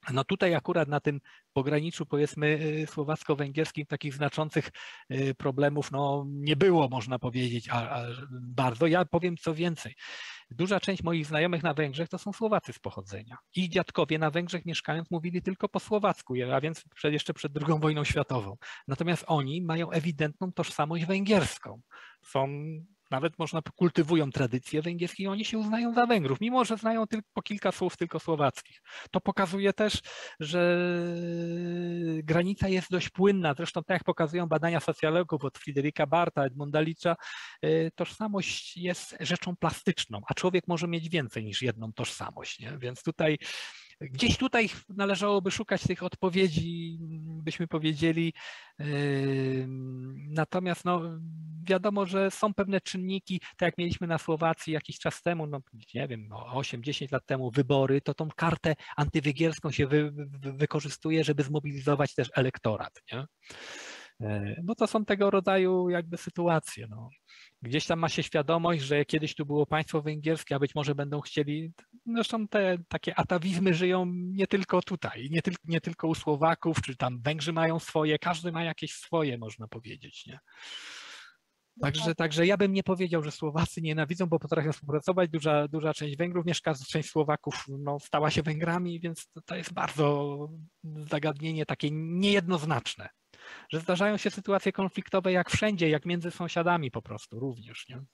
No tutaj akurat na tym pograniczu, powiedzmy, słowacko-węgierskim takich znaczących problemów no, nie było, można powiedzieć, a, a bardzo. Ja powiem co więcej. Duża część moich znajomych na Węgrzech to są Słowacy z pochodzenia. Ich dziadkowie na Węgrzech mieszkając mówili tylko po słowacku, a więc przed, jeszcze przed drugą wojną światową. Natomiast oni mają ewidentną tożsamość węgierską. Są, nawet można, kultywują tradycje węgierskie i oni się uznają za Węgrów, mimo że znają tylko, po kilka słów tylko słowackich. To pokazuje też, że granica jest dość płynna. Zresztą tak jak pokazują badania socjologów od Frideryka Barta, Edmunda Licza, tożsamość jest rzeczą plastyczną, a człowiek może mieć więcej niż jedną tożsamość. Nie? Więc tutaj gdzieś tutaj należałoby szukać tych odpowiedzi, byśmy powiedzieli. Natomiast no, wiadomo, że są pewne czynniki, tak jak mieliśmy na Słowacji jakiś czas temu, no nie wiem, osiem dziesięć lat temu wybory, to tą kartę antywęgierską się wy, wy, wykorzystuje, żeby zmobilizować też elektorat. Nie? No to są tego rodzaju jakby sytuacje. No. Gdzieś tam ma się świadomość, że kiedyś tu było państwo węgierskie, a być może będą chcieli, zresztą te takie atawizmy żyją nie tylko tutaj, nie, tyl, nie tylko u Słowaków, czy tam Węgrzy mają swoje, każdy ma jakieś swoje, można powiedzieć. Nie? Także, także ja bym nie powiedział, że Słowacy nienawidzą, bo potrafią współpracować. Duża, duża część Węgrów mieszka, część Słowaków no, stała się Węgrami, więc to, to jest bardzo zagadnienie takie niejednoznaczne. Że zdarzają się sytuacje konfliktowe jak wszędzie, jak między sąsiadami po prostu również. Nie?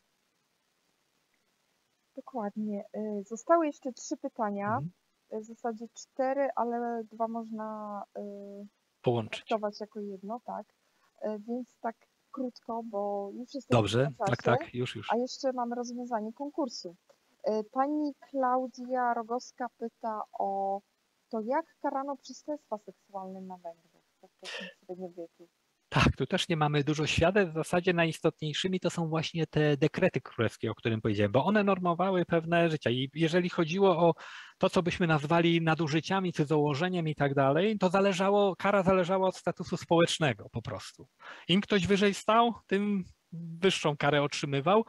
Dokładnie. Zostały jeszcze trzy pytania, mhm. w zasadzie cztery, ale dwa można połączyć traktować jako jedno, tak. Więc tak krótko, bo już jesteśmy Dobrze, na czasie, tak, tak, już, już. A jeszcze mamy rozwiązanie konkursu. Pani Klaudia Rogowska pyta o to, jak karano przestępstwa seksualne na Węgrzech we wczesnym średniowieczu. Tak, tu też nie mamy dużo świadectw. W zasadzie najistotniejszymi to są właśnie te dekrety królewskie, o którym powiedziałem, bo one normowały pewne życia. I jeżeli chodziło o to, co byśmy nazwali nadużyciami, cudzołożeniem i tak dalej, to zależało, kara zależała od statusu społecznego po prostu. Im ktoś wyżej stał, tym wyższą karę otrzymywał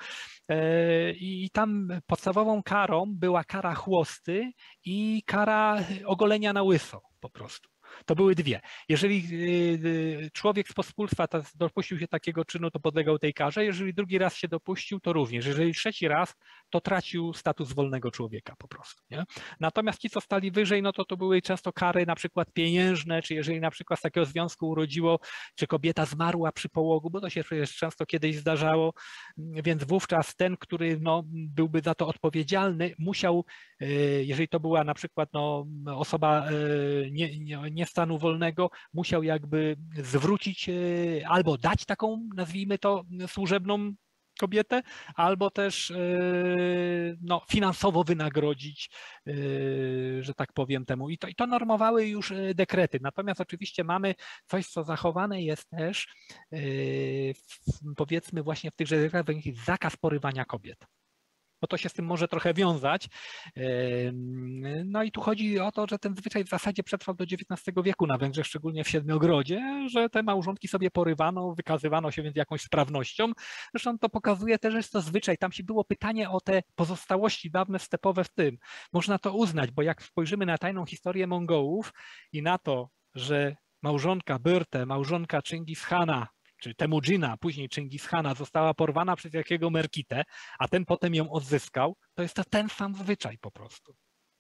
i tam podstawową karą była kara chłosty i kara ogolenia na łyso po prostu. To były dwie. Jeżeli człowiek z pospólstwa dopuścił się takiego czynu, to podlegał tej karze. Jeżeli drugi raz się dopuścił, to również. Jeżeli trzeci raz, to tracił status wolnego człowieka po prostu. Nie? Natomiast ci, co stali wyżej, no to to były często kary na przykład pieniężne, czy jeżeli na przykład z takiego związku urodziło, czy kobieta zmarła przy połogu, bo to się przecież często kiedyś zdarzało, więc wówczas ten, który no, byłby za to odpowiedzialny, musiał, jeżeli to była na przykład no, osoba nie, nie, nie stanu wolnego, musiał jakby zwrócić albo dać taką, nazwijmy to, służebną kobietę, albo też no, finansowo wynagrodzić, że tak powiem, temu. I to, i to normowały już dekrety. Natomiast oczywiście mamy coś, co zachowane jest też, powiedzmy właśnie w tychże dekretach, zakaz porywania kobiet. Bo to się z tym może trochę wiązać. No i tu chodzi o to, że ten zwyczaj w zasadzie przetrwał do dziewiętnastego wieku na Węgrzech, szczególnie w Siedmiogrodzie, że te małżonki sobie porywano, wykazywano się więc jakąś sprawnością. Zresztą to pokazuje też, że jest to zwyczaj. Tam się było pytanie o te pozostałości dawne stepowe w tym. Można to uznać, bo jak spojrzymy na tajną historię Mongołów i na to, że małżonka Börte, małżonka Chingis Khana, czy Temujina, później Chingis Khana, została porwana przez jakiego Merkitę, a ten potem ją odzyskał, to jest to ten sam zwyczaj po prostu.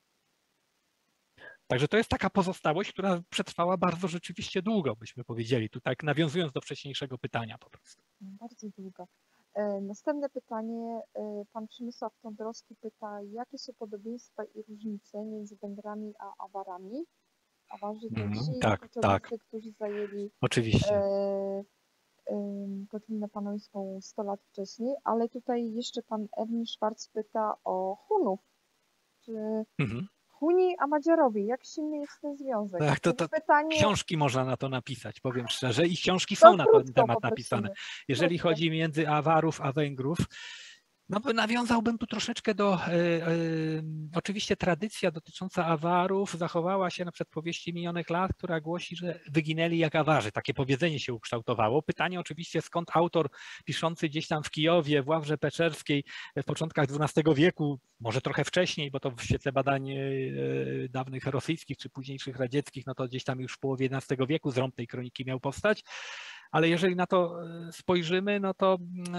Także to jest taka pozostałość, która przetrwała bardzo rzeczywiście długo, byśmy powiedzieli, tu tak nawiązując do wcześniejszego pytania po prostu. Bardzo długo. Następne pytanie, pan Przemysław Tądrowski pyta, jakie są podobieństwa i różnice między Węgrami a Awarami? Awarzy to Mm, ci tak, tak. którzy zajęli Oczywiście. E, Kotlinę Panowską sto lat wcześniej, ale tutaj jeszcze pan Erwin Schwarz pyta o Hunów. Czy mhm. Huni a Madziarowie, jak silny jest ten związek? Tak, to, to pytanie... Książki można na to napisać, powiem szczerze, i książki są to na ten temat napisane. Jeżeli krótko. chodzi między Awarów a Węgrów, No, nawiązałbym tu troszeczkę do, y, y, oczywiście tradycja dotycząca Awarów zachowała się na przykład w powieści minionych lat, która głosi, że wyginęli jak Awarzy. Takie powiedzenie się ukształtowało. Pytanie oczywiście, skąd autor piszący gdzieś tam w Kijowie, w Ławrze Peczerskiej w początkach dwunastego wieku, może trochę wcześniej, bo to w świetle badań y, dawnych rosyjskich czy późniejszych radzieckich, no to gdzieś tam już w połowie jedenastego wieku zrąb tej kroniki miał powstać. Ale jeżeli na to spojrzymy, no to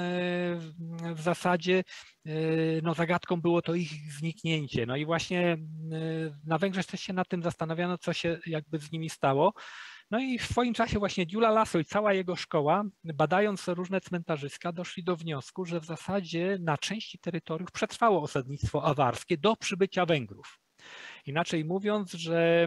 w zasadzie no zagadką było to ich zniknięcie. No i właśnie na Węgrzech też się nad tym zastanawiano, co się jakby z nimi stało. No i w swoim czasie właśnie Gyula László i cała jego szkoła, badając różne cmentarzyska, doszli do wniosku, że w zasadzie na części terytoriów przetrwało osadnictwo awarskie do przybycia Węgrów. Inaczej mówiąc, że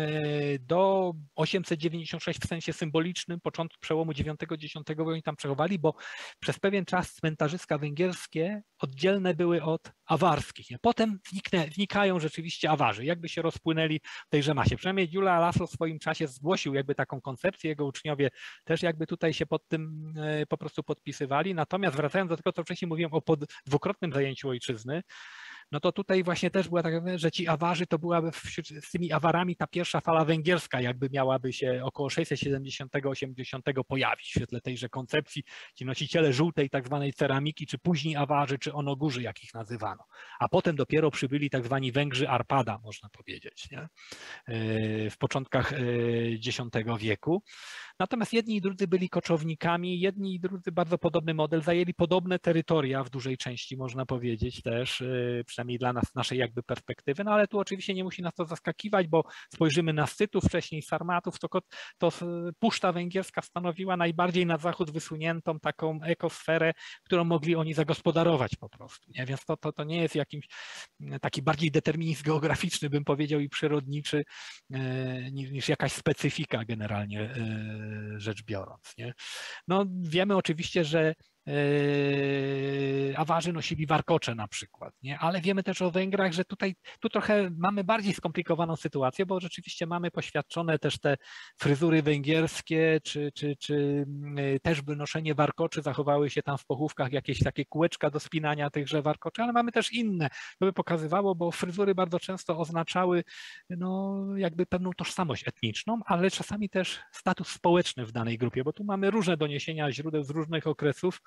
do osiemset dziewięćdziesiąt sześć w sensie symbolicznym, początku przełomu dziewiątego dziesiątego oni tam przechowali, bo przez pewien czas cmentarzyska węgierskie oddzielne były od awarskich. Potem zniknę, znikają rzeczywiście Awarzy, jakby się rozpłynęli w tejże masie. Przynajmniej Gyula László w swoim czasie zgłosił jakby taką koncepcję, jego uczniowie też jakby tutaj się pod tym po prostu podpisywali. Natomiast wracając do tego, co wcześniej mówiłem o pod dwukrotnym zajęciu ojczyzny, no to tutaj właśnie też była taka, że ci Awarzy to byłaby wśród, z tymi Awarami ta pierwsza fala węgierska jakby miałaby się około sześćset siedemdziesiątego osiemdziesiątego pojawić w świetle tejże koncepcji, ci nosiciele żółtej tak zwanej ceramiki, czy później Awarzy, czy Onogórzy, jak ich nazywano. A potem dopiero przybyli tak zwani Węgrzy Arpada, można powiedzieć, nie? W początkach dziesiątego wieku. Natomiast jedni i drudzy byli koczownikami, jedni i drudzy bardzo podobny model, zajęli podobne terytoria w dużej części, można powiedzieć też, przynajmniej dla nas, naszej jakby perspektywy, no ale tu oczywiście nie musi nas to zaskakiwać, bo spojrzymy na Scytów, wcześniej Sarmatów, to, to Puszta Węgierska stanowiła najbardziej na zachód wysuniętą taką ekosferę, którą mogli oni zagospodarować po prostu, nie? Więc to, to, to nie jest jakimś taki bardziej determinizm geograficzny, bym powiedział, i przyrodniczy, niż, niż jakaś specyfika generalnie rzecz biorąc, nie? No wiemy oczywiście, że Awarzy nosili warkocze na przykład, nie? Ale wiemy też o Węgrach, że tutaj tu trochę mamy bardziej skomplikowaną sytuację, bo rzeczywiście mamy poświadczone też te fryzury węgierskie, czy, czy, czy też wynoszenie warkoczy, zachowały się tam w pochówkach jakieś takie kółeczka do spinania tychże warkoczy, ale mamy też inne, to by pokazywało, bo fryzury bardzo często oznaczały no jakby pewną tożsamość etniczną, ale czasami też status społeczny w danej grupie, bo tu mamy różne doniesienia źródeł z różnych okresów.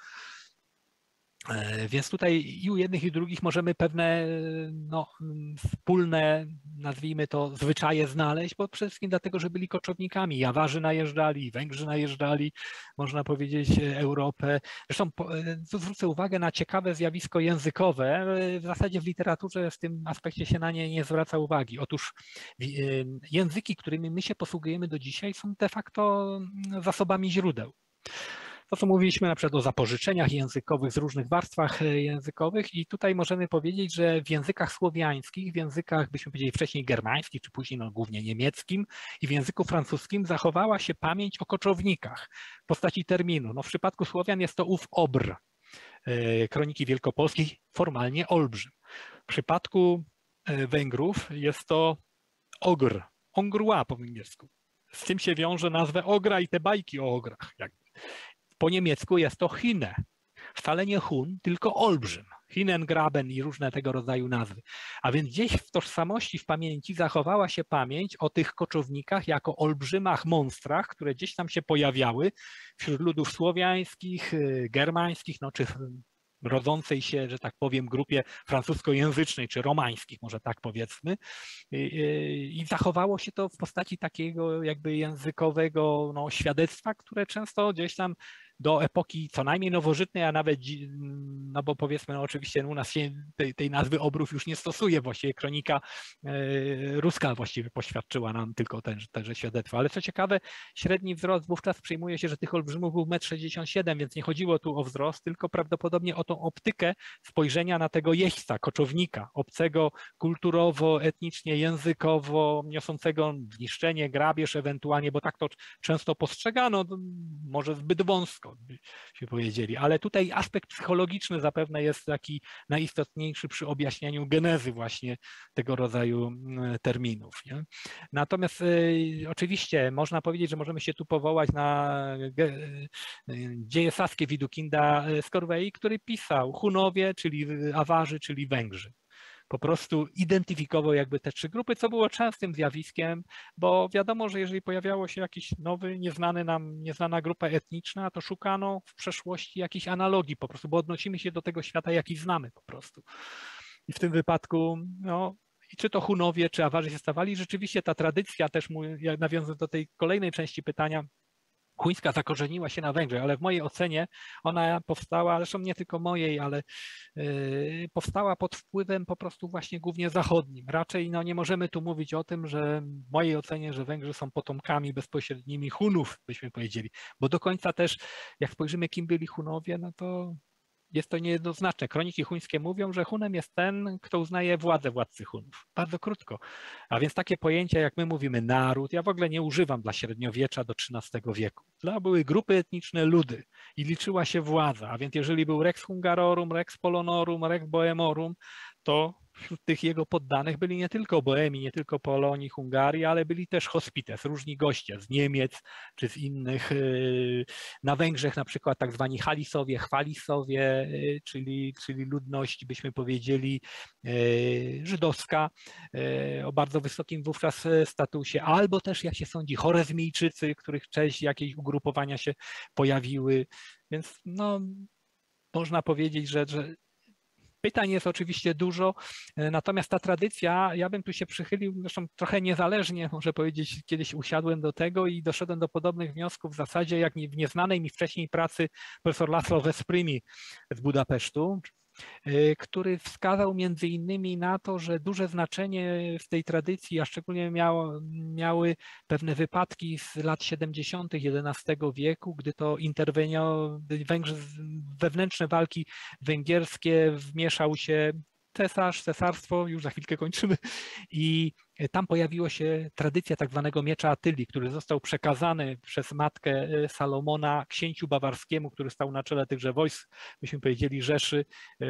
Więc tutaj i u jednych i drugich możemy pewne no, wspólne, nazwijmy to, zwyczaje znaleźć, bo przede wszystkim dlatego, że byli koczownikami. Awarzy najeżdżali, Węgrzy najeżdżali, można powiedzieć, Europę. Zresztą zwrócę uwagę na ciekawe zjawisko językowe. W zasadzie w literaturze w tym aspekcie się na nie nie zwraca uwagi. Otóż języki, którymi my się posługujemy do dzisiaj, są de facto zasobami źródeł. To, co mówiliśmy na przykład o zapożyczeniach językowych z różnych warstwach językowych i tutaj możemy powiedzieć, że w językach słowiańskich, w językach, byśmy powiedzieli wcześniej germańskich, czy później no, głównie niemieckim i w języku francuskim zachowała się pamięć o koczownikach w postaci terminu. No, w przypadku Słowian jest to ów obr, Kroniki Wielkopolskiej, formalnie olbrzym. W przypadku Węgrów jest to ogr, ongrua po węgiersku. Z tym się wiąże nazwę ogra i te bajki o ograch. Jakby. Po niemiecku jest to Hine, wcale nie Hun, tylko olbrzym, Hinengraben i różne tego rodzaju nazwy. A więc gdzieś w tożsamości, w pamięci zachowała się pamięć o tych koczownikach jako olbrzymach monstrach, które gdzieś tam się pojawiały wśród ludów słowiańskich, germańskich, no czy rodzącej się, że tak powiem, grupie francuskojęzycznej czy romańskich, może tak powiedzmy. I, i zachowało się to w postaci takiego jakby językowego no, świadectwa, które często gdzieś tam do epoki co najmniej nowożytnej, a nawet, no bo powiedzmy, no oczywiście u nas się tej, tej nazwy obrów już nie stosuje, właściwie kronika e, ruska właściwie poświadczyła nam tylko ten, tenże świadectwo. Ale co ciekawe, średni wzrost wówczas przyjmuje się, że tych olbrzymów był metr sześćdziesiąt siedem, więc nie chodziło tu o wzrost, tylko prawdopodobnie o tą optykę spojrzenia na tego jeźdźca, koczownika, obcego kulturowo, etnicznie, językowo, niosącego niszczenie, grabież ewentualnie, bo tak to często postrzegano, może zbyt wąsko, wszystko, byśmy powiedzieli. Ale tutaj aspekt psychologiczny zapewne jest taki najistotniejszy przy objaśnianiu genezy właśnie tego rodzaju terminów. Nie? Natomiast y, oczywiście można powiedzieć, że możemy się tu powołać na y, dzieje saskie Widukinda z Korwei, który pisał Hunowie, czyli Awarzy, czyli Węgrzy. Po prostu identyfikował jakby te trzy grupy, co było częstym zjawiskiem, bo wiadomo, że jeżeli pojawiało się jakiś nowy, nieznany nam, nieznana grupa etniczna, to szukano w przeszłości jakichś analogii po prostu, bo odnosimy się do tego świata, jaki znamy po prostu. I w tym wypadku, no, i czy to Hunowie, czy Awarzy się stawali, rzeczywiście ta tradycja też, jak nawiązując do tej kolejnej części pytania, chuńska zakorzeniła się na Węgrzech, ale w mojej ocenie ona powstała, zresztą nie tylko mojej, ale yy, powstała pod wpływem po prostu właśnie głównie zachodnim. Raczej no, nie możemy tu mówić o tym, że w mojej ocenie, że Węgrzy są potomkami bezpośrednimi Hunów, byśmy powiedzieli, bo do końca też, jak spojrzymy, kim byli Hunowie, no to jest to niejednoznaczne. Kroniki chuńskie mówią, że Hunem jest ten, kto uznaje władzę władcy Hunów. Bardzo krótko. A więc takie pojęcia, jak my mówimy naród, ja w ogóle nie używam dla średniowiecza do trzynastego wieku. Dla były grupy etniczne, ludy i liczyła się władza. A więc jeżeli był Rex Hungarorum, Rex Polonorum, Rex Bohemorum, to wśród tych jego poddanych byli nie tylko Bohemii, nie tylko Polonii, Hungarii, ale byli też hospites, różni goście z Niemiec czy z innych. Na Węgrzech na przykład tak zwani Halisowie, Chwalisowie, czyli, czyli ludność, byśmy powiedzieli, żydowska o bardzo wysokim wówczas statusie, albo też, jak się sądzi, Chorezmijczycy, których część jakieś ugrupowania się pojawiły. Więc no, można powiedzieć, że, że pytań jest oczywiście dużo, natomiast ta tradycja, ja bym tu się przychylił, zresztą trochę niezależnie, może powiedzieć, kiedyś usiadłem do tego i doszedłem do podobnych wniosków w zasadzie, jak w nieznanej mi wcześniej pracy profesor Laszlo Veszprémy z Budapesztu, który wskazał między innymi na to, że duże znaczenie w tej tradycji, a szczególnie miało, miały pewne wypadki z lat siedemdziesiątych jedenastego wieku, gdy to interwenio, Węgrzy, wewnętrzne walki węgierskie wmieszał się cesarz, cesarstwo, już za chwilkę kończymy, i tam pojawiła się tradycja tak zwanego miecza Attylii, który został przekazany przez matkę Salomona księciu bawarskiemu, który stał na czele tychże wojsk, myśmy powiedzieli Rzeszy,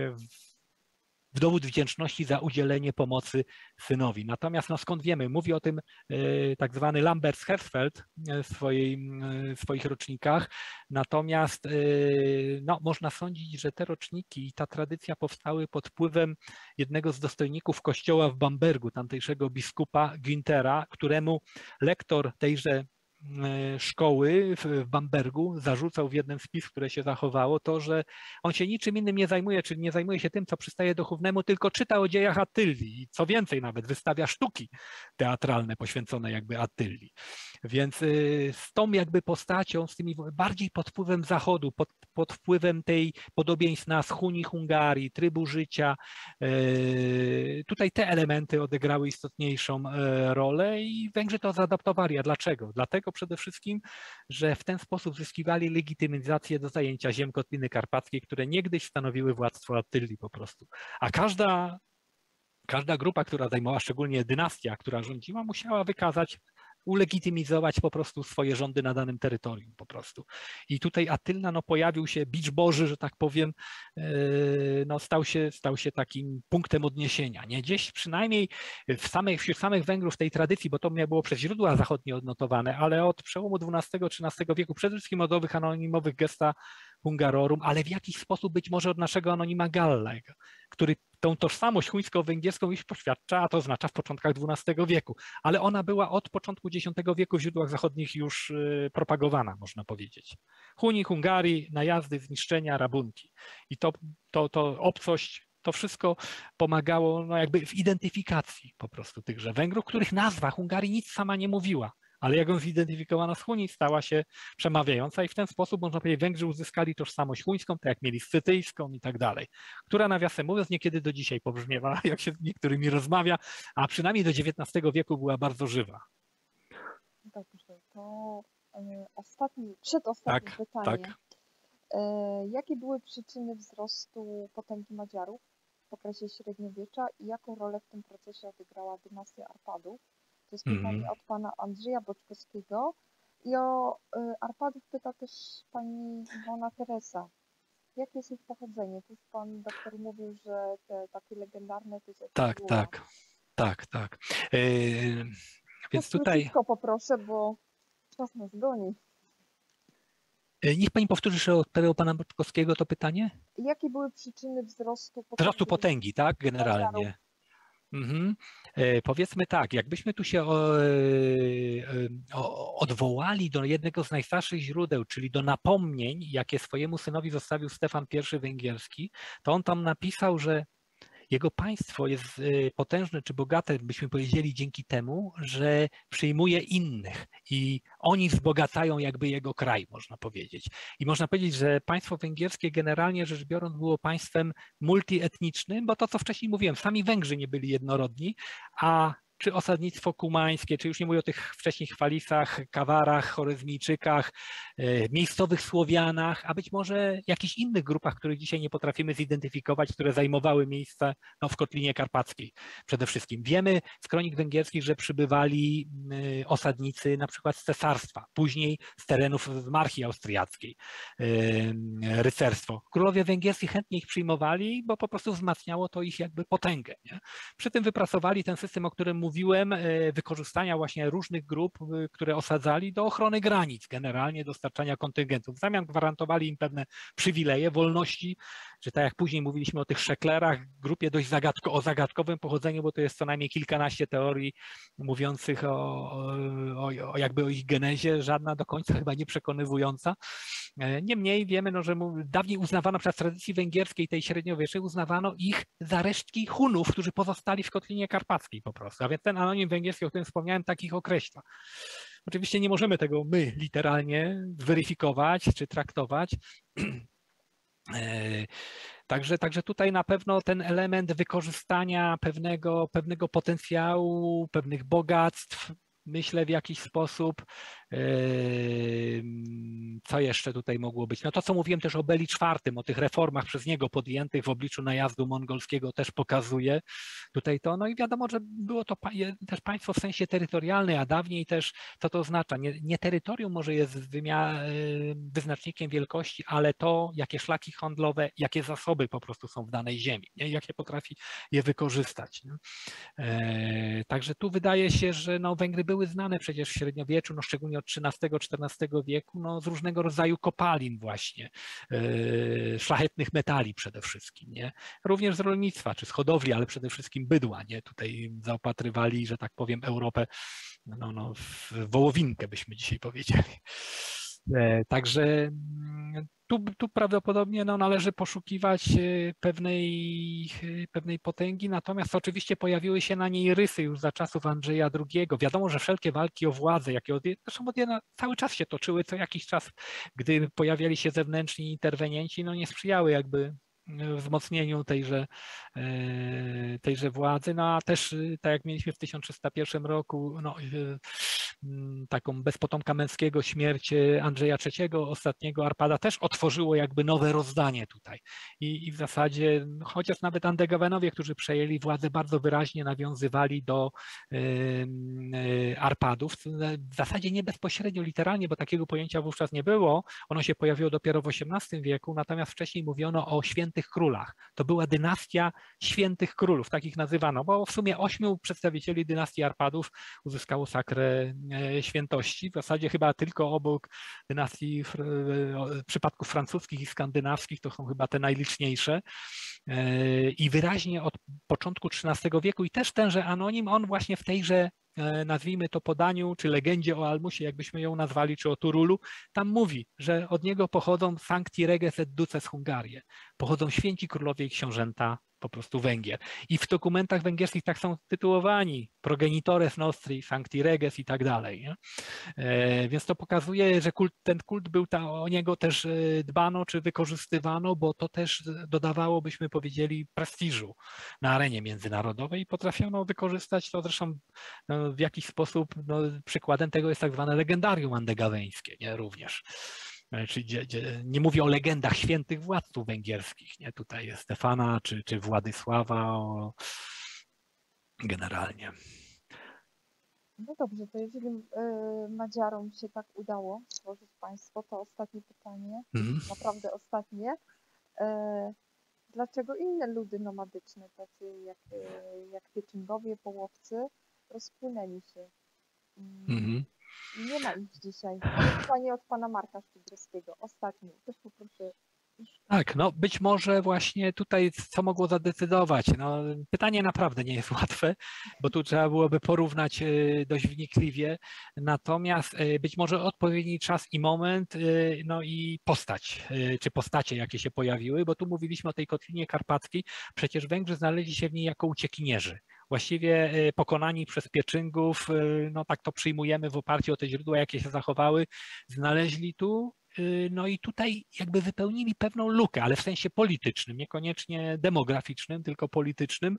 w dowód wdzięczności za udzielenie pomocy synowi. Natomiast no skąd wiemy, mówi o tym tak zwany Lambert Hersfeld w swojej, w swoich rocznikach, natomiast no, można sądzić, że te roczniki i ta tradycja powstały pod wpływem jednego z dostojników kościoła w Bambergu, tamtejszego biskupa Günthera, któremu lektor tejże szkoły w Bambergu zarzucał w jednym z pism, które się zachowało, to, że on się niczym innym nie zajmuje, czyli nie zajmuje się tym, co przystaje duchownemu, tylko czyta o dziejach Attylii i co więcej nawet wystawia sztuki teatralne poświęcone jakby Attylii. Więc z tą jakby postacią, z tymi bardziej pod wpływem Zachodu, pod, pod wpływem tej podobieństw nas Hunii, Hungarii, trybu życia, tutaj te elementy odegrały istotniejszą rolę i Węgrzy to zaadaptowali. A dlaczego? Dlatego przede wszystkim, że w ten sposób zyskiwali legitymizację do zajęcia ziem Kotliny Karpackiej, które niegdyś stanowiły władztwo Attylii po prostu. A każda, każda grupa, która zajmowała, szczególnie dynastia, która rządziła, musiała wykazać, ulegitymizować po prostu swoje rządy na danym terytorium po prostu. I tutaj Attila no, pojawił się, bicz Boży, że tak powiem, no, stał się, stał się takim punktem odniesienia. Nie? Gdzieś przynajmniej w samych, wśród samych Węgrów tej tradycji, bo to mnie było przez źródła zachodnie odnotowane, ale od przełomu dwunastego trzynastego wieku, przede wszystkim od owych anonimowych gesta Hungarorum, ale w jakiś sposób być może od naszego anonima Gallega, który tą tożsamość chuńsko-węgierską już poświadcza, a to oznacza w początkach dwunastego wieku, ale ona była od początku dziesiątego wieku w źródłach zachodnich już propagowana, można powiedzieć. Hunii, Hungarii, najazdy, zniszczenia, rabunki. I to, to, to obcość, to wszystko pomagało no jakby w identyfikacji po prostu tychże Węgrów, których nazwa Hungarii nic sama nie mówiła. Ale jak ją zidentyfikowano z Hunii, stała się przemawiająca i w ten sposób, można powiedzieć, Węgrzy uzyskali tożsamość chuńską, tak jak mieli scytyjską i tak dalej, która nawiasem mówiąc niekiedy do dzisiaj pobrzmiewa, jak się z niektórymi rozmawia, a przynajmniej do dziewiętnastego wieku była bardzo żywa. Dobrze, to y, ostatni, przedostatnie tak, pytanie. Tak. Y, jakie były przyczyny wzrostu potęgi Madziarów w okresie średniowiecza i jaką rolę w tym procesie odegrała dynastia Arpadów? To jest pytanie Mm. od pana Andrzeja Boczkowskiego I o y, Arpadów pyta też pani Iwona Teresa. Jakie jest ich pochodzenie? Tu pan doktor mówił, że te takie legendarne to jest od Tak, króla. tak, tak, tak. Yy, więc To tutaj króciutko poproszę, bo czas nas goni. yy, niech pani powtórzy jeszcze od od pana Boczkowskiego to pytanie? Jakie były przyczyny wzrostu Wzrostu potęgi potęgi, tak, Bulgarów? generalnie. Mhm. E, Powiedzmy tak, jakbyśmy tu się o, e, o, odwołali do jednego z najstarszych źródeł, czyli do napomnień, jakie swojemu synowi zostawił Stefan I Węgierski, to on tam napisał, że jego państwo jest e, potężne czy bogate, byśmy powiedzieli, dzięki temu, że przyjmuje innych i oni wzbogacają jakby jego kraj, można powiedzieć. I można powiedzieć, że państwo węgierskie generalnie rzecz biorąc było państwem multietnicznym, bo to, co wcześniej mówiłem, sami Węgrzy nie byli jednorodni, a czy osadnictwo kumańskie, czy już nie mówię o tych wcześniej chwalisach, Kawarach, Chorezmijczykach, e, miejscowych Słowianach, a być może jakichś innych grupach, których dzisiaj nie potrafimy zidentyfikować, które zajmowały miejsce no, w Kotlinie Karpackiej przede wszystkim. Wiemy z kronik węgierskich, że przybywali y, osadnicy na przykład z cesarstwa, później z terenów monarchii austriackiej, y, rycerstwo. Królowie węgierscy chętnie ich przyjmowali, bo po prostu wzmacniało to ich jakby potęgę. Nie? Przy tym wypracowali ten system, o którym mówiłem, wykorzystania właśnie różnych grup, które osadzali do ochrony granic, generalnie dostarczania kontyngentów. W zamian gwarantowali im pewne przywileje, wolności, że tak jak później mówiliśmy o tych szeklerach, grupie dość zagadko, o zagadkowym pochodzeniu, bo to jest co najmniej kilkanaście teorii mówiących o, o, o jakby o ich genezie, żadna do końca chyba nie przekonywująca. Niemniej wiemy, no, że dawniej uznawano przez tradycji węgierskiej, tej średniowiecznej, uznawano ich za resztki Hunów, którzy pozostali w Kotlinie Karpackiej po prostu. A więc ten anonim węgierski, o którym wspomniałem, takich określa. Oczywiście nie możemy tego my literalnie zweryfikować czy traktować. Także, także tutaj na pewno ten element wykorzystania pewnego, pewnego potencjału, pewnych bogactw, myślę w jakiś sposób, co jeszcze tutaj mogło być? No to, co mówiłem też o Beli czwartym, o tych reformach przez niego podjętych w obliczu najazdu mongolskiego też pokazuje tutaj to. No i wiadomo, że było to też państwo w sensie terytorialnym, a dawniej też, co to oznacza? Nie, nie terytorium może jest wyznacznikiem wielkości, ale to, jakie szlaki handlowe, jakie zasoby po prostu są w danej ziemi, nie? Jakie potrafi je wykorzystać. Nie? Także tu wydaje się, że no Węgry były znane przecież w średniowieczu, no szczególnie od trzynastego czternastego wieku, no z różnego rodzaju kopalin właśnie, yy, szlachetnych metali przede wszystkim, nie? Również z rolnictwa czy z hodowli, ale przede wszystkim bydła, nie? Tutaj zaopatrywali, że tak powiem, Europę no, no, w wołowinkę, byśmy dzisiaj powiedzieli. Także tu, tu prawdopodobnie no, należy poszukiwać pewnej, pewnej potęgi, natomiast oczywiście pojawiły się na niej rysy już za czasów Andrzeja drugiego. Wiadomo, że wszelkie walki o władzę, jakie od, zresztą od jedna, cały czas się toczyły, co jakiś czas, gdy pojawiali się zewnętrzni interwenienci, no nie sprzyjały jakby wzmocnieniu tejże, tejże władzy, no a też tak jak mieliśmy w tysiąc trzysta pierwszym roku, no, taką bez potomka męskiego śmierć Andrzeja trzeciego, ostatniego Arpada, też otworzyło jakby nowe rozdanie tutaj. I, i w zasadzie, chociaż nawet Angevinowie, którzy przejęli władzę, bardzo wyraźnie nawiązywali do y, y, Arpadów, w zasadzie nie bezpośrednio, literalnie, bo takiego pojęcia wówczas nie było, ono się pojawiło dopiero w osiemnastym wieku, natomiast wcześniej mówiono o świętych królach. To była dynastia świętych królów, takich nazywano, bo w sumie ośmiu przedstawicieli dynastii Arpadów uzyskało sakrę świętości, w zasadzie chyba tylko obok dynastii przypadków francuskich i skandynawskich, to są chyba te najliczniejsze i wyraźnie od początku trzynastego wieku i też tenże anonim, on właśnie w tejże, nazwijmy to, podaniu, czy legendzie o Almusie, jakbyśmy ją nazwali, czy o Turulu, tam mówi, że od niego pochodzą sancti reges et duces Hungariae, pochodzą święci królowie i książęta po prostu Węgier. I w dokumentach węgierskich tak są tytułowani, progenitores nostri, sancti reges i tak dalej. Nie? E, więc to pokazuje, że kult, ten kult był ta, o niego też dbano czy wykorzystywano, bo to też dodawało, byśmy powiedzieli, prestiżu na arenie międzynarodowej i potrafiono wykorzystać to zresztą no, w jakiś sposób, no, przykładem tego jest tak zwane legendarium andegaweńskie, nie? Również. Czyli nie mówię o legendach świętych władców węgierskich, nie? Tutaj jest Stefana czy, czy Władysława o... generalnie. No dobrze, to jeżeli y, Madziarom się tak udało stworzyć państwo, to ostatnie pytanie, Mhm. naprawdę ostatnie. Y, dlaczego inne ludy nomadyczne, tacy jak, y, jak Pieczyngowie, Połowcy, rozpłynęli się? Mm, Mhm. I nie ma ich dzisiaj. Mam pytanie od pana Marka Szczubrowskiego. Ostatnie, też poproszę. Tak, no być może właśnie tutaj co mogło zadecydować. No, pytanie naprawdę nie jest łatwe, bo tu trzeba byłoby porównać y, dość wnikliwie, natomiast y, być może odpowiedni czas i moment, y, no i postać, y, czy postacie jakie się pojawiły, bo tu mówiliśmy o tej Kotlinie Karpackiej, przecież Węgrzy znaleźli się w niej jako uciekinierzy. Właściwie y, pokonani przez Pieczyngów, y, no tak to przyjmujemy w oparciu o te źródła, jakie się zachowały, znaleźli tu. No i tutaj jakby wypełnili pewną lukę, ale w sensie politycznym, niekoniecznie demograficznym, tylko politycznym.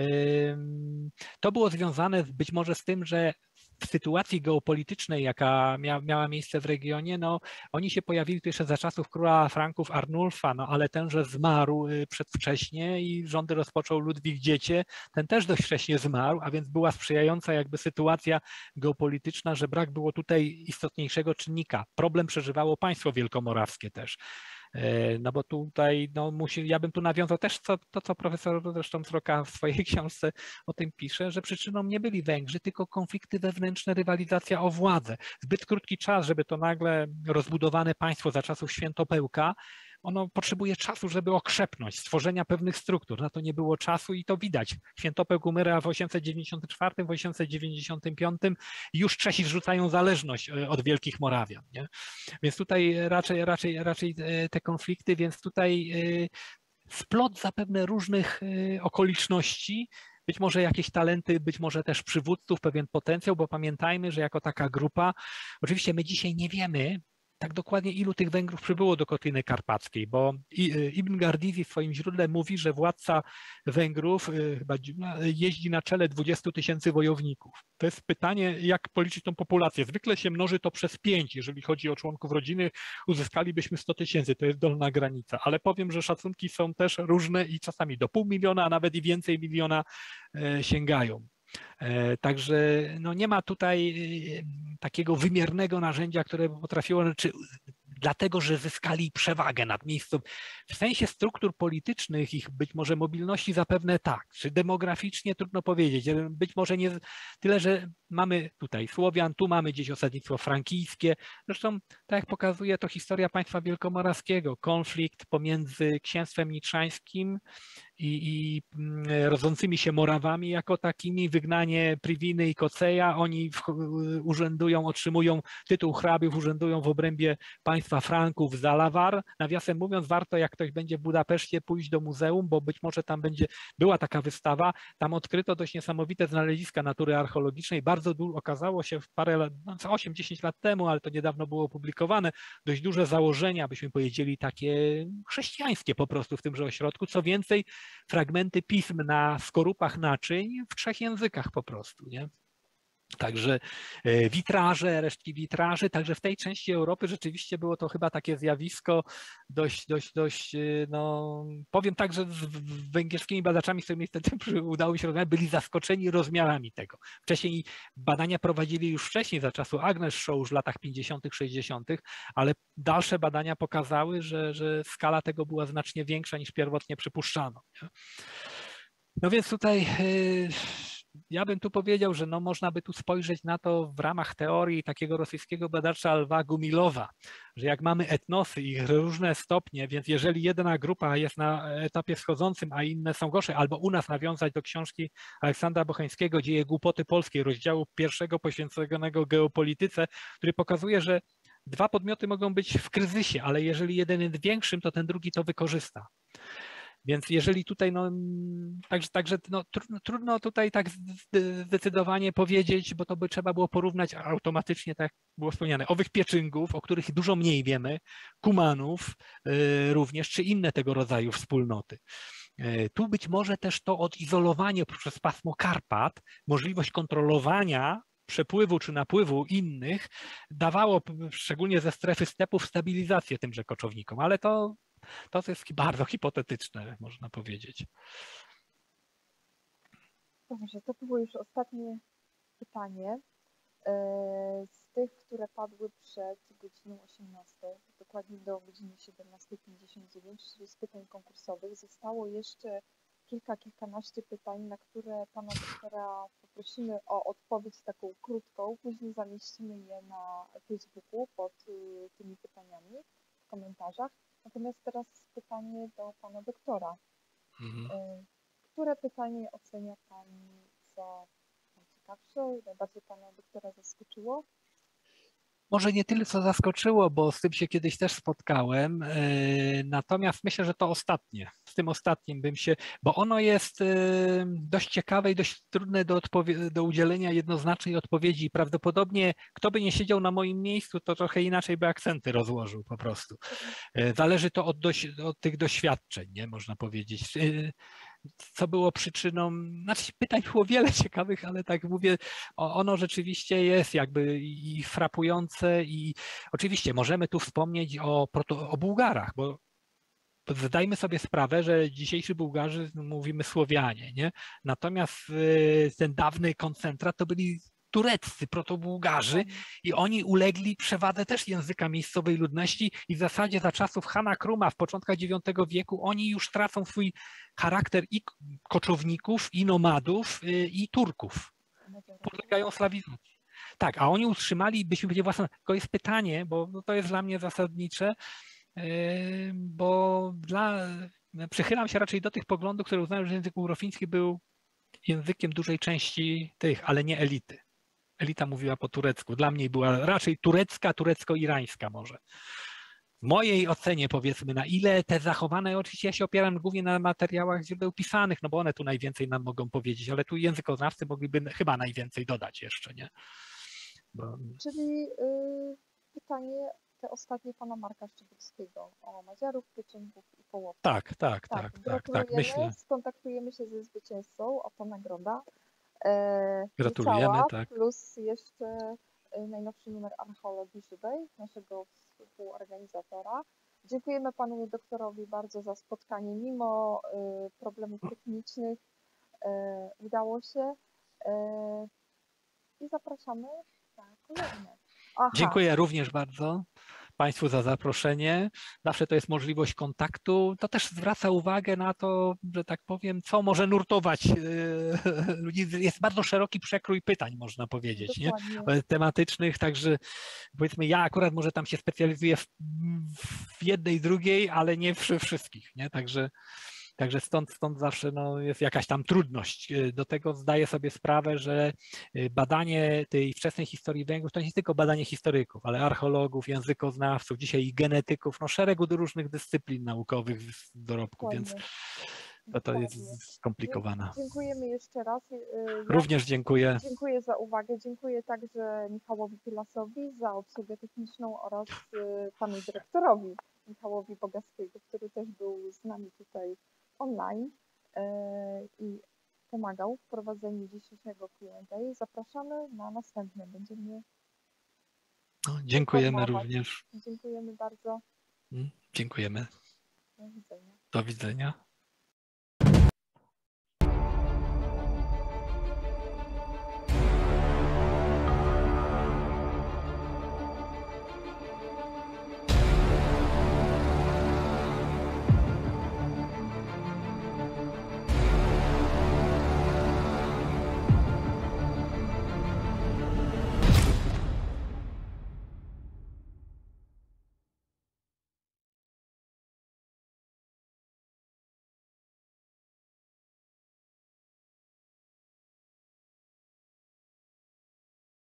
To było związane być może z tym, że w sytuacji geopolitycznej, jaka mia, miała miejsce w regionie, no oni się pojawili tu jeszcze za czasów króla Franków Arnulfa, no ale tenże zmarł przedwcześnie i rządy rozpoczął Ludwik Dziecię, ten też dość wcześnie zmarł, a więc była sprzyjająca jakby sytuacja geopolityczna, że brak było tutaj istotniejszego czynnika. Problem przeżywało państwo wielkomorawskie też. No bo tutaj, no musi, ja bym tu nawiązał też co, to, co profesor zresztą Sroka w swojej książce o tym pisze, że przyczyną nie byli Węgrzy, tylko konflikty wewnętrzne, rywalizacja o władzę. Zbyt krótki czas, żeby to nagle rozbudowane państwo za czasów Świętopełka, ono potrzebuje czasu, żeby okrzepnąć, stworzenia pewnych struktur. Na to nie było czasu i to widać. Świętopełk umiera w osiemset dziewięćdziesiątym czwartym, w osiemset dziewięćdziesiątym piątym już Czesi zrzucają zależność od Wielkich Morawian. Nie? Więc tutaj raczej, raczej, raczej te konflikty, więc tutaj splot zapewne różnych okoliczności, być może jakieś talenty, być może też przywódców, pewien potencjał, bo pamiętajmy, że jako taka grupa, oczywiście my dzisiaj nie wiemy tak dokładnie, ilu tych Węgrów przybyło do Kotliny Karpackiej, bo Ibn Gardizi w swoim źródle mówi, że władca Węgrów chyba jeździ na czele dwudziestu tysięcy wojowników. To jest pytanie, jak policzyć tą populację. Zwykle się mnoży to przez pięć, jeżeli chodzi o członków rodziny, uzyskalibyśmy sto tysięcy, to jest dolna granica, ale powiem, że szacunki są też różne i czasami do pół miliona, a nawet i więcej miliona sięgają. Także no nie ma tutaj takiego wymiernego narzędzia, które by potrafiło, czy dlatego, że zyskali przewagę nad miejscem. W sensie struktur politycznych, ich być może mobilności zapewne tak, czy demograficznie trudno powiedzieć, być może nie tyle, że mamy tutaj Słowian, tu mamy gdzieś osadnictwo frankijskie. Zresztą tak jak pokazuje to historia państwa wielkomorawskiego, konflikt pomiędzy księstwem nitrzańskim i, i rodzącymi się Morawami jako takimi, wygnanie Prywiny i Koceja, oni w, urzędują, otrzymują tytuł hrabiów, urzędują w obrębie państwa Franków, Zalawar. Nawiasem mówiąc, warto jak ktoś będzie w Budapeszcie pójść do muzeum, bo być może tam będzie, była taka wystawa, tam odkryto dość niesamowite znaleziska natury archeologicznej, bardzo dużo, okazało się w parę lat, no, osiem dziesięć lat temu, ale to niedawno było opublikowane, dość duże założenia, byśmy powiedzieli takie chrześcijańskie po prostu w tymże ośrodku, co więcej, fragmenty pism na skorupach naczyń w trzech językach po prostu, nie? Także witraże, resztki witraży, także w tej części Europy rzeczywiście było to chyba takie zjawisko dość, dość, dość, no powiem tak, że z węgierskimi badaczami, z którymi niestety udało mi się rozmawiać, byli zaskoczeni rozmiarami tego. Wcześniej badania prowadzili już wcześniej, za czasu Agnes Show, już w latach pięćdziesiątych, sześćdziesiątych, ale dalsze badania pokazały, że, że skala tego była znacznie większa niż pierwotnie przypuszczano. Nie? No więc tutaj ja bym tu powiedział, że no można by tu spojrzeć na to w ramach teorii takiego rosyjskiego badacza Lwa Gumilowa, że jak mamy etnosy, ich różne stopnie, więc jeżeli jedna grupa jest na etapie wschodzącym, a inne są gorsze, albo u nas nawiązać do książki Aleksandra Bocheńskiego Dzieje głupoty polskiej, rozdziału pierwszego poświęconego geopolityce, który pokazuje, że dwa podmioty mogą być w kryzysie, ale jeżeli jeden jest większym, to ten drugi to wykorzysta. Więc jeżeli tutaj, no, także, także no, trudno, trudno tutaj tak zdecydowanie powiedzieć, bo to by trzeba było porównać automatycznie, tak jak było wspomniane, owych Pieczyngów, o których dużo mniej wiemy, Kumanów y, również, czy inne tego rodzaju wspólnoty. Y, tu być może też to odizolowanie przez pasmo Karpat, możliwość kontrolowania przepływu czy napływu innych dawało, szczególnie ze strefy stepów, stabilizację tymże koczownikom, ale to To jest bardzo hipotetyczne, można powiedzieć. Dobrze, to było już ostatnie pytanie. Z tych, które padły przed godziną osiemnastą, dokładnie do godziny siedemnastej pięćdziesiąt dziewięć, czyli z pytań konkursowych, zostało jeszcze kilka, kilkanaście pytań, na które pana doktora poprosimy o odpowiedź taką krótką. Później zamieścimy je na Facebooku pod tymi pytaniami w komentarzach. Natomiast teraz pytanie do pana doktora. Mhm. Które pytanie ocenia pan za najciekawsze, najbardziej pana doktora zaskoczyło? Może nie tyle, co zaskoczyło, bo z tym się kiedyś też spotkałem, yy, natomiast myślę, że to ostatnie. Z tym ostatnim bym się, bo ono jest yy, dość ciekawe i dość trudne do, odpowie- do udzielenia jednoznacznej odpowiedzi i prawdopodobnie kto by nie siedział na moim miejscu, to trochę inaczej by akcenty rozłożył po prostu. Yy, zależy to od, doś- od tych doświadczeń, nie można powiedzieć. Yy, co było przyczyną, znaczy pytań było wiele ciekawych, ale tak mówię, ono rzeczywiście jest jakby i frapujące i oczywiście możemy tu wspomnieć o, o Bułgarach, bo zdajmy sobie sprawę, że dzisiejsi Bułgarzy, mówimy Słowianie, nie? Natomiast ten dawny koncentrat to byli tureccy protobułgarzy i oni ulegli przewadze też języka miejscowej ludności i w zasadzie za czasów Hana Kruma w początkach dziewiątego wieku oni już tracą swój charakter i koczowników, i nomadów, i Turków. Podlegają slawizacji. Tak, a oni utrzymali, byśmy powiedzieli własną, tylko jest pytanie, bo to jest dla mnie zasadnicze, bo dla, przychylam się raczej do tych poglądów, które uznają, że język urofiński był językiem dużej części tych, ale nie elity. Elita mówiła po turecku. Dla mnie była raczej turecka, turecko-irańska może. W mojej ocenie powiedzmy, na ile te zachowane, oczywiście ja się opieram głównie na materiałach źródeł pisanych, no bo one tu najwięcej nam mogą powiedzieć, ale tu językoznawcy mogliby chyba najwięcej dodać jeszcze, nie? Bo... Czyli y, pytanie te ostatnie pana Marka Szczebuckiego o Madziarów, Pieczęgów i Połowców. Tak, tak, tak, tak, gratulujemy, tak, myślę. Skontaktujemy się ze zwycięzcą, oto nagroda. E, Gratulujemy, cała, tak. Plus jeszcze najnowszy numer Archeologii Żywej, naszego współorganizatora. Dziękujemy panu doktorowi bardzo za spotkanie, mimo y, problemów technicznych y, udało się y, i zapraszamy na kolejne. Aha. Dziękuję również bardzo Państwu za zaproszenie. Zawsze to jest możliwość kontaktu. To też zwraca uwagę na to, że tak powiem, co może nurtować ludzi. Jest bardzo szeroki przekrój pytań, można powiedzieć, nie? Tematycznych, także powiedzmy ja akurat może tam się specjalizuję w, w jednej, drugiej, ale nie przy wszystkich, nie? Także Także stąd, stąd zawsze no, jest jakaś tam trudność. Do tego zdaję sobie sprawę, że badanie tej wczesnej historii Węgrów to nie tylko badanie historyków, ale archeologów, językoznawców, dzisiaj i genetyków, no szeregu różnych dyscyplin naukowych w dorobku, więc to, to jest skomplikowane. Dziękujemy jeszcze raz. Ja Również dziękuję. Dziękuję za uwagę. Dziękuję także Michałowi Pilasowi za obsługę techniczną oraz panu dyrektorowi Michałowi Bogaskiego, który też był z nami tutaj online i pomagał w prowadzeniu dzisiejszego Q and A. Zapraszamy na następne. Będziemy no, dziękujemy również. Dziękujemy bardzo. Dziękujemy. Do widzenia. Do widzenia.